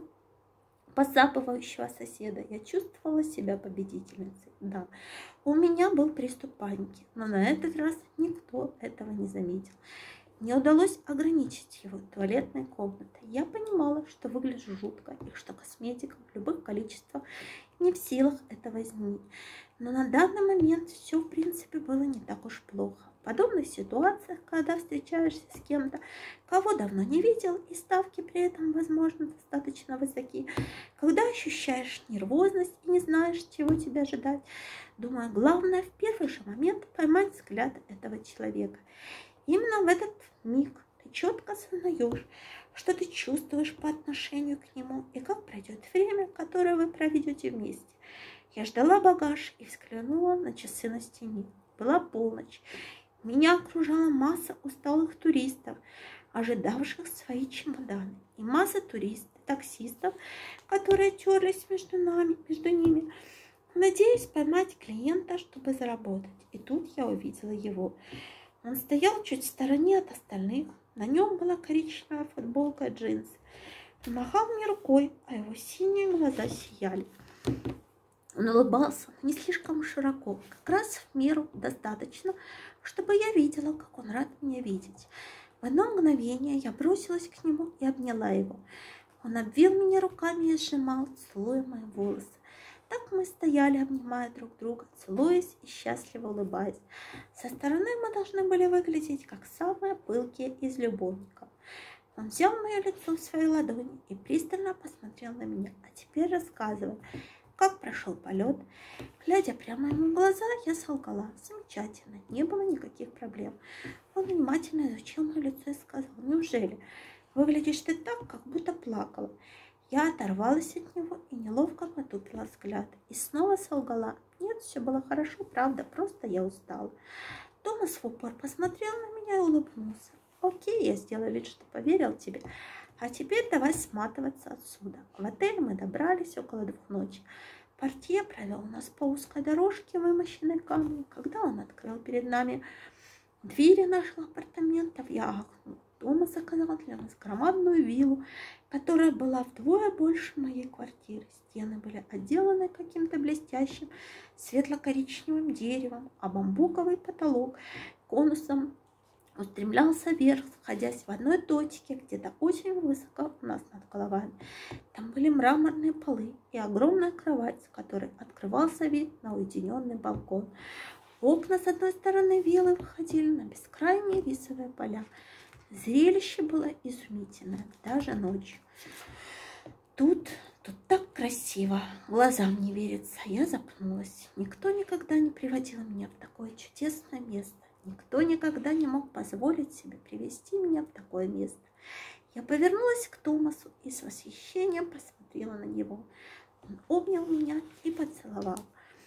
посапывающего соседа, я чувствовала себя победительницей. Да, у меня был приступ паники, но на этот раз никто этого не заметил. Мне удалось ограничить его туалетной комнатой. Я понимала, что выгляжу жутко и что косметика в любых количествах не в силах этого изменить. Но на данный момент все, в принципе, было не так уж плохо. В подобных ситуациях, когда встречаешься с кем-то, кого давно не видел, и ставки при этом, возможно, достаточно высоки, когда ощущаешь нервозность и не знаешь, чего тебе ожидать, думаю, главное в первый же момент поймать взгляд этого человека. Именно в этот миг ты четко осознаешь, что ты чувствуешь по отношению к нему и как пройдет время, которое вы проведете вместе. Я ждала багаж и взглянула на часы на стене. Была полночь. Меня окружала масса усталых туристов, ожидавших свои чемоданы, и масса туристов, таксистов, которые терлись между нами, между ними, надеясь поймать клиента, чтобы заработать. И тут я увидела его. Он стоял чуть в стороне от остальных. На нем была коричневая футболка и джинсы. Он махал мне рукой, а его синие глаза сияли. Он улыбался, но не слишком широко, как раз в меру достаточно, чтобы я видела, как он рад меня видеть. В одно мгновение я бросилась к нему и обняла его. Он обвил меня руками и сжимал, целуя мои волосы. Так мы стояли, обнимая друг друга, целуясь и счастливо улыбаясь. Со стороны мы должны были выглядеть, как самые пылкие из любовников. Он взял мое лицо в свои ладони и пристально посмотрел на меня. А теперь рассказывай, как прошел полет. Глядя прямо ему в глаза, я солгала. Замечательно, не было никаких проблем. Он внимательно изучил мое лицо и сказал: неужели? Выглядишь ты так, как будто плакала. Я оторвалась от него и неловко потупила взгляд. И снова солгала. Нет, все было хорошо, правда, просто я устала. Томас в упор посмотрел на меня и улыбнулся. Окей, я сделала вид, что поверил тебе. А теперь давай сматываться отсюда. В отель мы добрались около двух ночи. Портье провел нас по узкой дорожке, вымощенной камнем. Когда он открыл перед нами двери наших апартаментов, я ахнула. Томас заказал для нас громадную виллу, которая была вдвое больше моей квартиры. Стены были отделаны каким-то блестящим светло-коричневым деревом, а бамбуковый потолок конусом устремлялся вверх, сходясь в одной точке, где-то очень высоко у нас над головами. Там были мраморные полы и огромная кровать, с которой открывался вид на уединенный балкон. Окна с одной стороны виллы выходили на бескрайние рисовые поля. Зрелище было изумительное, даже ночью. Тут, тут так красиво, глазам не верится. Я запнулась. Никто никогда не приводил меня в такое чудесное место. Никто никогда не мог позволить себе привести меня в такое место. Я повернулась к Томасу и с восхищением посмотрела на него. Он обнял меня и поцеловал.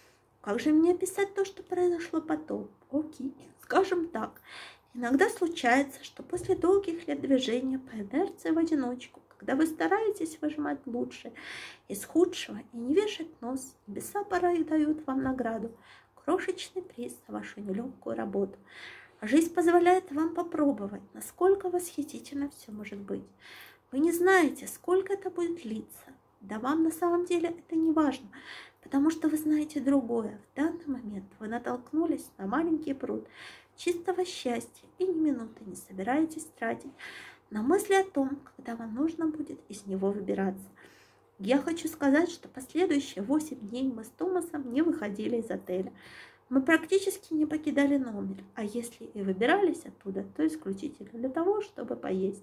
Как же мне описать то, что произошло потом? Окей, скажем так. Иногда случается, что после долгих лет движения по инерции в одиночку, когда вы стараетесь выжимать лучшее из худшего и не вешать нос, небеса порой дают вам награду, крошечный приз за вашу нелегкую работу. Жизнь позволяет вам попробовать, насколько восхитительно все может быть. Вы не знаете, сколько это будет длиться. Да вам на самом деле это не важно, потому что вы знаете другое. В данный момент вы натолкнулись на маленький пруд чистого счастья и ни минуты не собираетесь тратить на мысли о том, когда вам нужно будет из него выбираться. Я хочу сказать, что последующие восемь дней мы с Томасом не выходили из отеля. Мы практически не покидали номер, а если и выбирались оттуда, то исключительно для того, чтобы поесть.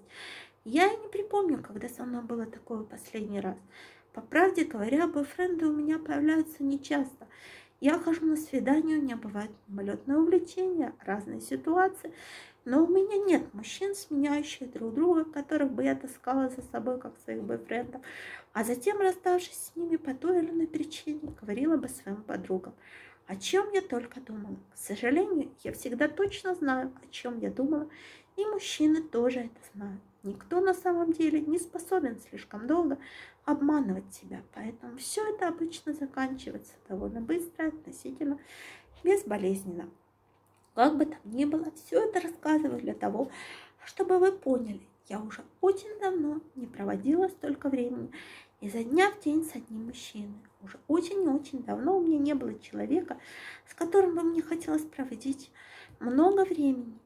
Я и не припомню, когда со мной было такое последний раз. По правде говоря, бойфренды у меня появляются нечасто. Я хожу на свидания, у меня бывают мимолетные увлечения, разные ситуации, но у меня нет мужчин, сменяющих друг друга, которых бы я таскала за собой, как своих бойфрендов, а затем, расставшись с ними по той или иной причине, говорила бы своим подругам, о чем я только думала. К сожалению, я всегда точно знаю, о чем я думала, и мужчины тоже это знают. Никто на самом деле не способен слишком долго обманывать себя, поэтому все это обычно заканчивается довольно быстро, относительно безболезненно. Как бы там ни было, все это рассказываю для того, чтобы вы поняли, я уже очень давно не проводила столько времени изо дня в день с одним мужчиной. Уже очень и очень давно у меня не было человека, с которым бы мне хотелось проводить много времени,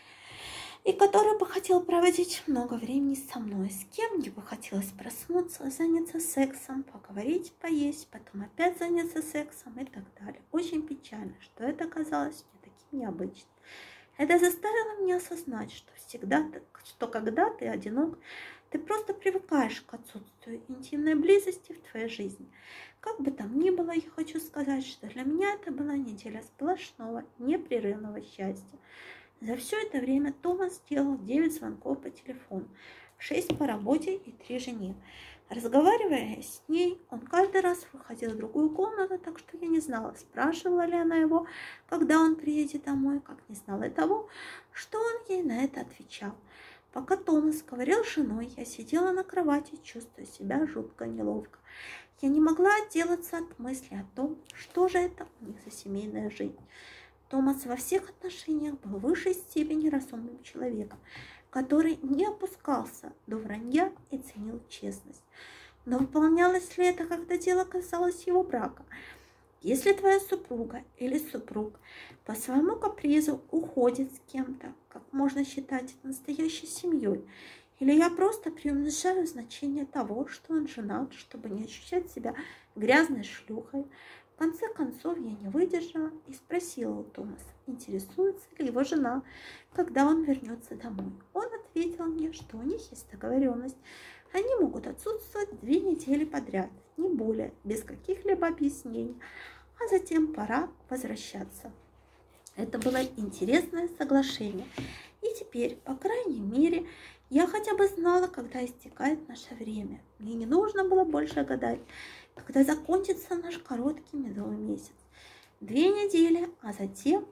и который бы хотел проводить много времени со мной. С кем мне бы хотелось проснуться, заняться сексом, поговорить, поесть, потом опять заняться сексом и так далее. Очень печально, что это казалось мне таким необычным. Это заставило меня осознать, что всегда, что когда ты одинок, ты просто привыкаешь к отсутствию интимной близости в твоей жизни. Как бы там ни было, я хочу сказать, что для меня это была неделя сплошного, непрерывного счастья. За все это время Томас сделал девять звонков по телефону, шесть по работе и три жене. Разговаривая с ней, он каждый раз выходил в другую комнату, так что я не знала, спрашивала ли она его, когда он приедет домой, как не знала и того, что он ей на это отвечал. Пока Томас говорил с женой, я сидела на кровати, чувствуя себя жутко неловко. Я не могла отделаться от мысли о том, что же это у них за семейная жизнь. Томас во всех отношениях был в высшей степени разумным человеком, который не опускался до вранья и ценил честность. Но выполнялось ли это, когда дело касалось его брака? Если твоя супруга или супруг по своему капризу уходит с кем-то, как можно считать это настоящей семьей? Или я просто преуменьшаю значение того, что он женат, чтобы не ощущать себя грязной шлюхой? В конце концов, я не выдержала и спросила у Томаса, интересуется ли его жена, когда он вернется домой. Он ответил мне, что у них есть договоренность. Они могут отсутствовать две недели подряд, не более, без каких-либо объяснений, а затем пора возвращаться. Это было интересное соглашение. И теперь, по крайней мере, я хотя бы знала, когда истекает наше время. Мне не нужно было больше гадать, когда закончится наш короткий медовый месяц. Две недели, а затем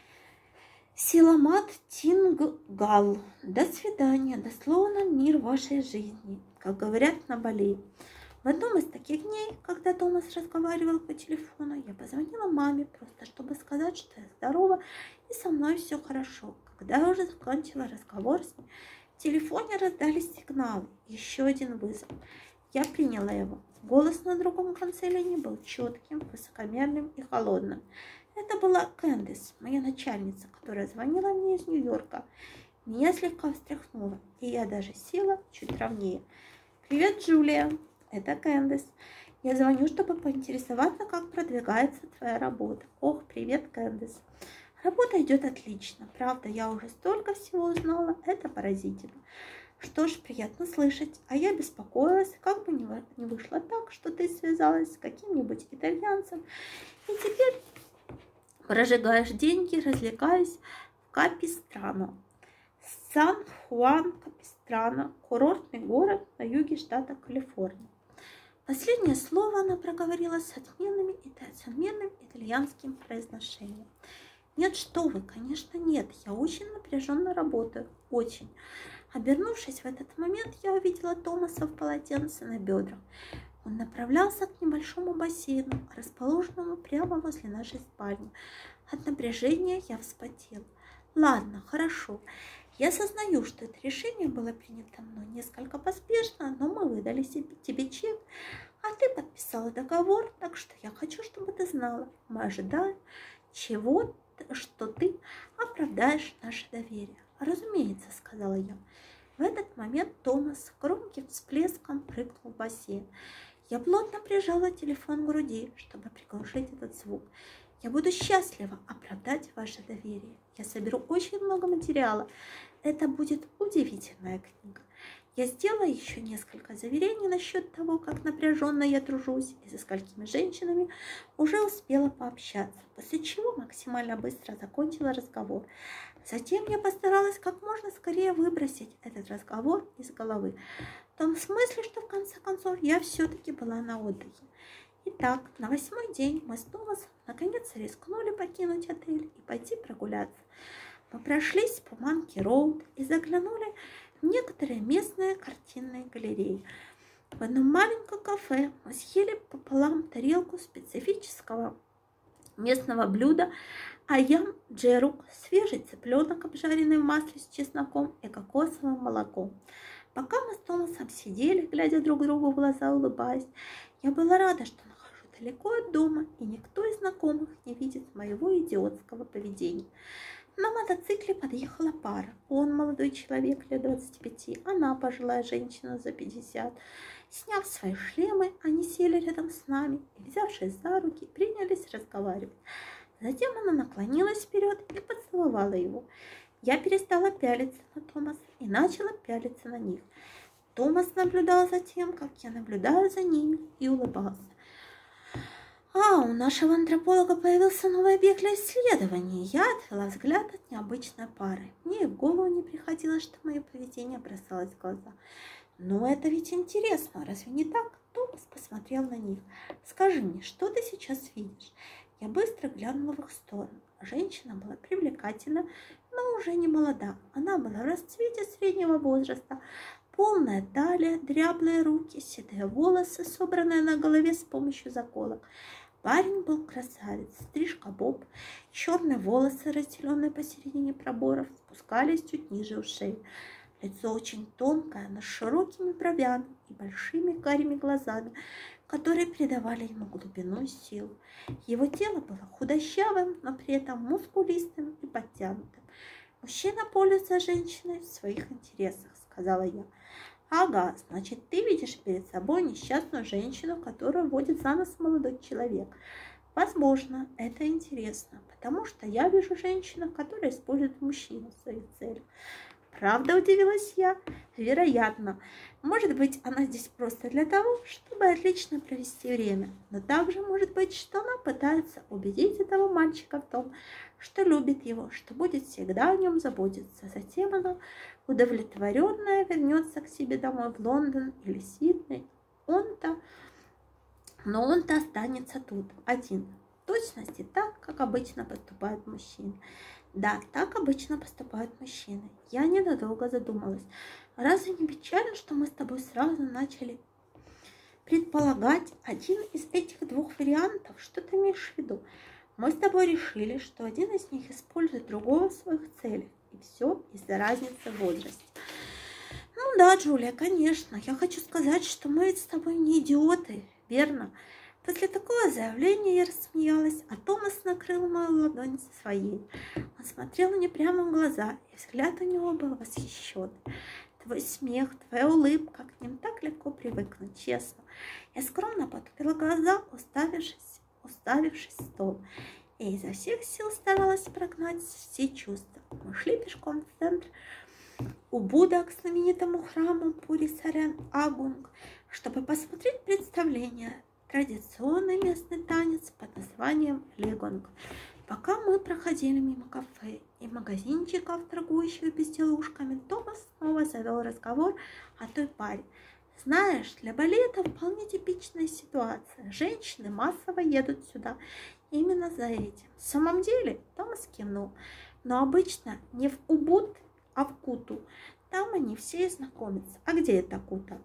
Силамат Тингал. До свидания, дословно мир вашей жизни, как говорят на Бали. В одном из таких дней, когда Томас разговаривал по телефону, я позвонила маме, просто чтобы сказать, что я здорова и со мной все хорошо. Когда я уже закончила разговор с ней, в телефоне раздались сигналы. Еще один вызов. Я приняла его. Голос на другом конце линии был четким, высокомерным и холодным. Это была Кэндис, моя начальница, которая звонила мне из Нью-Йорка. Меня слегка встряхнуло, и я даже села чуть ровнее. «Привет, Джулия, это Кэндис. Я звоню, чтобы поинтересоваться, как продвигается твоя работа». «Ох, привет, Кэндис. Работа идет отлично. Правда, я уже столько всего узнала. Это поразительно. Что ж, приятно слышать. А я беспокоилась, как бы не вышло так, что ты связалась с каким-нибудь итальянцем и теперь прожигаешь деньги, развлекаясь в Капистрано». Сан-Хуан-Капистрано – курортный город на юге штата Калифорния. Последнее слово она проговорила с отменным, с отменным итальянским произношением. «Нет, что вы, конечно, нет. Я очень напряженно работаю. Очень». Обернувшись в этот момент, я увидела Томаса в полотенце на бедрах. Он направлялся к небольшому бассейну, расположенному прямо возле нашей спальни. От напряжения я вспотела. «Ладно, хорошо. Я сознаю, что это решение было принято мной несколько поспешно, но мы выдали себе, тебе чек, а ты подписала договор, так что я хочу, чтобы ты знала. Мы ожидаем чего что ты оправдаешь наше доверие». «Разумеется», — сказала я. В этот момент Томас с громким всплеском прыгнул в бассейн. Я плотно прижала телефон к груди, чтобы приглушить этот звук. «Я буду счастлива оправдать ваше доверие. Я соберу очень много материала. Это будет удивительная книга. Я сделала еще несколько заверений насчет того, как напряженно я тружусь и со сколькими женщинами уже успела пообщаться, после чего максимально быстро закончила разговор. Затем я постаралась как можно скорее выбросить этот разговор из головы, в том смысле, что в конце концов я все-таки была на отдыхе. Итак, на восьмой день мы с Томасом наконец рискнули покинуть отель и пойти прогуляться. Мы прошлись по Манки-Роуд и заглянули в некоторые местные картинные галереи. В одном маленьком кафе мы съели пополам тарелку специфического местного блюда айям джерук, свежий цыпленок, обжаренный в масле с чесноком и кокосовым молоком. Пока мы с Томасом сидели, глядя друг другу в глаза, улыбаясь, я была рада, что нахожусь далеко от дома, и никто из знакомых не видит моего идиотского поведения. На мотоцикле подъехала пара. Он молодой человек лет двадцати пяти, она пожилая женщина за пятьдесят. Сняв свои шлемы, они сели рядом с нами и, взявшись за руки, принялись разговаривать. Затем она наклонилась вперед и поцеловала его. Я перестала пялиться на Томаса и начала пялиться на них. Томас наблюдал за тем, как я наблюдаю за ними, и улыбался. «А, у нашего антрополога появился новый объект для исследования». Я отвела взгляд от необычной пары. Мне и в голову не приходило, что мое поведение бросалось в глаза. «Но это ведь интересно, разве не так?» Томас посмотрел на них. «Скажи мне, что ты сейчас видишь?» Я быстро глянула в их сторону. Женщина была привлекательна, но уже не молода. Она была в расцвете среднего возраста. Полная талия, дряблые руки, седые волосы, собранные на голове с помощью заколок. Парень был красавец, стрижка боб, черные волосы, разделенные посередине проборов, спускались чуть ниже ушей. Лицо очень тонкое, но с широкими бровями и большими карими глазами, которые придавали ему глубину и силу. Его тело было худощавым, но при этом мускулистым и подтянутым. «Мужчина пользуется женщиной в своих интересах», — сказала я. «Ага, значит, ты видишь перед собой несчастную женщину, которую водит за нос молодой человек. Возможно, это интересно, потому что я вижу женщину, которая использует мужчину в своих целях». «Правда?» – удивилась я. «Вероятно. Может быть, она здесь просто для того, чтобы отлично провести время. Но также может быть, что она пытается убедить этого мальчика в том, что любит его, что будет всегда о нем заботиться. Затем она, удовлетворенная, вернется к себе домой в Лондон или Сидней. Он-то, но он-то останется тут, один. В точности так, как обычно поступают мужчины». «Да, так обычно поступают мужчины». Я ненадолго задумалась. «Разве не печально, что мы с тобой сразу начали предполагать один из этих двух вариантов? Что ты имеешь в виду? Мы с тобой решили, что один из них использует другого в своих целях. И все из-за разницы в возрасте». «Ну да, Джулия, конечно. Я хочу сказать, что мы ведь с тобой не идиоты, верно? После такого заявления я рассмеялась, а Томас накрыл мою ладонь своей. Он смотрел мне прямо в глаза, и взгляд у него был восхищенный. Твой смех, твоя улыбка, к ним так легко привыкнуть, честно. Я скромно потупила глаза, уставившись, уставившись в стол, и изо всех сил старалась прогнать все чувства. Мы шли пешком в центр Убуда к знаменитому храму Пури Сарен Агунг, чтобы посмотреть представление, традиционный местный танец под названием легонг. Пока мы проходили мимо кафе и магазинчиков, торгующих безделушками, Томас снова завел разговор о той паре. Знаешь, для Бали это вполне типичная ситуация. Женщины массово едут сюда именно за этим. В самом деле, Томас кивнул, но обычно не в Убуд, а в Куту. Там они все и знакомятся. А где это Кута?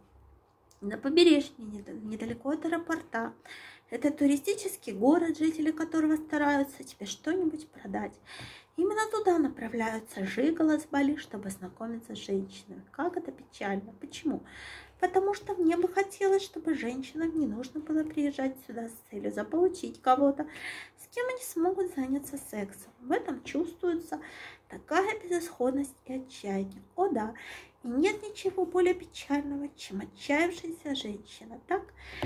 На побережье, недалеко от аэропорта. Это туристический город, жители которого стараются тебе что-нибудь продать. Именно туда направляются жиголо с Бали, чтобы знакомиться с женщинами. Как это печально. Почему? Потому что мне бы хотелось, чтобы женщинам не нужно было приезжать сюда с целью заполучить кого-то, с кем они смогут заняться сексом. В этом чувствуется такая безысходность и отчаяние. О да, и нет ничего более печального, чем отчаявшаяся женщина, так?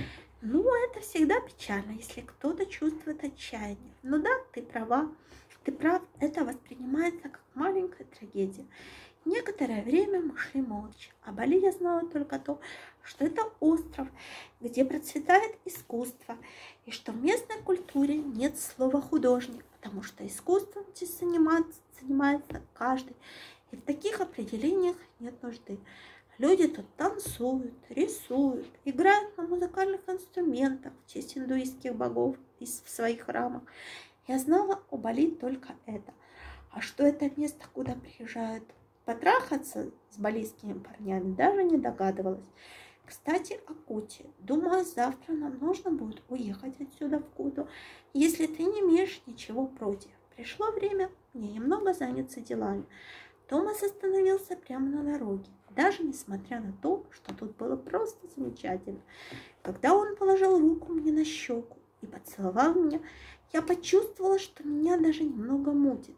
Ну, это всегда печально, если кто-то чувствует отчаяние. Ну да, ты права, ты прав, это воспринимается как маленькая трагедия. Некоторое время мы шли молча. О Бали я знала только то, что это остров, где процветает искусство, и что в местной культуре нет слова художник, потому что искусством здесь занимается, занимается каждый, и в таких определениях нет нужды. Люди тут танцуют, рисуют, играют на музыкальных инструментах в честь индуистских богов в своих храмах. Я знала о Бали только это. А что это место, куда приезжают потрахаться с балийскими парнями, даже не догадывалась. Кстати, о Куте. Думаю, завтра нам нужно будет уехать отсюда в Куту, если ты не имеешь ничего против. Пришло время мне немного заняться делами. Томас остановился прямо на дороге, даже несмотря на то, что тут было просто замечательно. Когда он положил руку мне на щеку и поцеловал меня, я почувствовала, что меня даже немного мутит.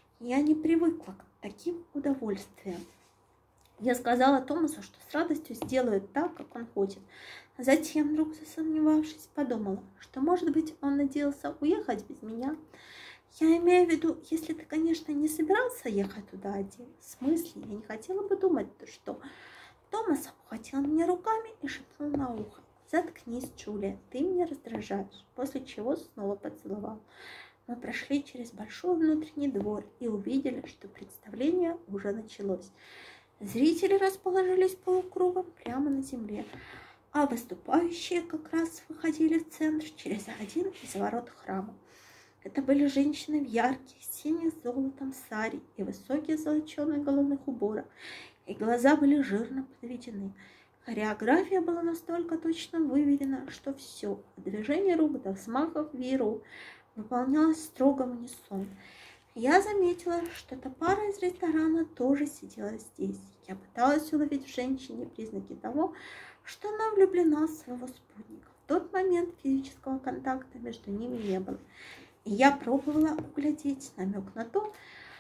Я не привыкла к таким удовольствиям. Я сказала Томасу, что с радостью сделаю так, как он хочет. Затем, вдруг засомневавшись, подумала, что, может быть, он надеялся уехать без меня. Я имею в виду, если ты, конечно, не собирался ехать туда один. В смысле, я не хотела бы думать, что... Томас обхватил меня руками и шепнул на ухо: «Заткнись, Джулия, ты меня раздражаешь», после чего снова поцеловал. Мы прошли через большой внутренний двор и увидели, что представление уже началось. Зрители расположились полукругом прямо на земле, а выступающие как раз выходили в центр через один из ворот храма. Это были женщины в ярких, синих с золотом сари и высоких золоченых головных уборах, и глаза были жирно подведены. Хореография была настолько точно выверена, что все, от движения рук до взмахов вееров, выполнялось строго в унисон. Я заметила, что эта пара из ресторана тоже сидела здесь. Я пыталась уловить в женщине признаки того, что она влюблена в своего спутника. В тот момент физического контакта между ними не было. И я пробовала углядеть намек на то,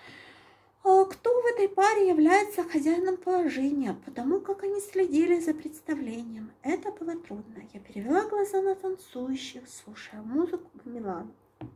кто в этой паре является хозяином положения, потому как они следили за представлением. Это было трудно. Я перевела глаза на танцующих, слушая музыку гамелана.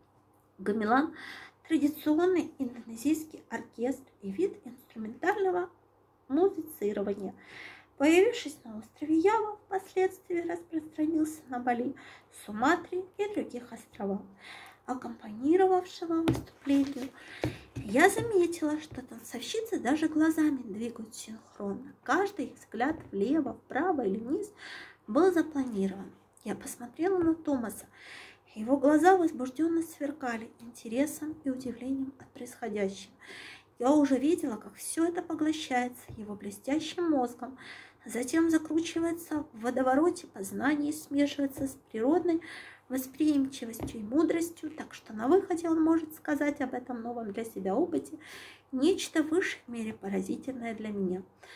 Гамелан – традиционный индонезийский оркестр и вид инструментального музицирования, появившись на острове Ява, впоследствии распространился на Бали, Суматре и других островах. Аккомпанировавшего выступлению, я заметила, что танцовщицы даже глазами двигают синхронно. Каждый их взгляд влево, вправо или вниз был запланирован. Я посмотрела на Томаса. Его глаза возбужденно сверкали интересом и удивлением от происходящего. Я уже видела, как все это поглощается его блестящим мозгом, затем закручивается в водовороте познаний и смешивается с природной восприимчивостью и мудростью, так что на выходе он может сказать об этом новом для себя опыте нечто в высшей мере поразительное для меня.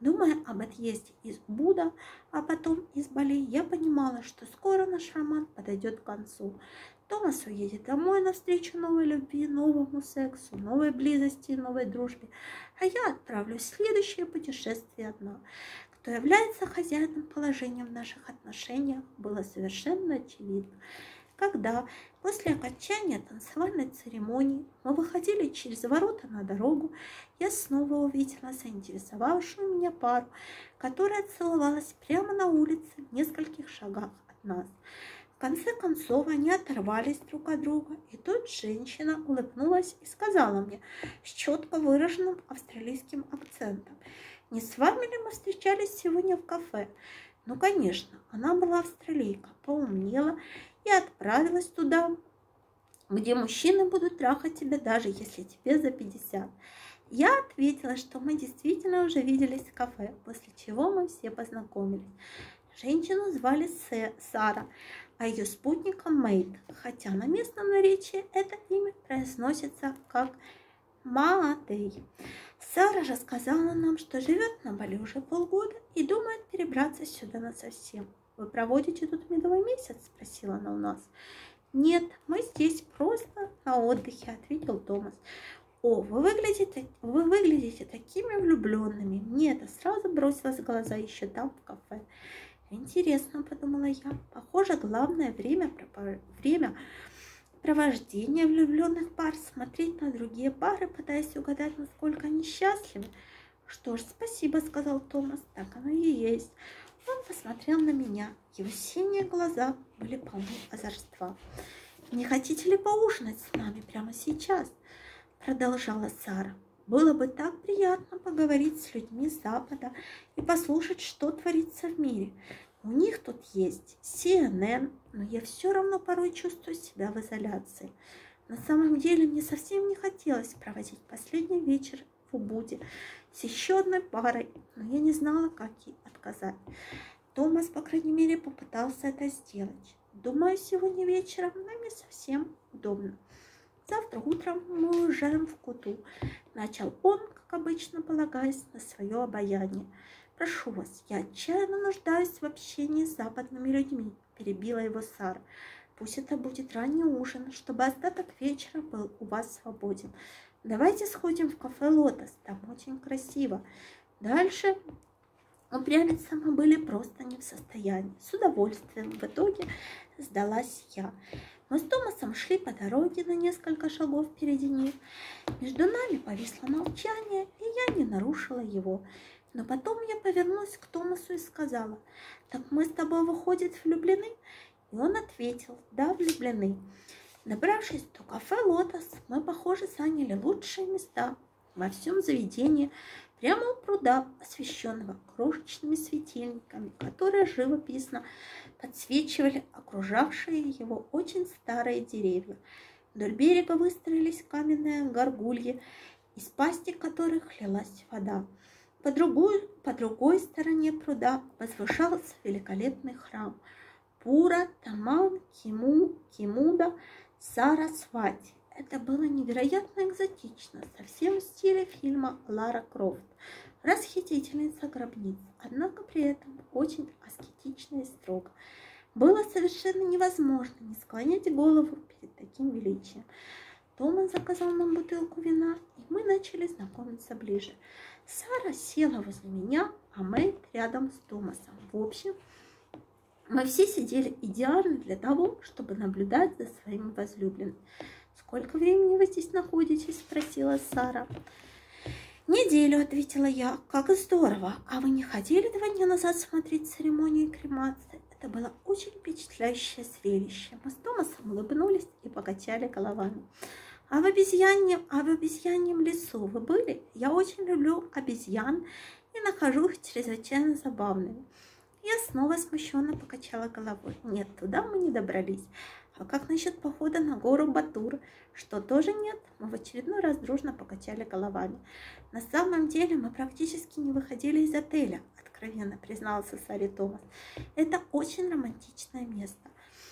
Думая об отъезде из Буда, а потом из Бали, я понимала, что скоро наш роман подойдет к концу. Томас уедет домой навстречу новой любви, новому сексу, новой близости, новой дружбе, а я отправлюсь в следующее путешествие одна. Кто является хозяином положения в наших отношениях, было совершенно очевидно. Когда после окончания танцевальной церемонии мы выходили через ворота на дорогу, я снова увидела заинтересовавшую меня пару, которая целовалась прямо на улице в нескольких шагах от нас. В конце концов они оторвались друг от друга, и тут женщина улыбнулась и сказала мне с четко выраженным австралийским акцентом: «Не с вами ли мы встречались сегодня в кафе?» Ну, конечно, она была австралийка, поумнела и отправилась туда, где мужчины будут трахать тебя, даже если тебе за пятьдесят. Я ответила, что мы действительно уже виделись в кафе, после чего мы все познакомились. Женщину звали Сара, а ее спутника Мэйд, хотя на местном наречии это имя произносится как Маатей. Сара рассказала нам, что живет на Бали уже полгода и думает перебраться сюда насовсем. «Вы проводите тут медовый месяц?» – спросила она у нас. «Нет, мы здесь просто на отдыхе», – ответил Томас. «О, вы выглядите, вы выглядите такими влюбленными!» Мне это сразу бросилось в глаза еще там, в кафе. «Интересно», – подумала я, – «похоже, главное время, время провождения влюбленных пар – смотреть на другие пары, пытаясь угадать, насколько они счастливы». «Что ж, спасибо», – сказал Томас, – «так оно и есть». Он посмотрел на меня. Его синие глаза были полны озорства. «Не хотите ли поужинать с нами прямо сейчас?» Продолжала Сара. «Было бы так приятно поговорить с людьми с Запада и послушать, что творится в мире. У них тут есть си эн эн, но я все равно порой чувствую себя в изоляции. На самом деле мне совсем не хотелось проводить последний вечер в Убуде с еще одной парой, но я не знала, как ей отказать. Томас, по крайней мере, попытался это сделать. Думаю, сегодня вечером нам не совсем удобно. Завтра утром мы уезжаем в Куту», — начал он, как обычно, полагаясь на свое обаяние. «Прошу вас, я отчаянно нуждаюсь в общении с западными людьми», — перебила его Сара. «Пусть это будет ранний ужин, чтобы остаток вечера был у вас свободен. Давайте сходим в кафе «Лотос», там очень красиво». Дальше упрямиться мы были просто не в состоянии. С удовольствием в итоге сдалась я. Мы с Томасом шли по дороге на несколько шагов впереди них. Между нами повисло молчание, и я не нарушила его. Но потом я повернулась к Томасу и сказала: «Так мы с тобой, выходит, влюблены?» И он ответил: «Да, влюблены». Добравшись до кафе «Лотос», мы, похоже, заняли лучшие места во всем заведении, прямо у пруда, освещенного крошечными светильниками, которые живописно подсвечивали окружавшие его очень старые деревья. Вдоль берега выстроились каменные горгульи, из пасти которых лилась вода. По другой, по другой стороне пруда возвышался великолепный храм Пура Таман Киму, Кимуда Сарасвати. Это было невероятно экзотично, совсем в стиле фильма «Лара Крофт. Расхитительница гробниц», однако при этом очень аскетично и строго. Было совершенно невозможно не склонять голову перед таким величием. Томас заказал нам бутылку вина, и мы начали знакомиться ближе. Сара села возле меня, а Мэйд рядом с Томасом. В общем, мы все сидели идеально для того, чтобы наблюдать за своими возлюбленными. «Сколько времени вы здесь находитесь?» – спросила Сара. «Неделю», – ответила я. «Как здорово! А вы не ходили два дня назад смотреть церемонию кремации?» Это было очень впечатляющее зрелище. Мы с Томасом улыбнулись и покачали головами. «А в обезьяньем, а в обезьяньем лесу вы были? Я очень люблю обезьян и нахожу их чрезвычайно забавными». Я снова смущенно покачала головой. «Нет, туда мы не добрались. А как насчет похода на гору Батур? Что, тоже нет?» Мы в очередной раз дружно покачали головами. «На самом деле мы практически не выходили из отеля», откровенно признался Саре Томас. «Это очень романтичное место».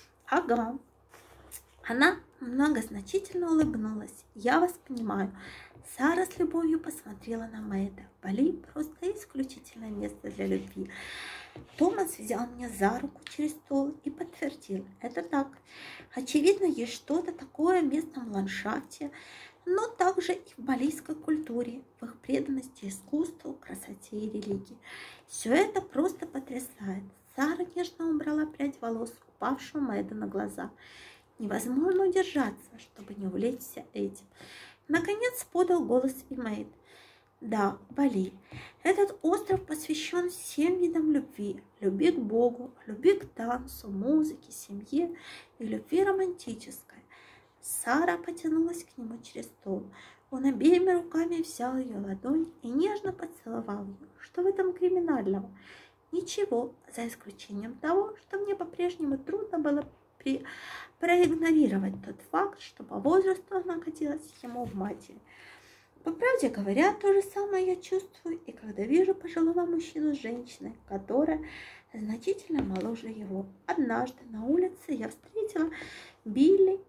«Ага». Она многозначительно улыбнулась. «Я вас понимаю. Сара с любовью посмотрела на Мэйда. Бали просто исключительное место для любви. Томас взял меня за руку через стол и подтвердил: это так. Очевидно, есть что-то такое в местном ландшафте, но также и в балийской культуре, в их преданности искусству, красоте и религии. Все это просто потрясает. Сара нежно убрала прядь волос, упавшую Мэйду на глаза. Невозможно удержаться, чтобы не увлечься этим. Наконец подал голос и Мэйд. Да, Бали. Этот остров посвящен всем видам любви. Любви к Богу, любви к танцу, музыке, семье и любви романтической. Сара потянулась к нему через стол. Он обеими руками взял ее ладонь и нежно поцеловал ее. Что в этом криминального? Ничего, за исключением того, что мне по-прежнему трудно было при... проигнорировать тот факт, что по возрасту она годилась ему в матери. По правде говоря, то же самое я чувствую и когда вижу пожилого мужчину с женщиной, которая значительно моложе его. Однажды на улице я встретила Билли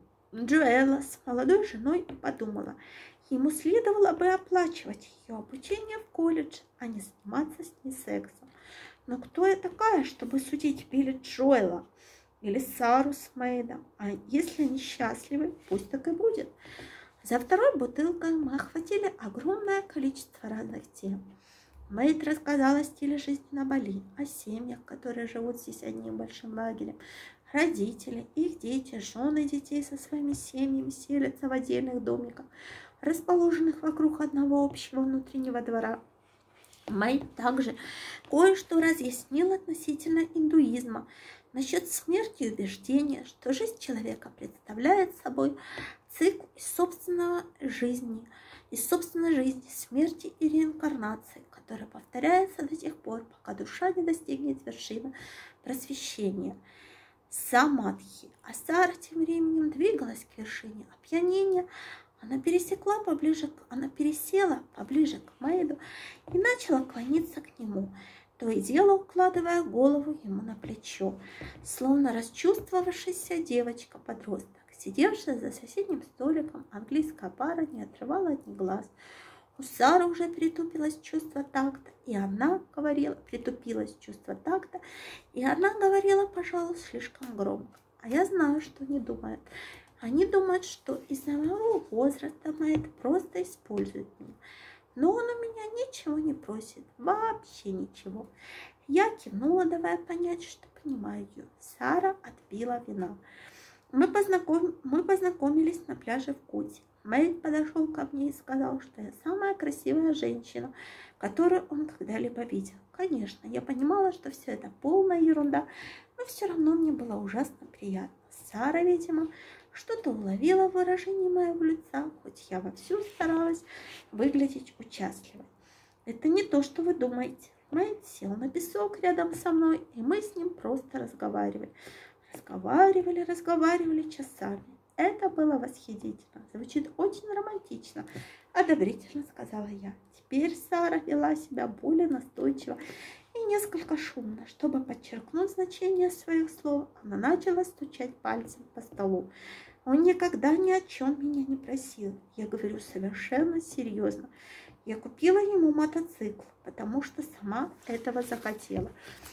Джоэла с молодой женой и подумала, ему следовало бы оплачивать ее обучение в колледж, а не заниматься с ней сексом. Но кто я такая, чтобы судить Билли Джоэла или Сару с Мэйдом? А если они счастливы, пусть так и будет. За второй бутылкой мы охватили огромное количество разных тем. Мэйд рассказала о стиле жизни на Бали, о семьях, которые живут здесь одним большим лагерем. Родители, их дети, жены детей со своими семьями селятся в отдельных домиках, расположенных вокруг одного общего внутреннего двора. Мэйд также кое-что разъяснил относительно индуизма, насчет смерти и убеждения, что жизнь человека представляет собой цикл из собственного жизни, из собственной жизни, смерти и реинкарнации, которая повторяется до тех пор, пока душа не достигнет вершины просвещения, самадхи. А Сара тем временем двигалась к вершине опьянения. Она пересекла поближе, она пересела поближе к Мэйду и начала клониться к нему, то и дело укладывая голову ему на плечо, словно расчувствовавшаяся девочка-подросток. Сидевшая за соседним столиком английская пара не отрывала от них глаз. У Сары уже притупилось чувство такта, и она говорила, притупилось чувство такта, и она говорила, пожалуй, слишком громко. А я знаю, что они думают. Они думают, что из-за моего возраста Мэйд просто использует меня. Но он у меня ничего не просит, вообще ничего. Я кивнула, давая понять, что понимаю ее. Сара отпила вина. Мы, познаком... Мы познакомились на пляже в Кути. Мэйд подошел ко мне и сказал, что я самая красивая женщина, которую он когда-либо видел. Конечно, я понимала, что все это полная ерунда, но все равно мне было ужасно приятно. Сара, видимо, что-то уловила в выражении моего лица, хоть я вовсю старалась выглядеть участливой. Это не то, что вы думаете. Мэйд сел на песок рядом со мной, и мы с ним просто разговаривали. Разговаривали, разговаривали часами. Это было восхитительно. Звучит очень романтично. Одобрительно сказала я. Теперь Сара вела себя более настойчиво и несколько шумно. Чтобы подчеркнуть значение своих слов, она начала стучать пальцем по столу. Он никогда ни о чем меня не просил. Я говорю совершенно серьезно. Я купила ему мотоцикл, потому что сама этого захотела.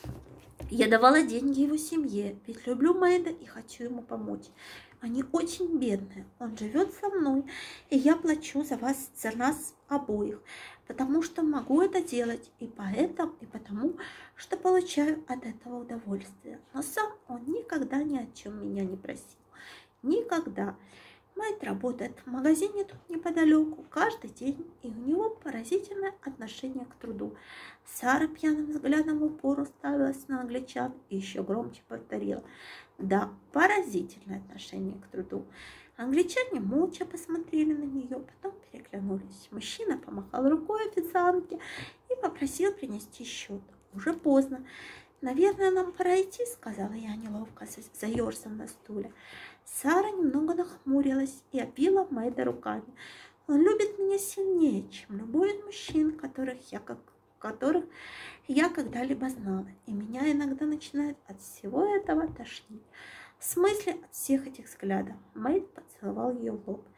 Я давала деньги его семье, ведь люблю Мэйда и хочу ему помочь. Они очень бедные, он живет со мной, и я плачу за вас, за нас обоих, потому что могу это делать, и поэтому, и потому, что получаю от этого удовольствие. Но сам он никогда ни о чем меня не просил. Никогда. Мэйд работает в магазине тут неподалеку каждый день, и у него поразительное отношение к труду. Сара пьяным взглядом в упор уставилась на англичан и еще громче повторила. Да, поразительное отношение к труду. Англичане молча посмотрели на нее, потом переглянулись. Мужчина помахал рукой официантке и попросил принести счет. Уже поздно. «Наверное, нам пора идти», — сказала я, неловко заерзав на стуле. Сара немного нахмурилась и обвила Мэйда руками. «Он любит меня сильнее, чем любой из мужчин, которых я, как, которых я когда-либо знала, и меня иногда начинает от всего этого тошнить. В смысле от всех этих взглядов». Мэйд поцеловал ее в лоб.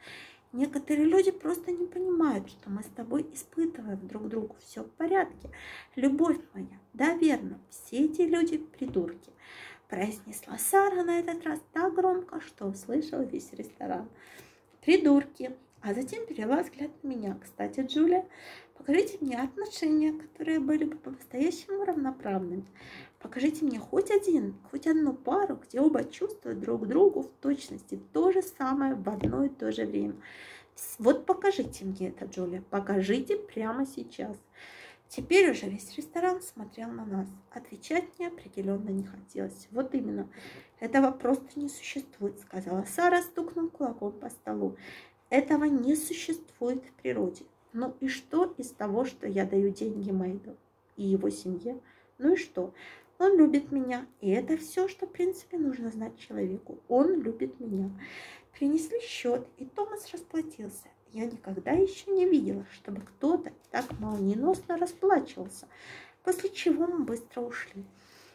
Некоторые люди просто не понимают, что мы с тобой испытываем друг другу. Все в порядке. Любовь моя, да, верно, все эти люди придурки, произнесла Сара на этот раз так громко, что услышал весь ресторан. Придурки. А затем перевела взгляд на меня. Кстати, Джулия, покажите мне отношения, которые были бы по-настоящему равноправными. Покажите мне хоть один, хоть одну пару, где оба чувствуют друг другу в точности то же самое в одно и то же время. Вот покажите мне это, Джулия, покажите прямо сейчас. Теперь уже весь ресторан смотрел на нас. Отвечать мне определенно не хотелось. Вот именно, этого просто не существует, сказала Сара, стукнув кулаком по столу. Этого не существует в природе. Ну и что из того, что я даю деньги Мэйду и его семье? Ну и что? Он любит меня, и это все, что, в принципе, нужно знать человеку. Он любит меня. Принесли счет, и Томас расплатился. Я никогда еще не видела, чтобы кто-то так молниеносно расплачивался, после чего мы быстро ушли.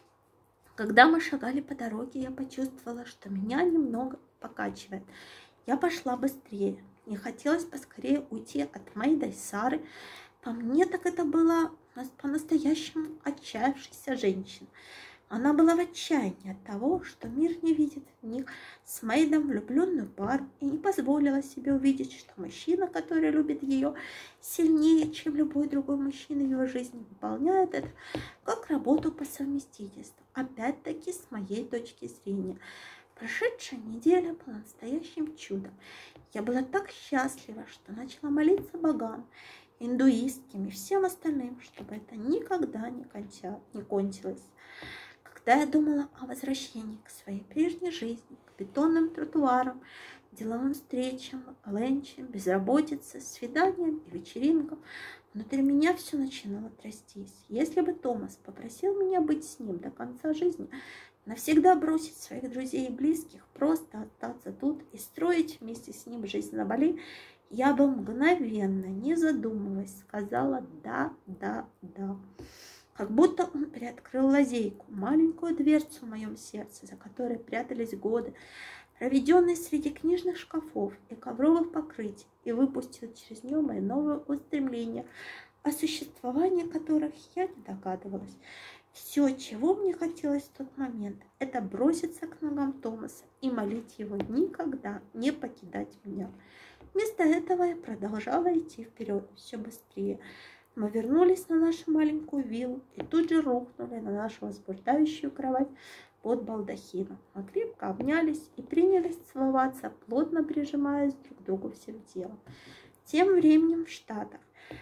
Когда мы шагали по дороге, я почувствовала, что меня немного покачивает. Я пошла быстрее. Мне хотелось поскорее уйти от Мэйда и Сары. По мне, так это была по-настоящему отчаявшаяся женщина. Она была в отчаянии от того, что мир не видит в них с Мэйдом влюбленную пару и не позволила себе увидеть, что мужчина, который любит ее сильнее, чем любой другой мужчина в его жизни, выполняет это как работу по совместительству. Опять-таки, с моей точки зрения. Прошедшая неделя была настоящим чудом. Я была так счастлива, что начала молиться богам, индуистским и всем остальным, чтобы это никогда не, конча... не кончилось. Когда я думала о возвращении к своей прежней жизни, к бетонным тротуарам, деловым встречам, ленчам, безработице, свиданиям и вечеринкам, внутри меня все начинало трястись. Если бы Томас попросил меня быть с ним до конца жизни, навсегда бросить своих друзей и близких, просто остаться тут и строить вместе с ним жизнь на Бали, я бы мгновенно, не задумываясь, сказала «да, да, да». Как будто он приоткрыл лазейку, маленькую дверцу в моем сердце, за которой прятались годы, проведенные среди книжных шкафов и ковровых покрытий, и выпустил через нее мои новые устремления, о существовании которых я не догадывалась. Все, чего мне хотелось в тот момент, это броситься к ногам Томаса и молить его никогда не покидать меня. Вместо этого я продолжала идти вперед все быстрее. Мы вернулись на нашу маленькую виллу и тут же рухнули на нашу возбуждающую кровать под балдахином. Мы крепко обнялись и принялись целоваться, плотно прижимаясь друг к другу всем телом. Тем временем в Штатах.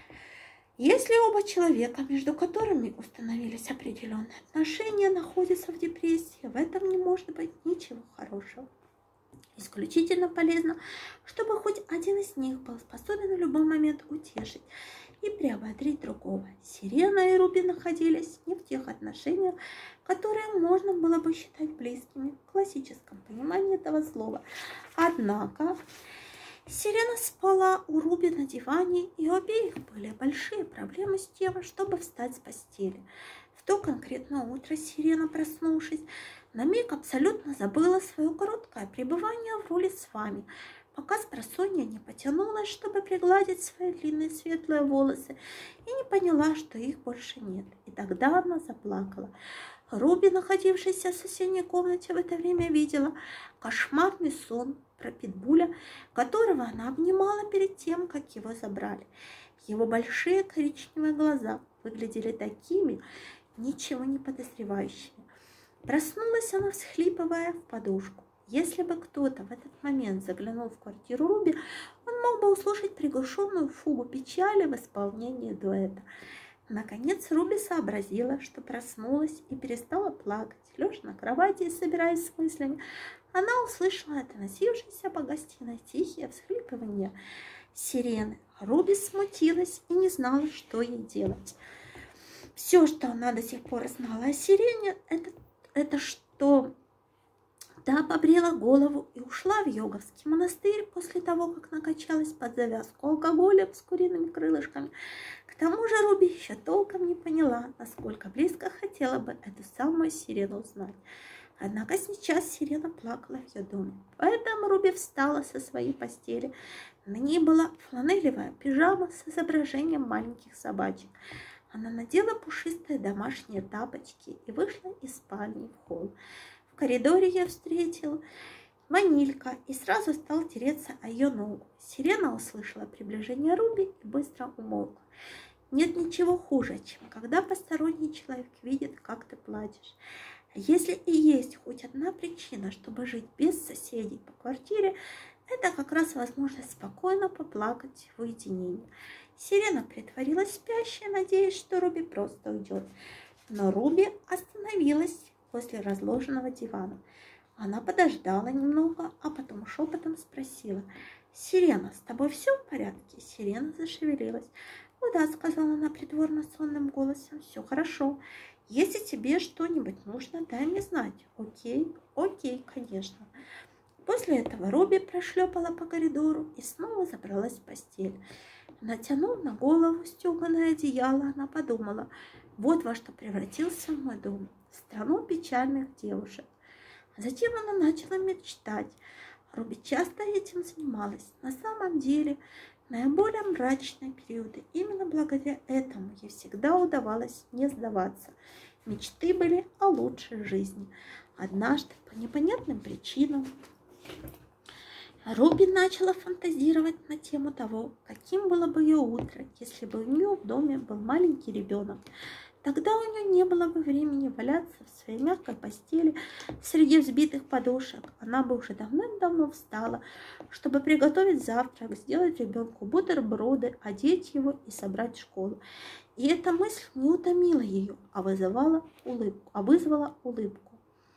Если оба человека, между которыми установились определенные отношения, находятся в депрессии, в этом не может быть ничего хорошего. Исключительно полезно, чтобы хоть один из них был способен в любой момент утешить и приободрить другого. Сирена и Руби находились не в тех отношениях, которые можно было бы считать близкими в классическом понимании этого слова. Однако Сирена спала у Руби на диване, и у обеих были большие проблемы с тем, чтобы встать с постели. В то конкретное утро Сирена, проснувшись, на миг абсолютно забыла свое короткое пребывание в роли с вами, пока спросонья не потянулась, чтобы пригладить свои длинные светлые волосы, и не поняла, что их больше нет. И тогда она заплакала. Руби, находившаяся в соседней комнате, в это время видела кошмарный сон про питбуля, которого она обнимала перед тем, как его забрали. Его большие коричневые глаза выглядели такими, ничего не подозревающими. Проснулась она, всхлипывая в подушку. Если бы кто-то в этот момент заглянул в квартиру Руби, он мог бы услышать приглушенную фугу печали в исполнении дуэта. Наконец Руби сообразила, что проснулась и перестала плакать. Лежа на кровати и собираясь с мыслями, она услышала доносившееся по гостиной тихие всхлипывания Сирены. Руби смутилась и не знала, что ей делать. Все, что она до сих пор знала о Сирене, это, это что та побрила голову и ушла в йоговский монастырь после того, как накачалась под завязку алкоголем с куриными крылышками. К тому же Руби еще толком не поняла, насколько близко хотела бы эту самую Сирену узнать. Однако сейчас Сирена плакала в ее доме. Поэтому Руби встала со своей постели, На ней была фланелевая пижама с изображением маленьких собачек. Она надела пушистые домашние тапочки и вышла из спальни в холл. В коридоре я встретил Ванилька и сразу стал тереться о ее ногу. Сирена услышала приближение Руби и быстро умолкла. Нет ничего хуже, чем когда посторонний человек видит, как ты плачешь. А если и есть хоть одна причина, чтобы жить без соседей по квартире, это как раз возможность спокойно поплакать в уединении. Сирена притворилась спящей, надеясь, что Руби просто уйдет. Но Руби остановилась возле разложенного дивана. Она подождала немного, а потом шепотом спросила: «Сирена, с тобой все в порядке?» Сирена зашевелилась. «О да», — сказала она притворно сонным голосом, — «все хорошо. Если тебе что-нибудь нужно, дай мне знать». «Окей, окей, конечно». После этого Руби прошлепала по коридору и снова забралась в постель. Натянув на голову стеганое одеяло, она подумала: вот во что превратился мой дом, в страну печальных девушек. Затем она начала мечтать. Руби часто этим занималась. На самом деле, в наиболее мрачные периоды именно благодаря этому ей всегда удавалось не сдаваться. Мечты были о лучшей жизни. Однажды, по непонятным причинам, Руби начала фантазировать на тему того, каким было бы ее утро, если бы у нее в доме был маленький ребенок. Тогда у нее не было бы времени валяться в своей мягкой постели среди взбитых подушек. Она бы уже давным-давно встала, чтобы приготовить завтрак, сделать ребенку бутерброды, одеть его и собрать в школу. И эта мысль не утомила ее, а вызывала улыбку, а вызвала улыбку.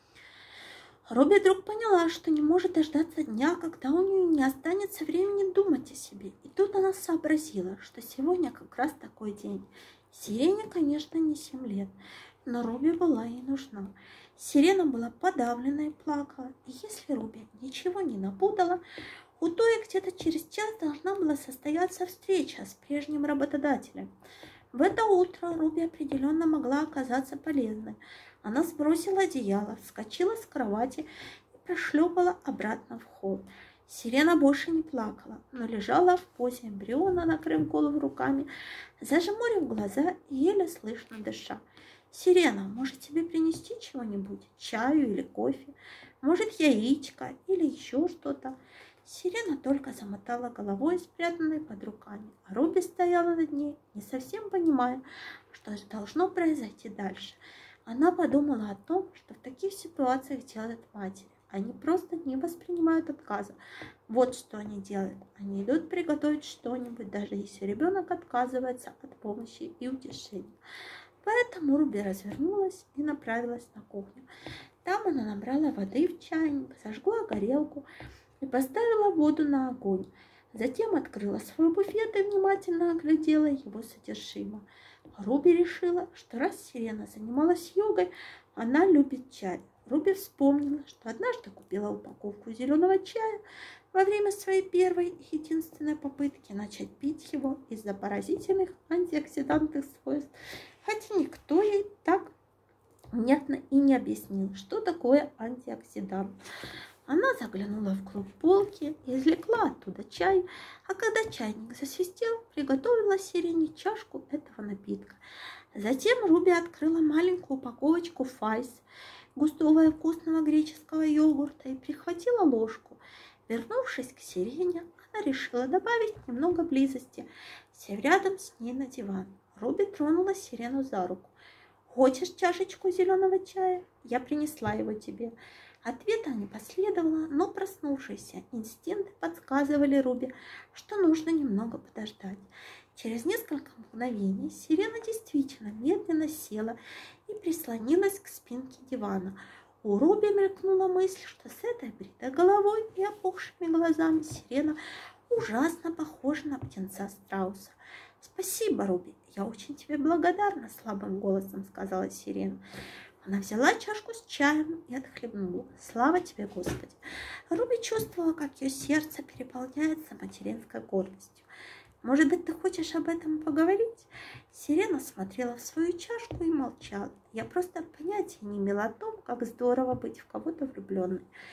Руби вдруг поняла, что не может дождаться дня, когда у нее не останется времени думать о себе. И тут она сообразила, что сегодня как раз такой день. Сирене, конечно, не семь лет, но Руби была ей нужна. Сирена была подавлена и плакала, и если Руби ничего не напутала, у той где-то через час должна была состояться встреча с прежним работодателем. В это утро Руби определенно могла оказаться полезной. Она сбросила одеяло, вскочила с кровати и прошлепала обратно в холл. Сирена больше не плакала, но лежала в позе эмбриона, накрыв голову руками, зажмурив глаза и еле слышно дыша. «Сирена, может тебе принести чего-нибудь? Чаю или кофе? Может, яичко или еще что-то?» Сирена только замотала головой, спрятанной под руками, а Руби стояла над ней, не совсем понимая, что же должно произойти дальше. Она подумала о том, что в таких ситуациях делают матери. Они просто не воспринимают отказа. Вот что они делают. Они идут приготовить что-нибудь, даже если ребенок отказывается от помощи и утешения. Поэтому Руби развернулась и направилась на кухню. Там она набрала воды в чайник, зажгла горелку и поставила воду на огонь. Затем открыла свой буфет и внимательно оглядела его содержимое. Руби решила, что раз Сирена занималась йогой, она любит чай. Руби вспомнила, что однажды купила упаковку зеленого чая во время своей первой и единственной попытки начать пить его из-за поразительных антиоксидантных свойств, хотя никто ей так внятно и не объяснил, что такое антиоксидант. Она заглянула вглубь полки и извлекла оттуда чай, а когда чайник засвистел, приготовила Сирене чашку этого напитка. Затем Руби открыла маленькую упаковочку Файс, густого и вкусного греческого йогурта, и прихватила ложку. Вернувшись к Сирене, она решила добавить немного близости, сев рядом с ней на диван. Руби тронула Сирену за руку. «Хочешь чашечку зеленого чая? Я принесла его тебе». Ответа не последовало, но проснувшиеся инстинкты подсказывали Руби, что нужно немного подождать. Через несколько мгновений Сирена действительно медленно села и прислонилась к спинке дивана. У Руби мелькнула мысль, что с этой бритой головой и опухшими глазами Сирена ужасно похожа на птенца страуса. «Спасибо, Руби, я очень тебе благодарна», — слабым голосом сказала Сирена. Она взяла чашку с чаем и отхлебнула. «Слава тебе, Господи!» Руби чувствовала, как ее сердце переполняется материнской гордостью. «Может быть, ты хочешь об этом поговорить?» Сирена смотрела в свою чашку и молчала. «Я просто понятия не имела о том, как здорово быть в кого-то влюбленной».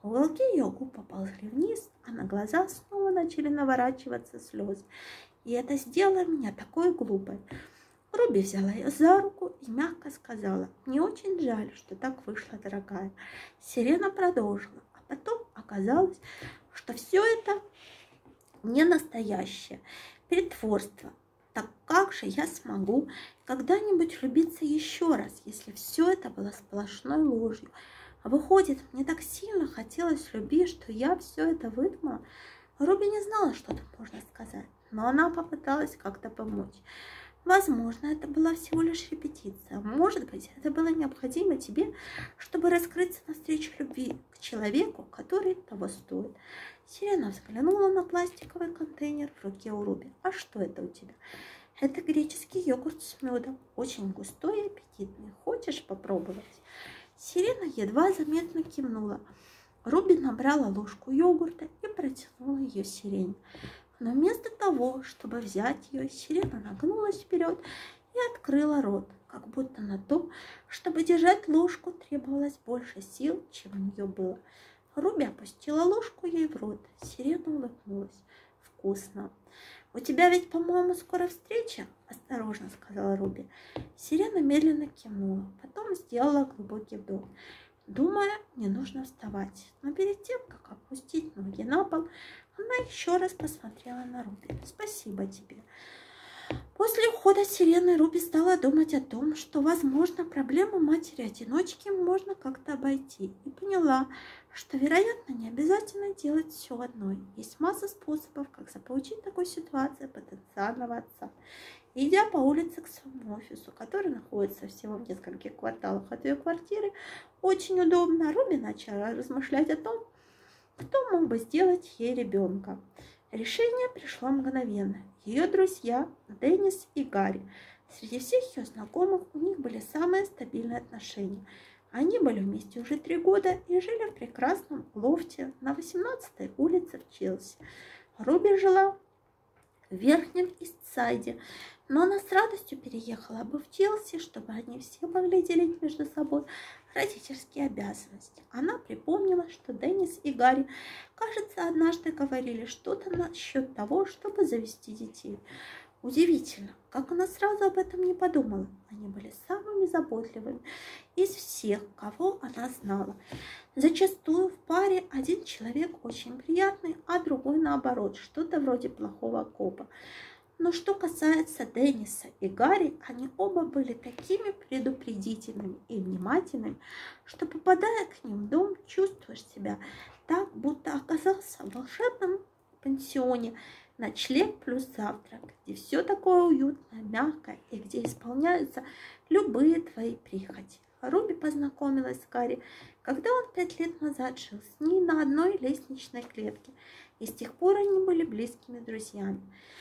Уголки ее губ поползли вниз, а на глаза снова начали наворачиваться слезы. И это сделало меня такой глупой. Руби взяла ее за руку и мягко сказала: «Мне очень жаль, что так вышло, дорогая». Сирена продолжила, а потом оказалось, что все это не настоящее притворство. Так как же я смогу когда-нибудь влюбиться еще раз, если все это было сплошной ложью? А выходит, мне так сильно хотелось любви, что я все это выдумала. Руби не знала, что тут можно сказать, но она попыталась как-то помочь. Возможно, это была всего лишь репетиция. Может быть, это было необходимо тебе, чтобы раскрыться навстречу любви к человеку, который того стоит. Сирена взглянула на пластиковый контейнер в руке у Руби. «А что это у тебя?» «Это греческий йогурт с медом. Очень густой и аппетитный. Хочешь попробовать?» Сирена едва заметно кивнула. Руби набрала ложку йогурта и протянула ее Сирене. Но вместо того, чтобы взять ее, Сирена нагнулась вперед и открыла рот, как будто на то, чтобы держать ложку, требовалось больше сил, чем у нее было. Руби опустила ложку ей в рот. Сирена улыбнулась. «Вкусно. У тебя ведь, по-моему, скоро встреча?» – осторожно сказала Руби. Сирена медленно кивнула, потом сделала глубокий вдох. Думая, не нужно вставать, но перед тем, как опустить ноги на пол, она еще раз посмотрела на Руби. «Спасибо тебе». После ухода Сирены Руби стала думать о том, что, возможно, проблему матери-одиночки можно как-то обойти, и поняла, что, вероятно, не обязательно делать все одной. Есть масса способов, как заполучить такой ситуации потенциального отца. Идя по улице к своему офису, который находится всего в нескольких кварталах от ее квартиры, очень удобно, Руби начала размышлять о том, кто мог бы сделать ей ребенка. Решение пришло мгновенно. Ее друзья Деннис и Гарри. Среди всех ее знакомых у них были самые стабильные отношения. Они были вместе уже три года и жили в прекрасном лофте на восемнадцатой улице в Челси. Руби жила в Верхнем Истсайде, но она с радостью переехала бы в Челси, чтобы они все могли делить между собой родительские обязанности. Она припомнила, что Деннис и Гарри, кажется, однажды говорили что-то насчет того, чтобы завести детей. Удивительно, как она сразу об этом не подумала. Они были самыми заботливыми из всех, кого она знала. Зачастую в паре один человек очень приятный, а другой наоборот, что-то вроде плохого копа. Но что касается Денниса и Гарри, они оба были такими предупредительными и внимательными, что, попадая к ним в дом, чувствуешь себя так, будто оказался в волшебном пансионе, ночлег плюс завтрак, где все такое уютное, мягкое и где исполняются любые твои прихоти. Руби познакомилась с Гарри, когда он пять лет назад жил с ней на одной лестничной клетке, и с тех пор они были близкими друзьями.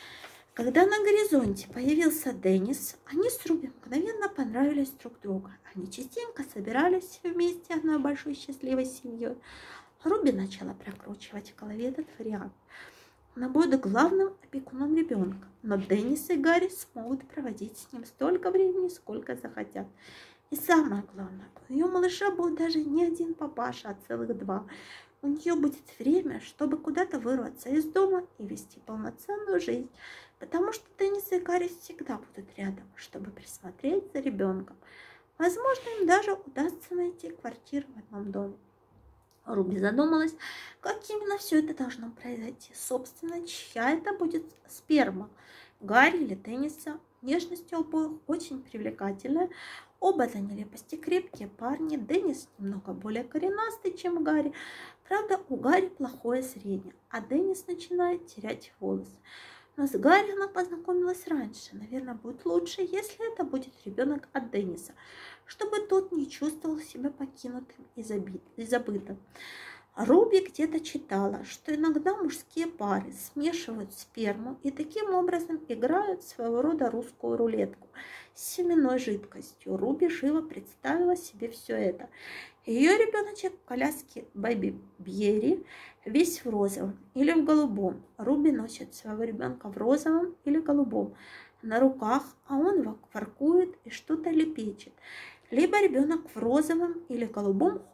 Когда на горизонте появился Деннис, они с Руби мгновенно понравились друг другу. Они частенько собирались вместе одной большой счастливой семьей. Руби начала прокручивать в голове этот вариант. Она будет главным опекуном ребенка, но Деннис и Гарри смогут проводить с ним столько времени, сколько захотят. И самое главное, у ее малыша будет даже не один папаша, а целых два. У нее будет время, чтобы куда-то вырваться из дома и вести полноценную жизнь, потому что Деннис и Гарри всегда будут рядом, чтобы присмотреть за ребенком. Возможно, им даже удастся найти квартиру в одном доме. Руби задумалась, как именно все это должно произойти. Собственно, чья это будет сперма? Гарри или Денниса? Внешность у обоих очень привлекательная. Оба до нелепости крепкие парни. Деннис немного более коренастый, чем Гарри. Правда, у Гарри плохое зрение, а Деннис начинает терять волосы. Но с Гарри она познакомилась раньше. Наверное, будет лучше, если это будет ребенок от Денниса, чтобы тот не чувствовал себя покинутым и забытым. Руби где-то читала, что иногда мужские пары смешивают сперму и таким образом играют своего рода русскую рулетку с семенной жидкостью. Руби живо представила себе все это. Ее ребеночек в коляске Бэби Бьерри весь в розовом или в голубом. Руби носит своего ребенка в розовом или голубом на руках, а он воркует и что-то лепечет. Либо ребенок в розовом или голубом